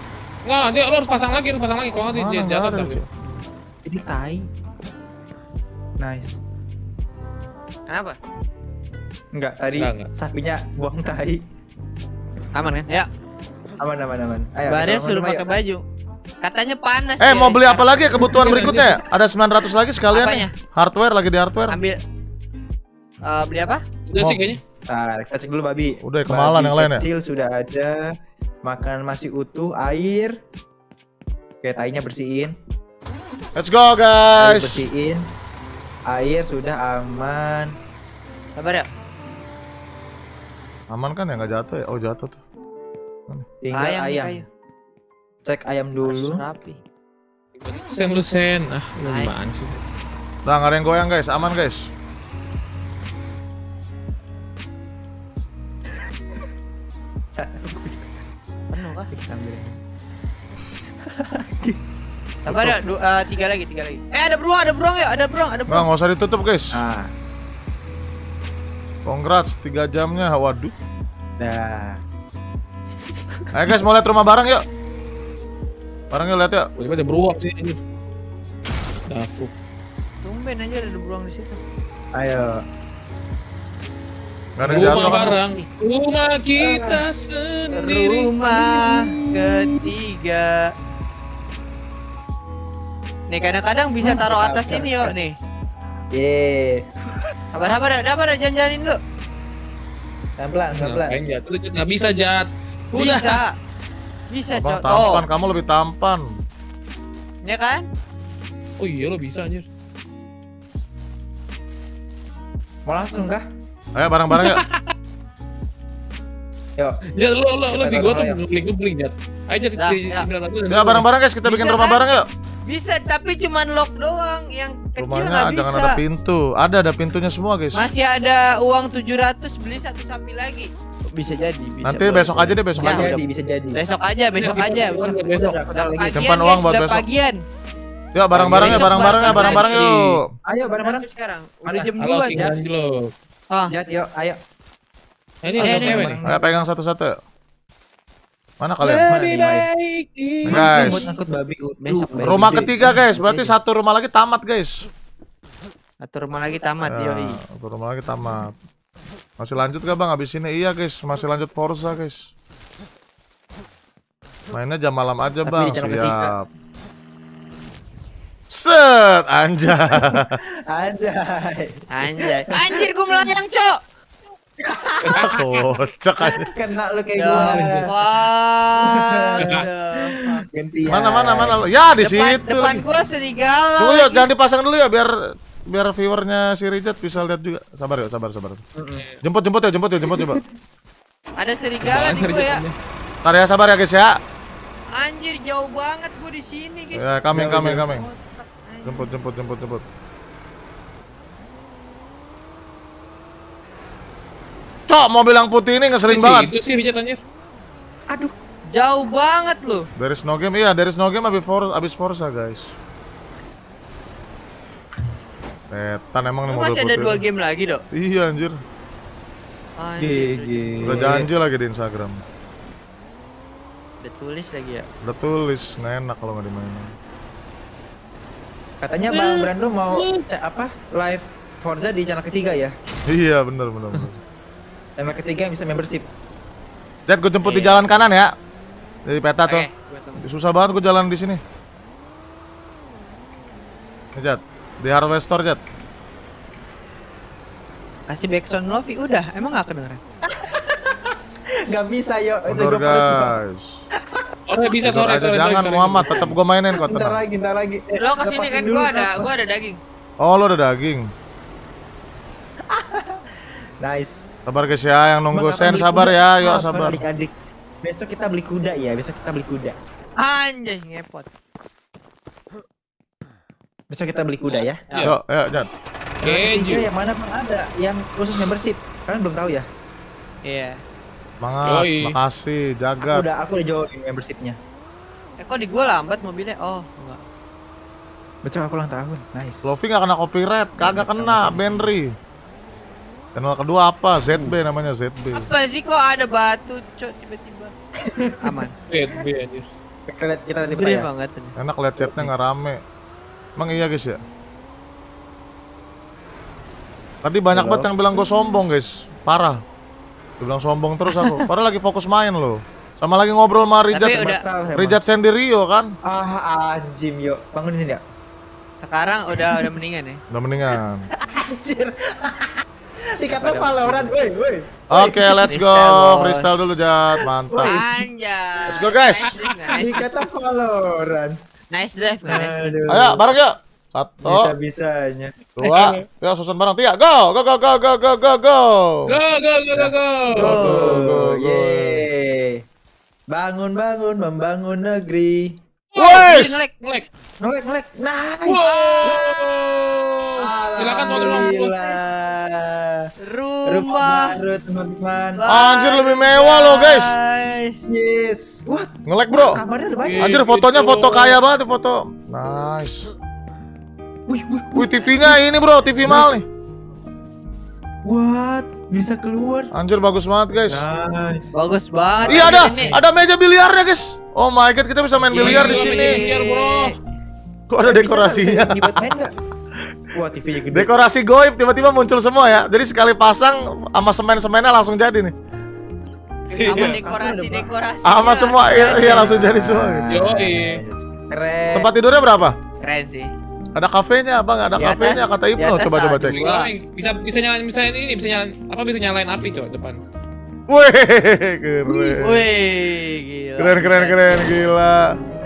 Nggak, dia lo harus pasang lagi, harus pasang lagi. Kalau nggak dia Mana, jatuh nggak ada, ntar. Cok. Ini tai. Nice. Kenapa? Enggak, tadi Enggak, enggak. sapinya buang tai. Aman kan? Ya. Aman aman aman. Ayo. Baria kita suruh ngomong, pakai ayo. baju. Katanya panas. Eh ya, mau beli apa sekarang. lagi ya kebutuhan berikutnya ya? Ada sembilan ratus lagi sekalian Apanya? nih. Hardware lagi di hardware. Ambil. Eh, beli apa? Udah sih Mau- kayaknya. Nah, kita cek dulu babi. Udah, kemalan Babi yang lain ya? Kecil sudah ada. Makanan masih utuh, air. Oke, tainya bersihin. Let's go Air guys. bersihin. Air sudah aman. Sabar ya. Aman kan ya nggak jatuh ya? Oh jatuh tuh. Tinggal Sayang nih ayam. kayu. Cek ayam Harus dulu. rapi. Sen lu sen. Ah, lu Nice. gimana sih? Udah nggak ada yang goyang guys, aman guys. Penuh kah? Sabar ya, du- eh, tiga lagi, tiga lagi. Eh ada beruang, ada beruang ya, ada beruang, ada Nggak beruang. nggak usah ditutup guys. Nah, Congrats tiga jamnya. Waduh. dah. Ayo guys mau lihat rumah bareng yuk. Bareng yuk lihat yuk. Tiba-tiba ada beruang sih anjir. Dafu. Tumben aja ada beruang di situ. Ayo. Nggak ada yang Rumah jatuh kan? bareng. Rumah kita sendiri. Rumah ketiga. Nih kadang-kadang bisa taruh atas ini yuk nih. Ye. Sabar, sabar, ya, sabar, ya, jangan-janganin dulu. Pelan-pelan, pelan-pelan. Ngapain jat? Lu nggak bisa jat. Udah. Bisa. Bisa, Abang Cok. Oh, tampan, kamu lebih tampan. ya kan? Oh iya lo bisa anjir. Mau langsung kah? Ayo bareng-bareng yuk. Yuk. Jat lo lo lo di gua tuh Ayo. ngebling-ngebling jat. Ayo jat Dah, di ya. sembilan ratus. Ya bareng-bareng guys kita bikin Bisa rumah kan? bareng yuk. Bisa, tapi cuman lock doang. Yang kecil nggak Rumahnya bisa. jangan ada pintu. Ada ada pintunya semua guys. Masih ada uang tujuh ratus beli satu sapi lagi. Bisa jadi, bisa. Nanti boleh. besok aja deh besok Ya, Bisa aja. jadi, bisa jadi. Besok aja, besok Iya, aja. kita- Udah, kita besok. Udah, udah lagi. pagian, Simpan guys, uang buat udah besok. pagian. Yuk bareng-bareng ya Besok bareng-bareng ya bareng bareng-bareng lagi. yuk. Ayo bareng-bareng. Berapa sekarang? Udah Mana? jam Halo dua King Jat. Angelo. Ah, Jat, yuk, ayo. Eh, ini Eh, asal ini cewek nih. bareng. Ayo pegang satu-satu yuk. Mana kalian? Mana Lebih nih, Mai? baik di Guys. Buat ngangkut babi utuh. Besok, besok. Rumah Gede. ketiga guys, berarti satu rumah lagi tamat guys. satu rumah lagi tamat, Ya, yoi. satu rumah lagi tamat. Masih lanjut gak bang? Abis ini iya guys, masih lanjut Forza guys. Mainnya jam malam aja Tapi bang, di channel ketiga. siap. Set, anjay. Anjay. Anjay. Anjir, gua melayang, Cok. Kocak aja. Kena lu kayak Ya, gua. wah. Gantian. Mana mana mana lo? Ya di Depan, situ. depan lagi. gua serigala. Tunggu yuk, lagi. jangan dipasang dulu ya biar biar viewernya si Rijat bisa lihat juga. Sabar yuk, sabar sabar. Jemput jemput ya, jemput ya, jemput coba. Ada serigala nih Anjir, gua ya. jatnya. Ntar ya sabar ya guys ya. Anjir, jauh banget gua di sini, guys. Ya coming Jauh, coming jauh. coming. Otak, anjir. Jemput jemput jemput jemput. Cok, mobil yang putih ini ngeselin Sih, banget. Itu sih Rijat anjir. Aduh. Jauh banget lu. There is no game, iya there is no game abis Forza, abis Forza guys. Setan emang nih Lu mobil masih ada putih. dua game lagi, Dok. Iya anjir. Anjir. G G. Udah janji lagi di Instagram. Udah tulis lagi ya. Udah tulis, nggak enak kalau nggak dimainin. Katanya Bang Brando mau ca- apa? Live Forza di channel ketiga ya? Iya bener bener. bener. Channel ketiga yang bisa membership. Jet, gue jemput di Iya. jalan kanan ya. Dari peta tuh. Oke, gua tunggu. Susah banget gue jalan di sini. Nih, Jet, di hardware store Jet. Kasih backsound Lofi udah, emang gak kedengeran? Gak bisa yo. Itu Mundur gua pause, Bang. guys. Sore bisa Mundur sore aja, sore. jangan sore, sore. Muhammad, tetap gue mainin kok Ntar tenang. lagi, ntar lagi. Eh, Lo kesini lepasin kan dulu, gua ada, apa? gua ada daging. Oh lo udah daging. Nice. Sabar guys ya, yang nunggu Bang, sen beli sabar kuda. ya, yuk sabar. Adik-adik. Besok kita beli kuda ya, besok kita beli kuda. Anjay, ngepot. Besok kita beli kuda ya. Iya. Yuk, yuk Jet. Channel ketiga Keju. yang mana Bang ada? Yang khusus membership. Kalian belum tahu ya? Iya. Semangat, Yoi. makasih, Aku jaga. udah aku udah join membershipnya. Eh kok di gua lambat mobilnya? Oh, enggak. Besok aku ulang tahun. Nice. Lofi nggak kena copyright, kagak kena, Benry. Channel kedua apa? Z B namanya Z B. Apa sih kok ada batu, Cok, tiba-tiba? Aman. Red B anjir. Kita lihat kita lihat di Gede ya. banget. ini. Enak liat chatnya nggak rame. Emang iya guys ya? Tadi banyak Halo. banget yang bilang gue sombong guys, parah. Dia bilang sombong terus aku. Padahal lagi fokus main loh. Sama lagi ngobrol sama Rijat, Tapi udah- Rijat Sendirio kan. Ah, anjim yuk. Bangunin ya. Sekarang udah udah mendingan ya. Udah mendingan. Anjir. Dikata Valorant, woi, woi. Oke, let's go. Freestyle, bos. Freestyle dulu Jat, mantap. Anjay. Let's go, guys. Nice drive nggak? Nice, Dikata Valorant. nice drive nggak? Nice drive. Aduh. Ayo, bareng yuk. Satu, Bisa-bisanya. dua, ya susun bareng. Tiga, go, go, go, go, go, go, go, go. Go go go go go. Go, go, go. Yeay. Bangun, bangun, membangun negeri. Wes. Ngelek. Ngelek. Ngelek, ngelek. Nice. Silakan tuan rumah. Alhamdulillah. Rumah Rumah. baru, teman-teman. Anjir, lebih mewah loh, guys. Yes. Wah, Ngelek bro. kamarnya ada banyak. Anjir, fotonya foto kaya banget nih foto. Nice. Wih, wih, Wih, T V-nya ini bro, T V mahal nih. what? Bisa keluar. Anjir, bagus banget guys. Nice. Bagus banget. Iya ada, Ini. ada meja biliarnya guys. Oh my god, kita bisa main biliar di Iya, sini. meja biliar, bro. Kok ada dekorasinya? Bisa nggak? Bisa main nggak? Wah, T V-nya gede. Dekorasi goib tiba-tiba muncul semua ya. Jadi sekali pasang sama semen-semennya langsung jadi nih. Sama dekorasi dekorasi. Sama semua iya, iya langsung jadi semua. Yoi. Keren. Tempat tidurnya berapa? Keren sih. Ada kafenya bang, ada Di kafenya atas- kata di Ibnu. atas Coba coba ada cek. dua. Bisa bisa nyalain bisa ini bisa nyalain apa bisa nyalain api coy depan. Wih, keren. Wih, gila. Keren keren keren gila.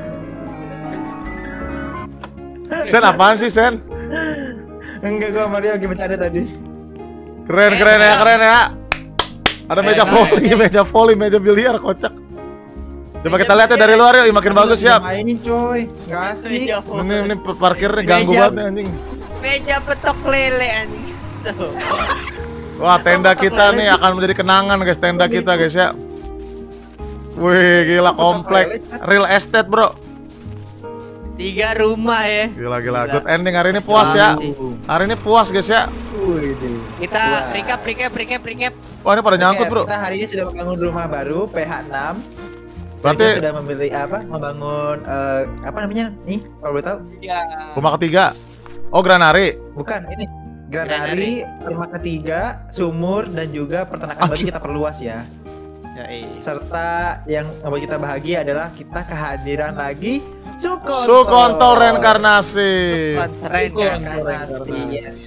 Sen apaan sih Sen? Enggak, gua sama dia lagi bercanda tadi. Keren keren ya keren ya. Ada meja Keren, volley, meja volley, meja biliar kocak. Coba kita lihat ya dari luar yuk, makin bagus ya. Mainin coy, nggak asik. Meja Ini ini parkirnya ganggu Meja- banget nih, anjing. Meja petok lele anjing. Tuh. Wah, tenda kita nih akan menjadi kenangan guys, tenda kita guys ya. Wih, gila komplek. Real estate, Bro. Tiga rumah ya. Gila gila. Good ending hari ini puas ya. Hari ini puas guys ya. Wih, deh. Kita Wah. recap recap recap recap. Wah, ini pada nyangkut, Oke, Bro. Kita hari ini sudah membangun rumah baru P H enam. Berarti Kita sudah membeli apa? Membangun eh, apa namanya? Nih, kalau boleh tahu? Ya. rumah ketiga. Oh, Granari. Bukan, ini Granari. Granari, rumah ketiga, sumur dan juga peternakan babi kita perluas ya. Serta yang membuat kita bahagia adalah kita kehadiran lagi Sukonto. Sukonto reinkarnasi. Keren kan. Reinkarnasi, yes.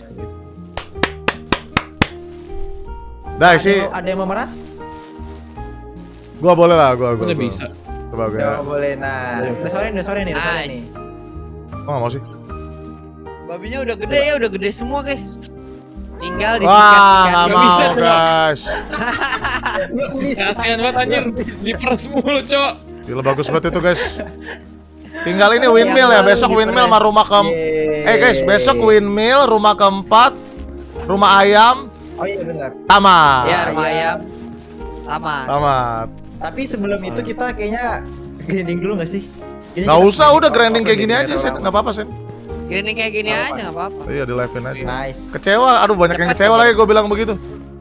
Dah Ada, sih, yang- ada yang mau meras? gua boleh lah, gua gua. Udah gua. bisa. Coba gua. Coba boleh, nah. Udah sore nih, udah sore nih, udah sore Nice. nih. Kok nggak mau sih? Babinya udah gede ya, udah gede semua guys. Tinggal Wah, disikat-sikat. nggak Nggak bisa, mau Bro. guys. Kasihan banget anjir. Diperes mulu, Cok. Gila bagus banget itu guys. Tinggal ini windmill ya, besok windmill sama rumah ke Eh guys, besok windmill, rumah keempat, rumah ayam, Oh iya benar. tamat. Ya, rumah Ayam. ayam. Tamat. Tamat. Tapi sebelum itu kita kayaknya grinding dulu nggak sih? Kayaknya Nggak kita usah, grinding udah apa-apa grinding kayak di gini aja, daerah Sen. orang. Nggak apa-apa, Sen. Gini kayak gini Apa? aja nggak apa-apa. Iya, di live-in aja. Nice. Kecewa, aduh banyak yang Cepet, kecewa cepet. lagi gue bilang begitu.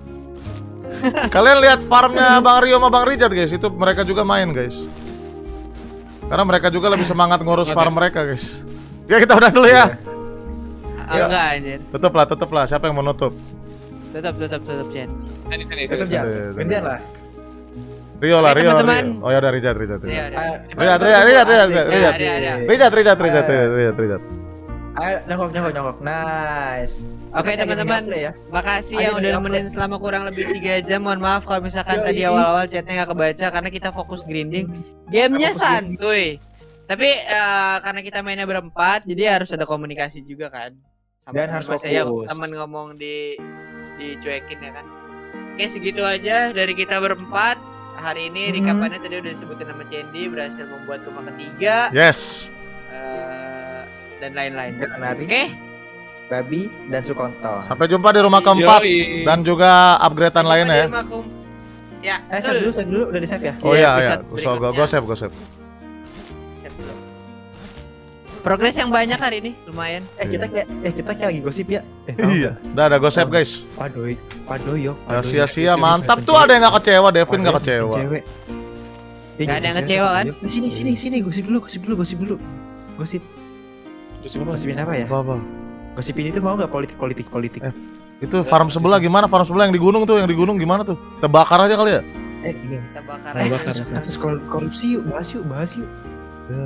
Kalian lihat farmnya Bang Rio sama Bang Rijat guys, itu mereka juga main guys. Karena mereka juga lebih semangat ngurus farm mereka guys. Ya kita udah dulu ya. Ah, Enggak anjir. Tutup lah, tutup lah. Siapa yang mau nutup? Tutup tutup tutup Jen. Sini sini. Tetap sini. jangan. Iya, Gantian lah. Rio lah, Oke, Rio. teman-teman. Rio. Oh ya udah Rijat, Rijat, Iya, Rijat. udah. Ayo, kita- Rijat, kita Rijat, tunggu Rijat, asik. Rijat, Ya, Rijat. ada, ada. Rijat, Rijat, Rijat, Rijat, Rijat, Rijat. Ayo, nyongkok, nyongkok, nyongkok. Nice. Oke Kita teman-teman, gameplay ya. makasih Ayo, yang udah gameplay. nemenin selama kurang lebih tiga jam. Mohon maaf kalau misalkan Yoi. tadi awal-awal chatnya nggak kebaca karena kita fokus grinding. Gamenya Fokus grinding. santuy, tapi eh, karena kita mainnya berempat, jadi harus ada komunikasi juga kan. Dan harus teman saya fokus. teman ngomong di dicuekin ya kan. Oke segitu aja dari kita berempat. Hari ini Hmm. recapannya tadi udah disebutin nama Cendi berhasil membuat rumah ketiga Yes. eh, dan lain-lain. Granari, Oke. babi, dan Sukonto. Sampai jumpa di rumah keempat Yoi. dan juga upgradean lainnya ya. Rumah kum- Ya, Eh, save dulu, save dulu. Udah di save ya? Oh Iya, iya, iya. episode Go, go, berikutnya. go save, go save. Save dulu. Progres yang banyak hari ini, lumayan. Eh, kita kayak eh kita kayak lagi gosip ya. Eh, Iya. Udah ada go save guys. Padoy, padoy yo. Ya, sia-sia mantap tuh ada yang nggak kecewa, Devin nggak kecewa. Cewek. Nggak ada yang kecewa, kan? Sini, sini, sini, gosip dulu, gosip dulu, gosip dulu. Gosip. Terus apa? Gosipin apa ya? Apa apa? Gosipin itu mau nggak politik, politik, politik? Eh, Itu farm sebelah gimana? Farm sebelah yang di gunung tuh, yang di gunung gimana tuh? Kita bakar aja kali ya? Eh, Kita bakar eh, aja. bakar. kasus, kasus kor- korupsi yuk, bahas yuk, bahas yuk. Ya.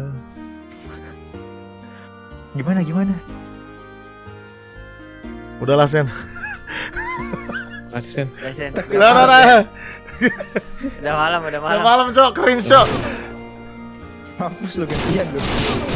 Gimana gimana? Udahlah Sen. Kasih Sen. Udah, Sen. Nah, nah, nah. Udah malam, udah Udah malam. malam cok, kering cok. Mampus lu gantian lu.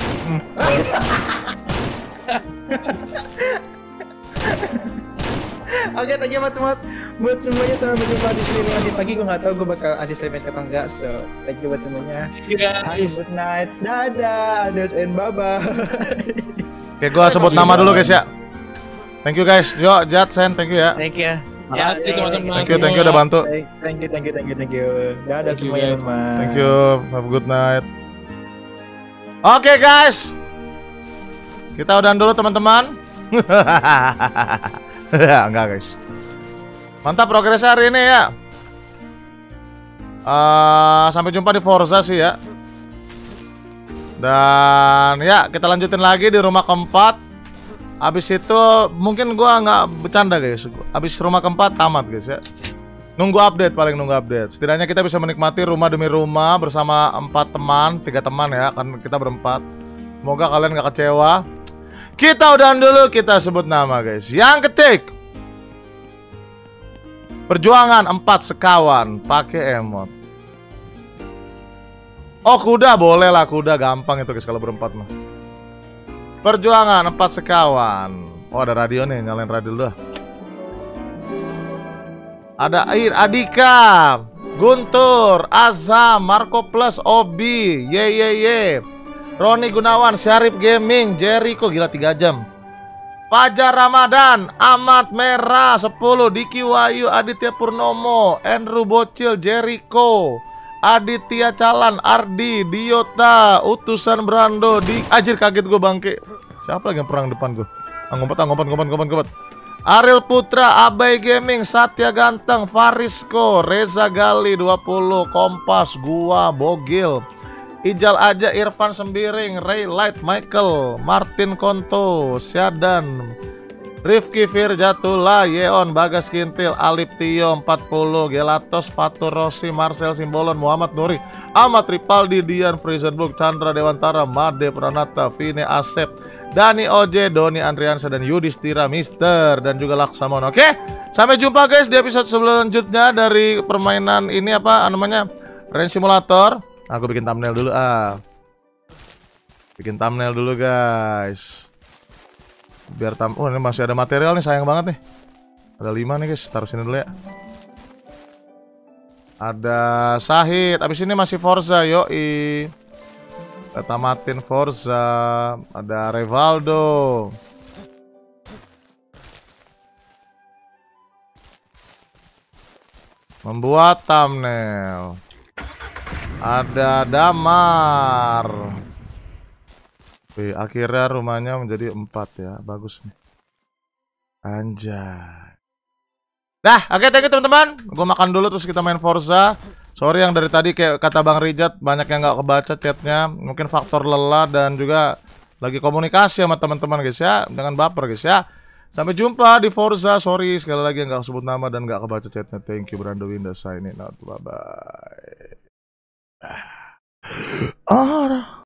Oke, thank you teman-teman buat semuanya, sampai berjumpa di streaming nanti pagi. Gue nggak tahu gue bakal ada streaming apa enggak, so thank you buat semuanya. Iya. Hai, good night, dadah, adios and bye bye. Oke, gua sebut nama dulu guys ya. Thank you guys. Yo, Jat, Sen, thank you ya. Thank you. Makasih teman-teman. Thank you, thank you udah bantu. Thank you, thank you, thank you, thank you. Dadah Thank you, semuanya guys. teman. Thank you. Have a good night. Oke guys. Kita udahan dulu teman-teman. Enggak guys. Mantap progresnya hari ini ya. Uh, sampai jumpa di Forza sih ya. Dan ya kita lanjutin lagi di rumah keempat. Abis itu mungkin gua nggak bercanda guys. Abis rumah keempat tamat guys ya. Nunggu update, paling nunggu update. Setidaknya kita bisa menikmati rumah demi rumah bersama empat teman, tiga teman ya, kan kita berempat. Semoga kalian gak kecewa. Kita udahan dulu, kita sebut nama guys. Yang ketik Perjuangan empat sekawan pakai emot. Oh kuda boleh lah, kuda gampang itu guys kalau berempat mah. Perjuangan empat sekawan. Oh ada radio nih, nyalain radio dulu dah. Ada Air, Adika, Guntur, Azam, Marco Plus, Obi, ye ye ye, Roni Gunawan, Syarif Gaming, Jericho, gila tiga jam. Fajar Ramadan, Ahmad Merah sepuluh, Diki Wayu, Aditya Purnomo, Andrew Bocil, Jericho, Aditya Calan, Ardi, Diota, Utusan Brando, di Anjir kaget gue bangke. Siapa lagi yang perang depan gue? Ah, ngumpet, ah, ngumpet, ngumpet, ngumpet, ngumpet. Ariel Putra, Abai Gaming, Satya Ganteng, Farisko, Reza Gali dua puluh, Kompas, gua, Bogil, Ijal Aja, Irfan Sembiring, Ray Light, Michael, Martin Konto, Syadan, Rifki Firjatullah, Yeon, Bagas Kintil, Alip Tio empat puluh, Gelatos, Fatur Rossi, Marcel Simbolon, Muhammad Nuri, Ahmad Ripaldi, Dian Frizenburg, Chandra Dewantara, Made Pranata, Vine Asep, Dani Oje, Doni Andriansa, dan Yudhistira Mister, dan juga Laksamon. Oke, sampai jumpa guys di episode selanjutnya dari permainan ini apa namanya, Rain Simulator. Aku bikin thumbnail dulu ah, bikin thumbnail dulu guys. Biar tam, oh ini masih ada material nih, sayang banget nih. Ada lima nih guys, taruh sini dulu ya. Ada Sahid, abis ini masih Forza, yoi. Kita tamatin Forza. Ada Revaldo. Membuat thumbnail. Ada Damar. Wih, akhirnya rumahnya menjadi empat ya. Bagus nih. Anjay. Nah, oke okay, thank you teman-teman. Gue makan dulu terus kita main Forza. Sorry yang dari tadi kayak kata Bang Rijat banyak yang nggak kebaca chatnya. Mungkin faktor lelah dan juga lagi komunikasi sama teman-teman guys ya. Jangan baper guys ya. Sampai jumpa di Forza. Sorry sekali lagi yang nggak sebut nama dan nggak kebaca chatnya. Thank you Brando Winda signing out. Bye bye. Ah.